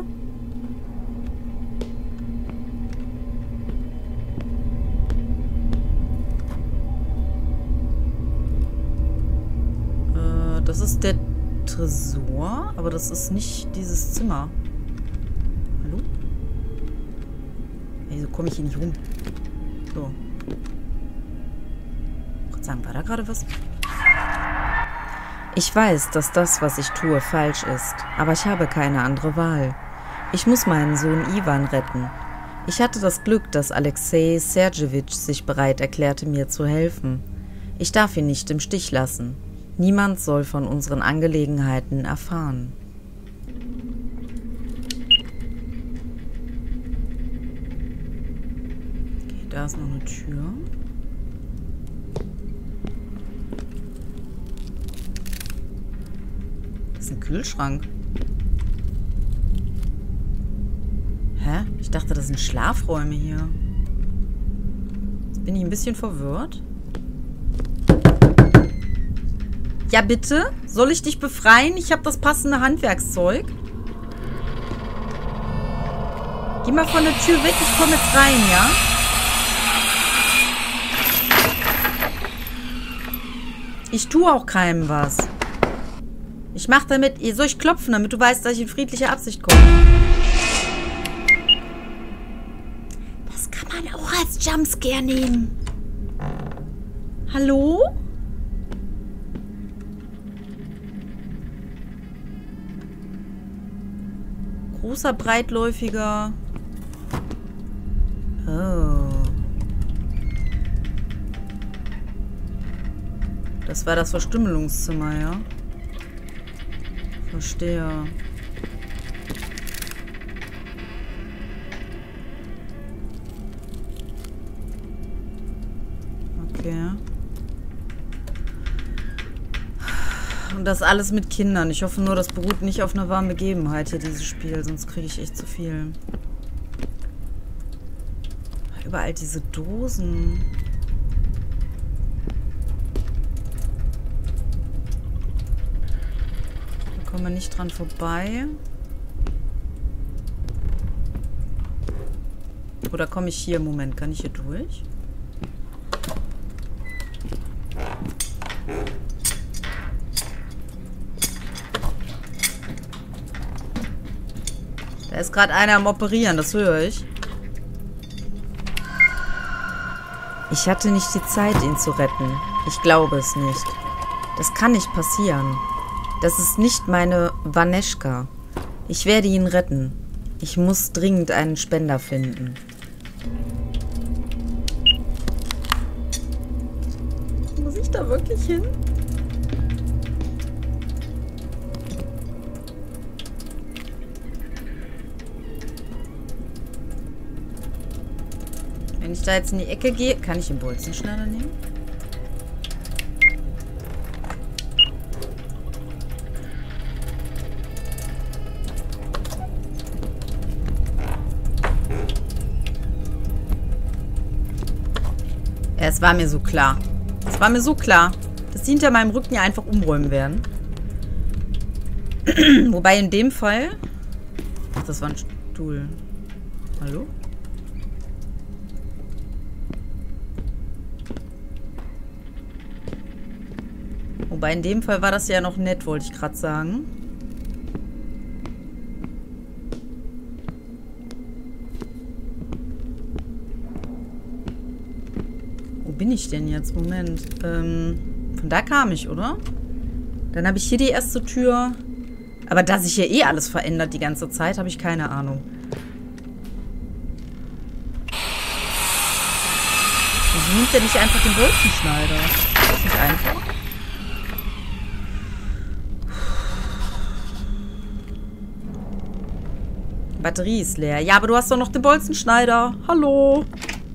Äh, das ist der Tresor, aber das ist nicht dieses Zimmer. Hallo? Wieso komme ich hier nicht rum? So. Ich wollte sagen, war da gerade was? Ich weiß, dass das, was ich tue, falsch ist, aber ich habe keine andere Wahl. Ich muss meinen Sohn Ivan retten. Ich hatte das Glück, dass Alexei Sergejewitsch sich bereit erklärte, mir zu helfen. Ich darf ihn nicht im Stich lassen. Niemand soll von unseren Angelegenheiten erfahren. Okay, da ist noch eine Tür. Das ist ein Kühlschrank. Hä? Ich dachte, das sind Schlafräume hier. Jetzt bin ich ein bisschen verwirrt. Ja, bitte? Soll ich dich befreien? Ich habe das passende Handwerkszeug. Geh mal von der Tür weg, ich komme jetzt rein, ja? Ich tue auch keinem was. Ich mache damit... Soll ich klopfen, damit du weißt, dass ich in friedlicher Absicht komme? Das kann man auch als Jumpscare nehmen. Hallo? Großer, breitläufiger... Oh. Das war das Verstümmelungszimmer, ja? Verstehe. Okay. Und das alles mit Kindern. Ich hoffe nur, das beruht nicht auf einer warmen Begebenheit hier, dieses Spiel. Sonst kriege ich echt zu viel. Überall diese Dosen. Da kommen wir nicht dran vorbei. Oder komme ich hier? Moment, kann ich hier durch? Da ist gerade einer am Operieren, das höre ich. Ich hatte nicht die Zeit, ihn zu retten. Ich glaube es nicht. Das kann nicht passieren. Das ist nicht meine Vaneschka. Ich werde ihn retten. Ich muss dringend einen Spender finden. Muss ich da wirklich hin? Wenn ich da jetzt in die Ecke gehe, kann ich den Bolzenschneider nehmen? Ja, es war mir so klar. Es war mir so klar, dass die hinter meinem Rücken ja einfach umräumen werden. Wobei in dem Fall... Ach, das war ein Stuhl. Hallo? Wobei in dem Fall war das ja noch nett, wollte ich gerade sagen. Wo bin ich denn jetzt? Moment. Ähm, von da kam ich, oder? Dann habe ich hier die erste Tür. Aber dass sich hier eh alles verändert die ganze Zeit, habe ich keine Ahnung. Wieso nimmt der nicht einfach den Bolzenschneider? Ist das nicht einfach? Batterie ist leer. Ja, aber du hast doch noch den Bolzenschneider. Hallo.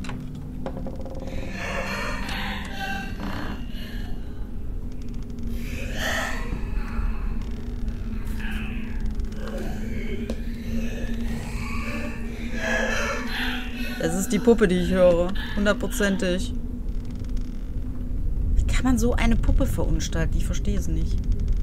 Das ist die Puppe, die ich höre. Hundertprozentig. Wie kann man so eine Puppe verunstalten? Ich verstehe es nicht.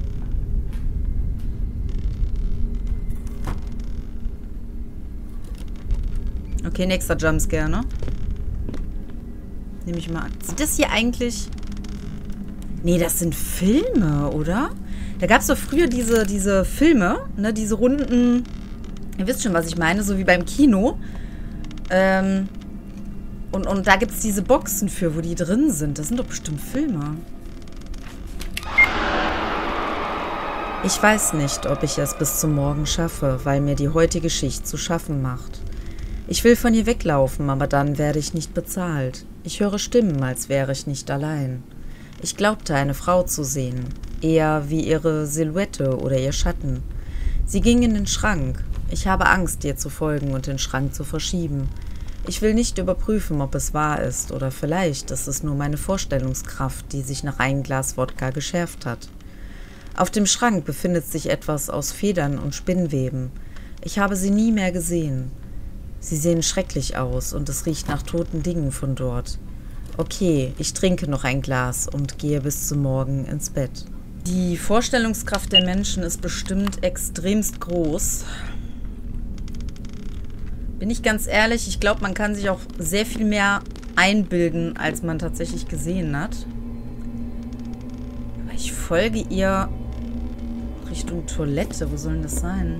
Okay, nächster Jumpscare, ne? Nehme ich mal an. Sind das hier eigentlich... Nee, das sind Filme, oder? Da gab es doch früher diese, diese Filme, ne? Diese runden... Ihr wisst schon, was ich meine. So wie beim Kino. Ähm... Und, und da gibt es diese Boxen für, wo die drin sind. Das sind doch bestimmt Filme. Ich weiß nicht, ob ich es bis zum Morgen schaffe, weil mir die heutige Schicht zu schaffen macht. Ich will von ihr weglaufen, aber dann werde ich nicht bezahlt. Ich höre Stimmen, als wäre ich nicht allein. Ich glaubte, eine Frau zu sehen. Eher wie ihre Silhouette oder ihr Schatten. Sie ging in den Schrank. Ich habe Angst, ihr zu folgen und den Schrank zu verschieben. Ich will nicht überprüfen, ob es wahr ist, oder vielleicht ist es nur meine Vorstellungskraft, die sich nach einem Glas Wodka geschärft hat. Auf dem Schrank befindet sich etwas aus Federn und Spinnweben. Ich habe sie nie mehr gesehen. Sie sehen schrecklich aus und es riecht nach toten Dingen von dort. Okay, ich trinke noch ein Glas und gehe bis zum Morgen ins Bett. Die Vorstellungskraft der Menschen ist bestimmt extremst groß. Bin ich ganz ehrlich, ich glaube, man kann sich auch sehr viel mehr einbilden, als man tatsächlich gesehen hat. Aber ich folge ihr Richtung Toilette. Wo soll denn das sein?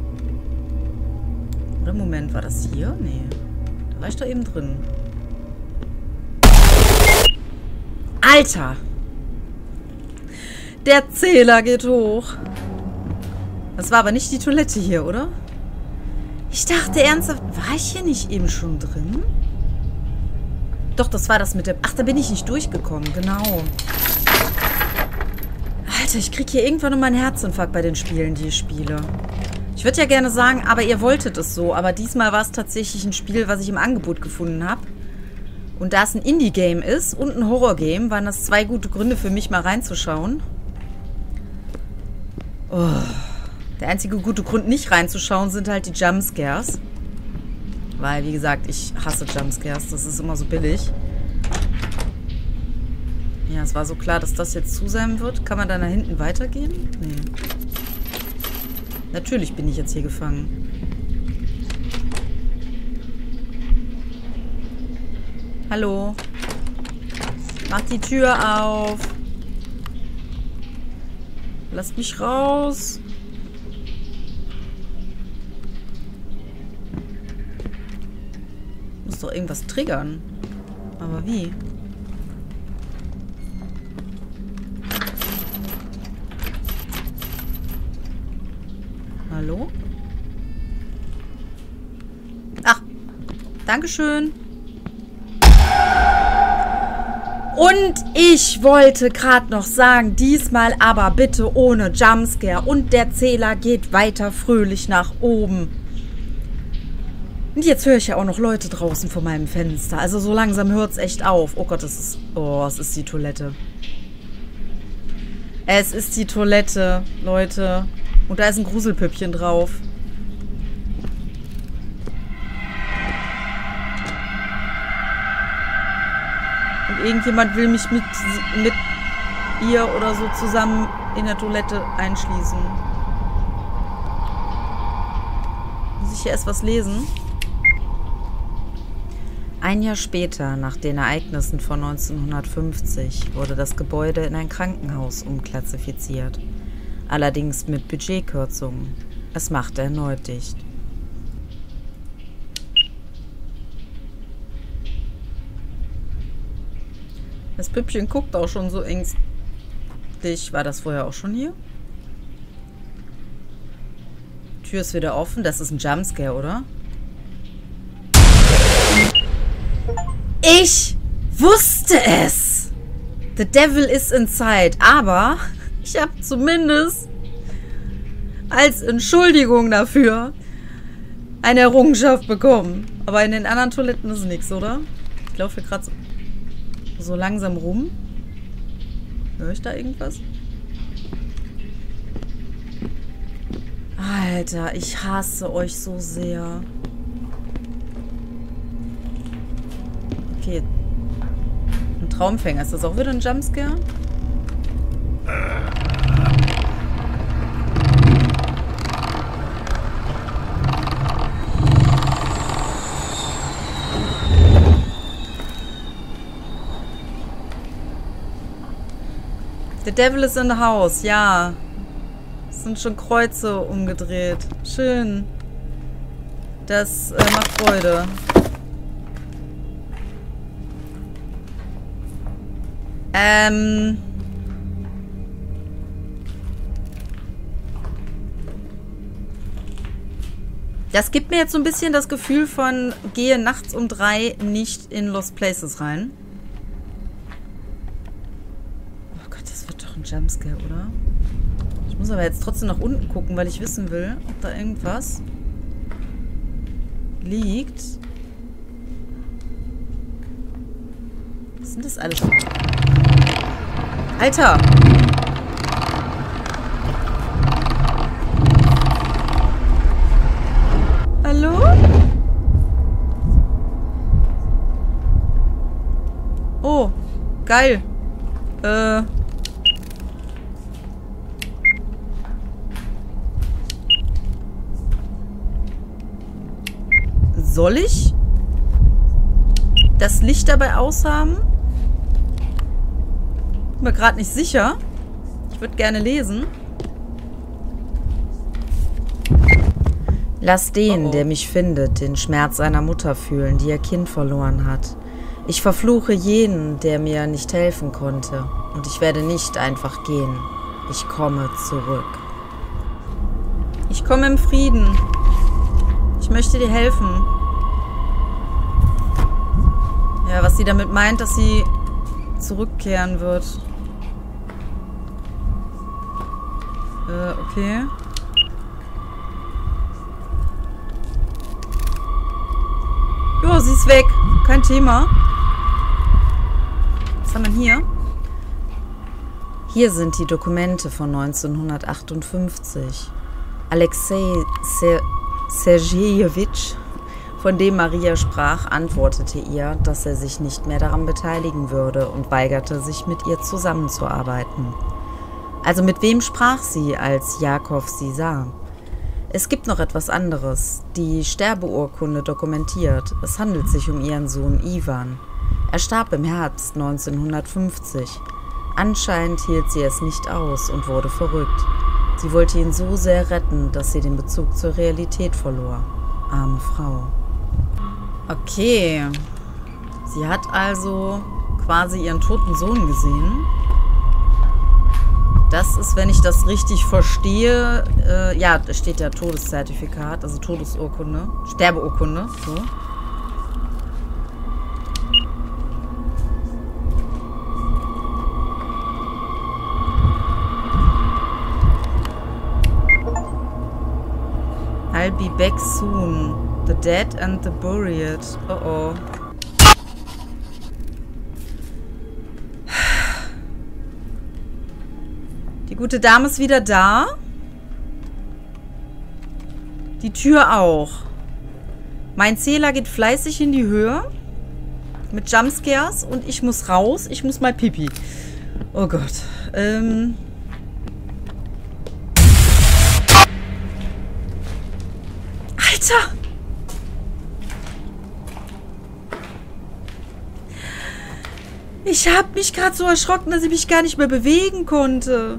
Oder Moment, war das hier? Nee. Da war ich doch eben drin. Alter! Der Zähler geht hoch. Das war aber nicht die Toilette hier, oder? Ich dachte ernsthaft, war ich hier nicht eben schon drin? Doch, das war das mit der... Ach, da bin ich nicht durchgekommen, genau. Alter, ich kriege hier irgendwann noch mal einen Herzinfarkt bei den Spielen, die ich spiele. Ich würde ja gerne sagen, aber ihr wolltet es so. Aber diesmal war es tatsächlich ein Spiel, was ich im Angebot gefunden habe. Und da es ein Indie-Game ist und ein Horror-Game, waren das zwei gute Gründe für mich, mal reinzuschauen. Oh... Der einzige gute Grund, nicht reinzuschauen, sind halt die Jumpscares. Weil, wie gesagt, ich hasse Jumpscares. Das ist immer so billig. Ja, es war so klar, dass das jetzt zu sein wird. Kann man dann da hinten weitergehen? Nee. Natürlich bin ich jetzt hier gefangen. Hallo? Mach die Tür auf. Lasst mich raus. Muss doch irgendwas triggern. Aber wie? Hallo? Ach, Dankeschön. Und ich wollte gerade noch sagen, diesmal aber bitte ohne Jumpscare. Und der Zähler geht weiter fröhlich nach oben. Und jetzt höre ich ja auch noch Leute draußen vor meinem Fenster. Also so langsam hört es echt auf. Oh Gott, es ist... Oh, es ist die Toilette. Es ist die Toilette, Leute. Und da ist ein Gruselpüppchen drauf. Und irgendjemand will mich mit, mit ihr oder so zusammen in der Toilette einschließen. Muss ich hier erst was lesen? Ein Jahr später, nach den Ereignissen von neunzehnhundertfünfzig, wurde das Gebäude in ein Krankenhaus umklassifiziert. Allerdings mit Budgetkürzungen. Es machte erneut dicht. Das Püppchen guckt auch schon so ängstlich. War das vorher auch schon hier? Die Tür ist wieder offen. Das ist ein Jumpscare, oder? Ich wusste es! The devil is inside. Aber ich habe zumindest als Entschuldigung dafür eine Errungenschaft bekommen. Aber in den anderen Toiletten ist nichts, oder? Ich laufe hier gerade so, so langsam rum. Höre ich da irgendwas? Alter, ich hasse euch so sehr. Okay. Ein Traumfänger. Ist das auch wieder ein Jumpscare? The devil is in the house. Ja. Es sind schon Kreuze umgedreht. Schön. Das äh, macht Freude. Ähm. Das gibt mir jetzt so ein bisschen das Gefühl von, gehe nachts um drei nicht in Lost Places rein. Oh Gott, das wird doch ein Jumpscare, oder? Ich muss aber jetzt trotzdem nach unten gucken, weil ich wissen will, ob da irgendwas liegt. Was sind das alles? Alter! Hallo? Oh, geil. Äh. Soll ich das Licht dabei aushaben? Bin mir gerade nicht sicher. Ich würde gerne lesen. Lass den, oh oh. der mich findet, den Schmerz einer Mutter fühlen, die ihr Kind verloren hat. Ich verfluche jeden, der mir nicht helfen konnte. Und ich werde nicht einfach gehen. Ich komme zurück. Ich komme im Frieden. Ich möchte dir helfen. Ja, was sie damit meint, dass sie zurückkehren wird. Äh, okay. Jo, sie ist weg. Kein Thema. Was haben wir hier? Hier sind die Dokumente von neunzehnhundertachtundfünfzig. Alexei Ser Sergejewitsch, von dem Maria sprach, antwortete ihr, dass er sich nicht mehr daran beteiligen würde und weigerte sich, mit ihr zusammenzuarbeiten. Also mit wem sprach sie, als Jakob sie sah? Es gibt noch etwas anderes. Die Sterbeurkunde dokumentiert. Es handelt sich um ihren Sohn Ivan. Er starb im Herbst neunzehnhundertfünfzig. Anscheinend hielt sie es nicht aus und wurde verrückt. Sie wollte ihn so sehr retten, dass sie den Bezug zur Realität verlor. Arme Frau. Okay. Sie hat also quasi ihren toten Sohn gesehen. Das ist, wenn ich das richtig verstehe, äh, ja, da steht ja Todeszertifikat, also Todesurkunde, Sterbeurkunde, so. I'll be back soon. The dead and the buried. Oh oh. Die gute Dame ist wieder da. Die Tür auch. Mein Zähler geht fleißig in die Höhe. Mit Jumpscares. Und ich muss raus. Ich muss mal pipi. Oh Gott. Ähm... Alter! Ich habe mich gerade so erschrocken, dass ich mich gar nicht mehr bewegen konnte.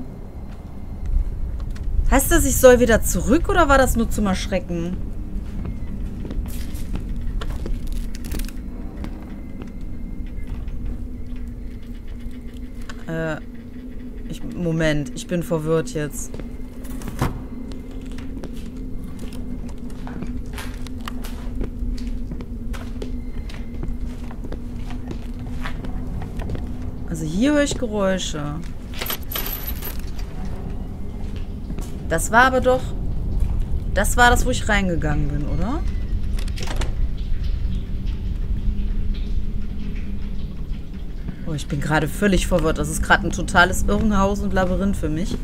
Heißt das, ich soll wieder zurück oder war das nur zum Erschrecken? Äh, ich, Moment, ich bin verwirrt jetzt. Also hier höre ich Geräusche. Das war aber doch... Das war das, wo ich reingegangen bin, oder? Oh, ich bin gerade völlig verwirrt. Das ist gerade ein totales Irrenhaus und Labyrinth für mich.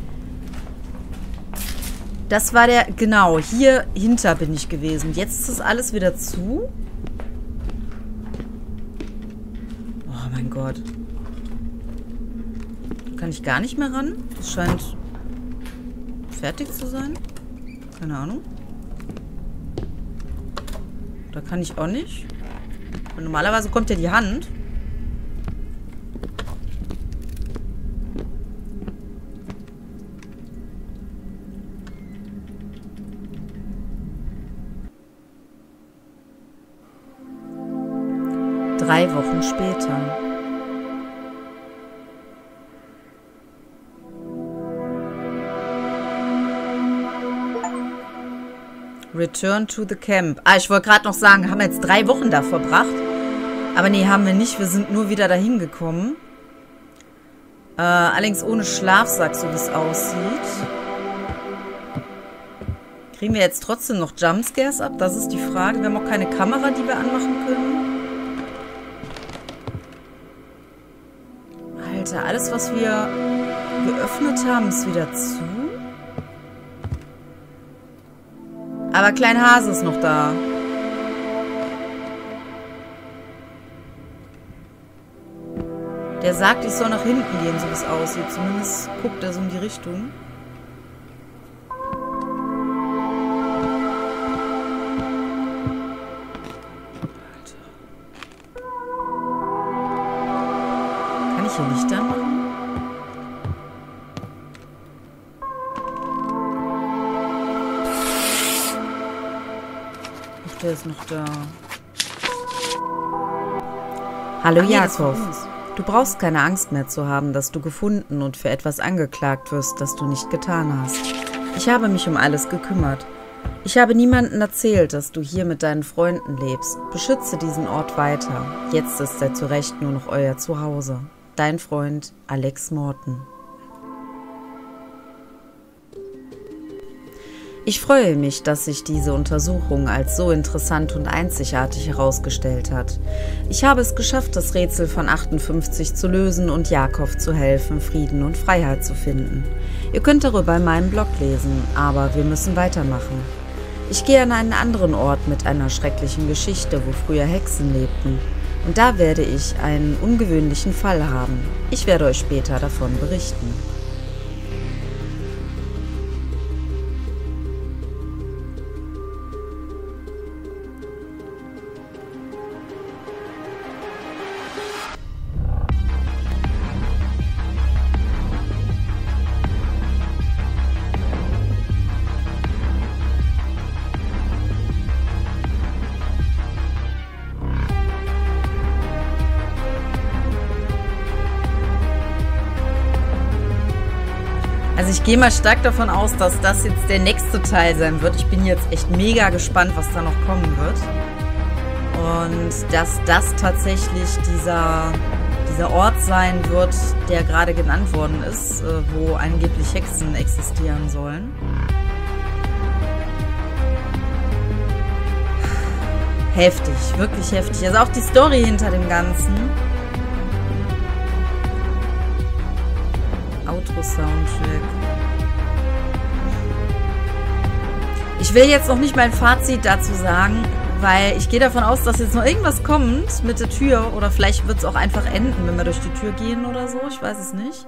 Das war der... Genau, hier hinter bin ich gewesen. Jetzt ist das alles wieder zu. Oh mein Gott. Kann ich gar nicht mehr ran? Das scheint fertig zu sein. Keine Ahnung. Da kann ich auch nicht. Und normalerweise kommt ja die Hand. Drei Wochen später. Return to the camp. Ah, ich wollte gerade noch sagen, haben wir jetzt drei Wochen da verbracht? Aber nee, haben wir nicht. Wir sind nur wieder dahin gekommen. Äh, allerdings ohne Schlafsack, so wie es aussieht. Kriegen wir jetzt trotzdem noch Jumpscares ab? Das ist die Frage. Wir haben auch keine Kamera, die wir anmachen können. Alter, alles, was wir geöffnet haben, ist wieder zu. Aber Klein Hase ist noch da. Der sagt, ich soll nach hinten gehen, so wie es aussieht. Zumindest guckt er so in die Richtung. Alter. Kann ich hier Licht anmachen? Der ist noch da. Hallo Jakob. Du brauchst keine Angst mehr zu haben, dass du gefunden und für etwas angeklagt wirst, das du nicht getan hast. Ich habe mich um alles gekümmert. Ich habe niemandem erzählt, dass du hier mit deinen Freunden lebst. Beschütze diesen Ort weiter. Jetzt ist er zu Recht nur noch euer Zuhause. Dein Freund Alex Morton. Ich freue mich, dass sich diese Untersuchung als so interessant und einzigartig herausgestellt hat. Ich habe es geschafft, das Rätsel von achtundfünfzig zu lösen und Jakob zu helfen, Frieden und Freiheit zu finden. Ihr könnt darüber in meinem Blog lesen, aber wir müssen weitermachen. Ich gehe an einen anderen Ort mit einer schrecklichen Geschichte, wo früher Hexen lebten. Und da werde ich einen ungewöhnlichen Fall haben. Ich werde euch später davon berichten. Also ich gehe mal stark davon aus, dass das jetzt der nächste Teil sein wird. Ich bin jetzt echt mega gespannt, was da noch kommen wird. Und dass das tatsächlich dieser, dieser Ort sein wird, der gerade genannt worden ist, wo angeblich Hexen existieren sollen. Heftig, wirklich heftig. Also auch die Story hinter dem Ganzen. Outro-Soundtrack. Ich will jetzt noch nicht mein Fazit dazu sagen, weil ich gehe davon aus, dass jetzt noch irgendwas kommt mit der Tür oder vielleicht wird es auch einfach enden, wenn wir durch die Tür gehen oder so. Ich weiß es nicht.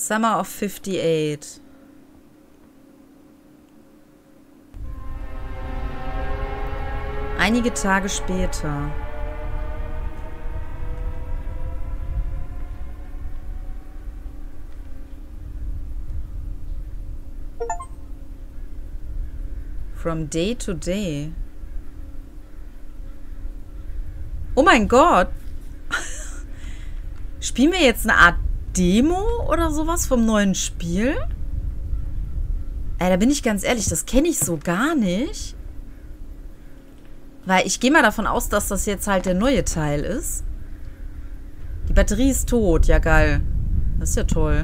Summer of fifty-eight. Einige Tage später. From day to day. Oh mein Gott. Spielen wir jetzt eine Art Demo oder sowas vom neuen Spiel? Ey, da bin ich ganz ehrlich, das kenne ich so gar nicht. Weil ich gehe mal davon aus, dass das jetzt halt der neue Teil ist. Die Batterie ist tot. Ja, geil. Das ist ja toll.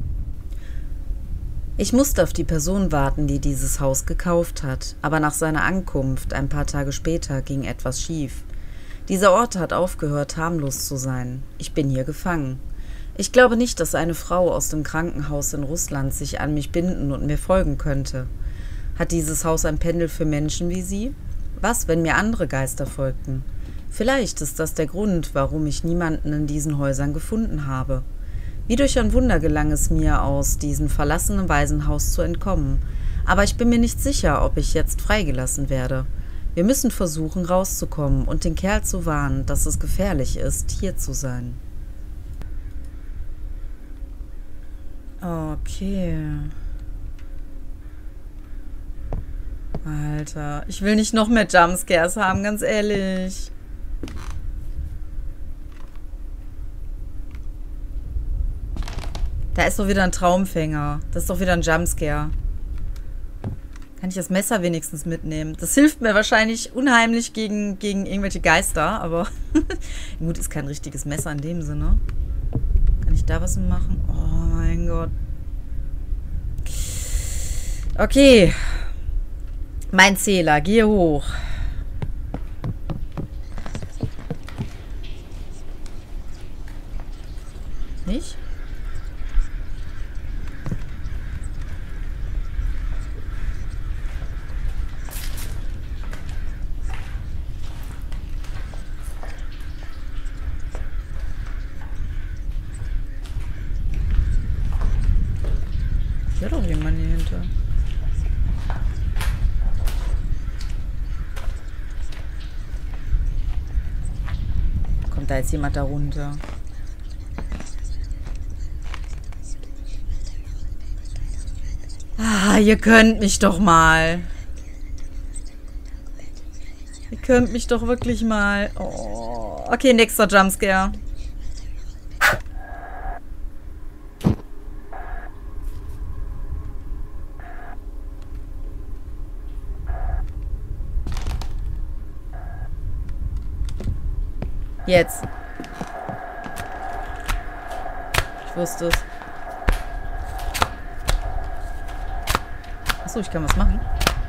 Ich musste auf die Person warten, die dieses Haus gekauft hat. Aber nach seiner Ankunft, ein paar Tage später, ging etwas schief. Dieser Ort hat aufgehört, harmlos zu sein. Ich bin hier gefangen. Ich glaube nicht, dass eine Frau aus dem Krankenhaus in Russland sich an mich binden und mir folgen könnte. Hat dieses Haus ein Pendel für Menschen wie Sie? Was, wenn mir andere Geister folgten? Vielleicht ist das der Grund, warum ich niemanden in diesen Häusern gefunden habe. Wie durch ein Wunder gelang es mir, aus diesem verlassenen Waisenhaus zu entkommen. Aber ich bin mir nicht sicher, ob ich jetzt freigelassen werde. Wir müssen versuchen, rauszukommen und den Kerl zu warnen, dass es gefährlich ist, hier zu sein. Okay. Alter, ich will nicht noch mehr Jumpscares haben, ganz ehrlich. Da ist doch wieder ein Traumfänger. Das ist doch wieder ein Jumpscare. Kann ich das Messer wenigstens mitnehmen? Das hilft mir wahrscheinlich unheimlich gegen, gegen irgendwelche Geister, aber gut, ist kein richtiges Messer in dem Sinne. Kann ich da was machen? Oh mein Gott. Okay. Mein Zähler, gehe hoch. Nicht? Ist ja doch jemand hier hinter. Kommt da jetzt jemand da runter? Ah, ihr könnt mich doch mal. Ihr könnt mich doch wirklich mal. Oh. Okay, nächster Jumpscare. Jetzt. Ich wusste es. Achso, ich kann was machen.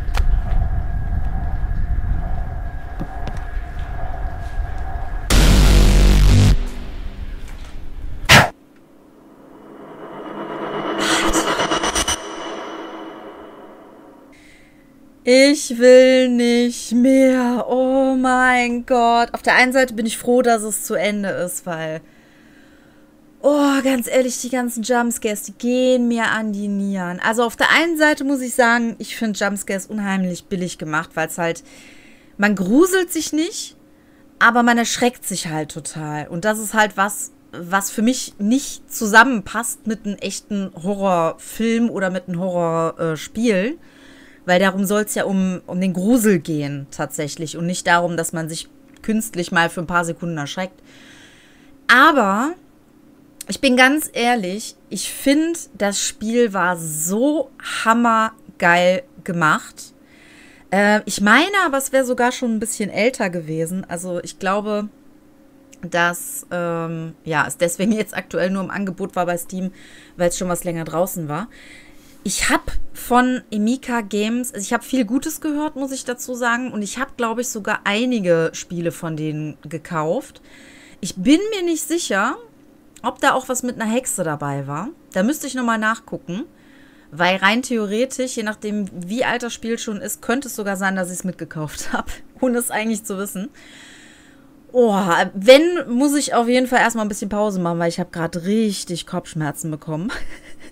Ich will nicht mehr. Oh mein Gott. Auf der einen Seite bin ich froh, dass es zu Ende ist, weil... Oh, ganz ehrlich, die ganzen Jumpscares, die gehen mir an die Nieren. Also auf der einen Seite muss ich sagen, ich finde Jumpscares unheimlich billig gemacht, weil es halt... Man gruselt sich nicht, aber man erschreckt sich halt total. Und das ist halt was, was für mich nicht zusammenpasst mit einem echten Horrorfilm oder mit einem Horrorspiel. Weil darum soll es ja um, um den Grusel gehen, tatsächlich. Und nicht darum, dass man sich künstlich mal für ein paar Sekunden erschreckt. Aber ich bin ganz ehrlich, ich finde, das Spiel war so hammergeil gemacht. Äh, ich meine, aber es wäre sogar schon ein bisschen älter gewesen. Also ich glaube, dass ähm, ja, es deswegen jetzt aktuell nur im Angebot war bei Steam, weil es schon was länger draußen war. Ich habe von Emika Games, also ich habe viel Gutes gehört, muss ich dazu sagen. Und ich habe, glaube ich, sogar einige Spiele von denen gekauft. Ich bin mir nicht sicher, ob da auch was mit einer Hexe dabei war. Da müsste ich nochmal nachgucken. Weil rein theoretisch, je nachdem, wie alt das Spiel schon ist, könnte es sogar sein, dass ich es mitgekauft habe. Ohne es eigentlich zu wissen. Oh, wenn, muss ich auf jeden Fall erstmal ein bisschen Pause machen, weil ich habe gerade richtig Kopfschmerzen bekommen.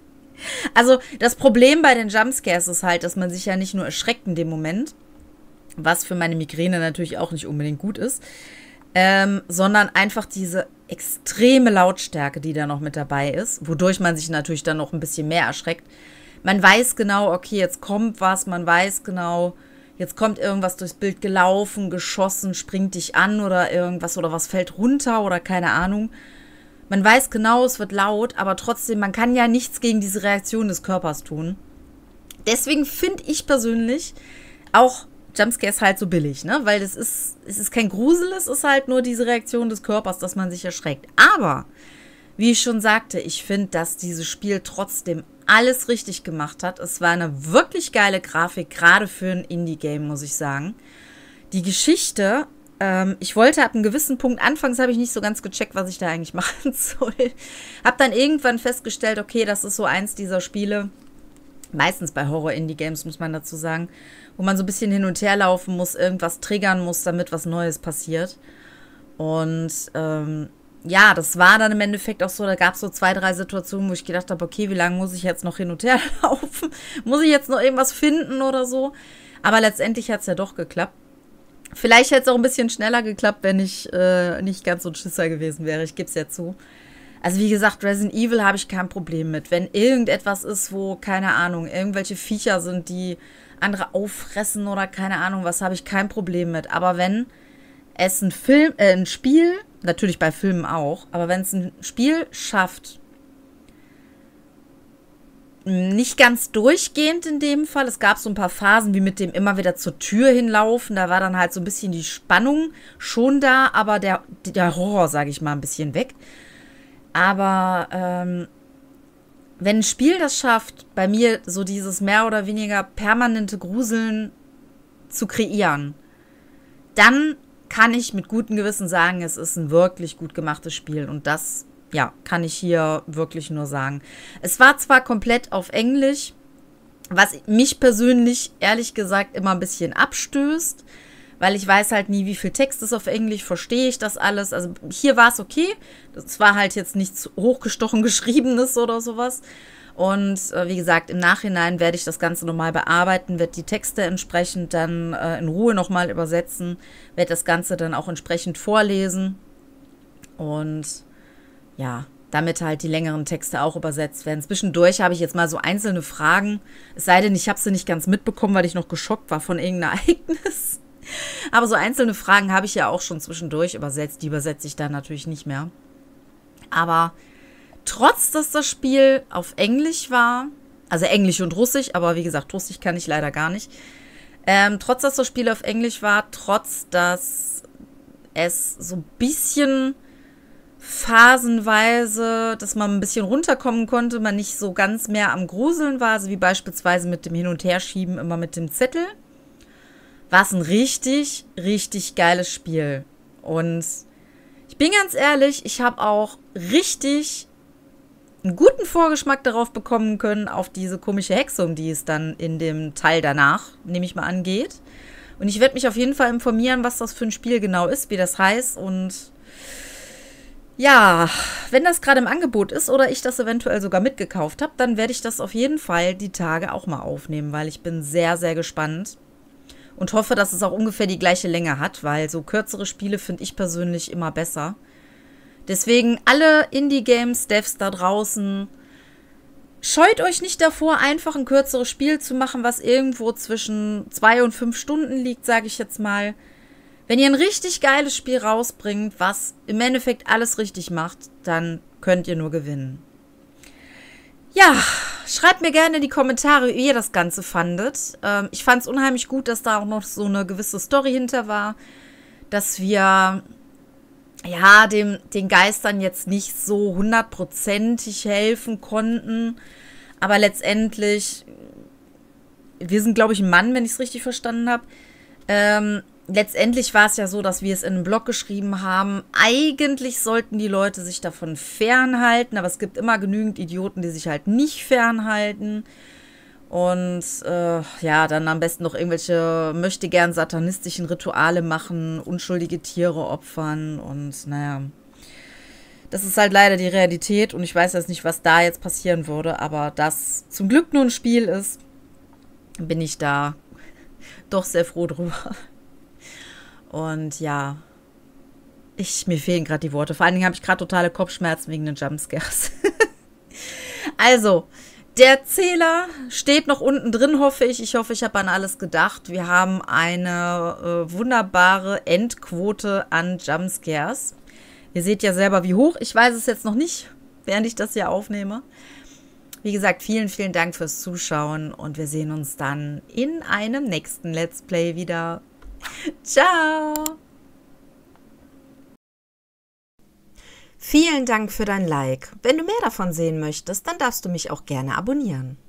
Also das Problem bei den Jumpscares ist halt, dass man sich ja nicht nur erschreckt in dem Moment, was für meine Migräne natürlich auch nicht unbedingt gut ist, ähm, sondern einfach diese extreme Lautstärke, die da noch mit dabei ist, wodurch man sich natürlich dann noch ein bisschen mehr erschreckt. Man weiß genau, okay, jetzt kommt was, man weiß genau, jetzt kommt irgendwas durchs Bild gelaufen, geschossen, springt dich an oder irgendwas oder was fällt runter oder keine Ahnung. Man weiß genau, es wird laut, aber trotzdem, man kann ja nichts gegen diese Reaktion des Körpers tun. Deswegen finde ich persönlich auch Jumpscares halt so billig, ne? Weil das ist, es ist kein Grusel, es ist halt nur diese Reaktion des Körpers, dass man sich erschreckt. Aber, wie ich schon sagte, ich finde, dass dieses Spiel trotzdem alles richtig gemacht hat. Es war eine wirklich geile Grafik, gerade für ein Indie-Game, muss ich sagen. Die Geschichte, ähm, ich wollte ab einem gewissen Punkt, anfangs habe ich nicht so ganz gecheckt, was ich da eigentlich machen soll. Hab dann irgendwann festgestellt, okay, das ist so eins dieser Spiele, meistens bei Horror-Indie-Games, muss man dazu sagen, wo man so ein bisschen hin und her laufen muss, irgendwas triggern muss, damit was Neues passiert. Und ähm, ja, das war dann im Endeffekt auch so, da gab es so zwei, drei Situationen, wo ich gedacht habe, okay, wie lange muss ich jetzt noch hin und her laufen? Muss ich jetzt noch irgendwas finden oder so? Aber letztendlich hat es ja doch geklappt. Vielleicht hätte es auch ein bisschen schneller geklappt, wenn ich äh, nicht ganz so ein Schisser gewesen wäre. Ich gebe es ja zu. Also wie gesagt, Resident Evil habe ich kein Problem mit. Wenn irgendetwas ist, wo, keine Ahnung, irgendwelche Viecher sind, die andere auffressen oder keine Ahnung was, habe ich kein Problem mit. Aber wenn es ein Film, äh, ein Spiel, natürlich bei Filmen auch, aber wenn es ein Spiel schafft, nicht ganz durchgehend in dem Fall, es gab so ein paar Phasen wie mit dem immer wieder zur Tür hinlaufen, da war dann halt so ein bisschen die Spannung schon da, aber der, der Horror, sage ich mal, ein bisschen weg. Aber ähm, wenn ein Spiel das schafft, bei mir so dieses mehr oder weniger permanente Gruseln zu kreieren, dann kann ich mit gutem Gewissen sagen, es ist ein wirklich gut gemachtes Spiel. Und das, ja, kann ich hier wirklich nur sagen. Es war zwar komplett auf Englisch, was mich persönlich, ehrlich gesagt, immer ein bisschen abstößt, weil ich weiß halt nie, wie viel Text ist auf Englisch, verstehe ich das alles. Also hier war es okay. Das war halt jetzt nichts hochgestochen Geschriebenes oder sowas. Und äh, wie gesagt, im Nachhinein werde ich das Ganze nochmal bearbeiten, werde die Texte entsprechend dann äh, in Ruhe nochmal übersetzen, werde das Ganze dann auch entsprechend vorlesen. Und ja, damit halt die längeren Texte auch übersetzt werden. Zwischendurch habe ich jetzt mal so einzelne Fragen. Es sei denn, ich habe sie nicht ganz mitbekommen, weil ich noch geschockt war von irgendeinem Ereignis. Aber so einzelne Fragen habe ich ja auch schon zwischendurch übersetzt. Die übersetze ich dann natürlich nicht mehr. Aber trotz, dass das Spiel auf Englisch war, also Englisch und Russisch, aber wie gesagt, Russisch kann ich leider gar nicht. Ähm, trotz, dass das Spiel auf Englisch war, trotz, dass es so ein bisschen phasenweise, dass man ein bisschen runterkommen konnte, man nicht so ganz mehr am Gruseln war, also wie beispielsweise mit dem Hin- und Herschieben immer mit dem Zettel, war es ein richtig, richtig geiles Spiel. Und ich bin ganz ehrlich, ich habe auch richtig einen guten Vorgeschmack darauf bekommen können, auf diese komische Hexe, um die es dann in dem Teil danach, nehme ich mal an, geht. Und ich werde mich auf jeden Fall informieren, was das für ein Spiel genau ist, wie das heißt. Und ja, wenn das gerade im Angebot ist oder ich das eventuell sogar mitgekauft habe, dann werde ich das auf jeden Fall die Tage auch mal aufnehmen, weil ich bin sehr, sehr gespannt. Und hoffe, dass es auch ungefähr die gleiche Länge hat, weil so kürzere Spiele finde ich persönlich immer besser. Deswegen alle Indie-Games-Devs da draußen, scheut euch nicht davor, einfach ein kürzeres Spiel zu machen, was irgendwo zwischen zwei und fünf Stunden liegt, sage ich jetzt mal. Wenn ihr ein richtig geiles Spiel rausbringt, was im Endeffekt alles richtig macht, dann könnt ihr nur gewinnen. Ja, schreibt mir gerne in die Kommentare, wie ihr das Ganze fandet. Ähm, ich fand es unheimlich gut, dass da auch noch so eine gewisse Story hinter war, dass wir ja dem, den Geistern jetzt nicht so hundertprozentig helfen konnten, aber letztendlich, wir sind, glaube ich, ein Mann, wenn ich es richtig verstanden habe. Ähm, letztendlich war es ja so, dass wir es in einem Blog geschrieben haben. Eigentlich sollten die Leute sich davon fernhalten, aber es gibt immer genügend Idioten, die sich halt nicht fernhalten. Und äh, ja, dann am besten noch irgendwelche möchtegern satanistischen Rituale machen, unschuldige Tiere opfern und naja. Das ist halt leider die Realität und ich weiß jetzt nicht, was da jetzt passieren würde, aber das zum Glück nur ein Spiel ist, bin ich da doch sehr froh drüber. Und ja, ich, mir fehlen gerade die Worte. Vor allen Dingen habe ich gerade totale Kopfschmerzen wegen den Jumpscares. Also, der Zähler steht noch unten drin, hoffe ich. Ich hoffe, ich habe an alles gedacht. Wir haben eine äh, wunderbare Endquote an Jumpscares. Ihr seht ja selber, wie hoch. Ich weiß es jetzt noch nicht, während ich das hier aufnehme. Wie gesagt, vielen, vielen Dank fürs Zuschauen und wir sehen uns dann in einem nächsten Let's Play wieder. Ciao! Vielen Dank für dein Like. Wenn du mehr davon sehen möchtest, dann darfst du mich auch gerne abonnieren.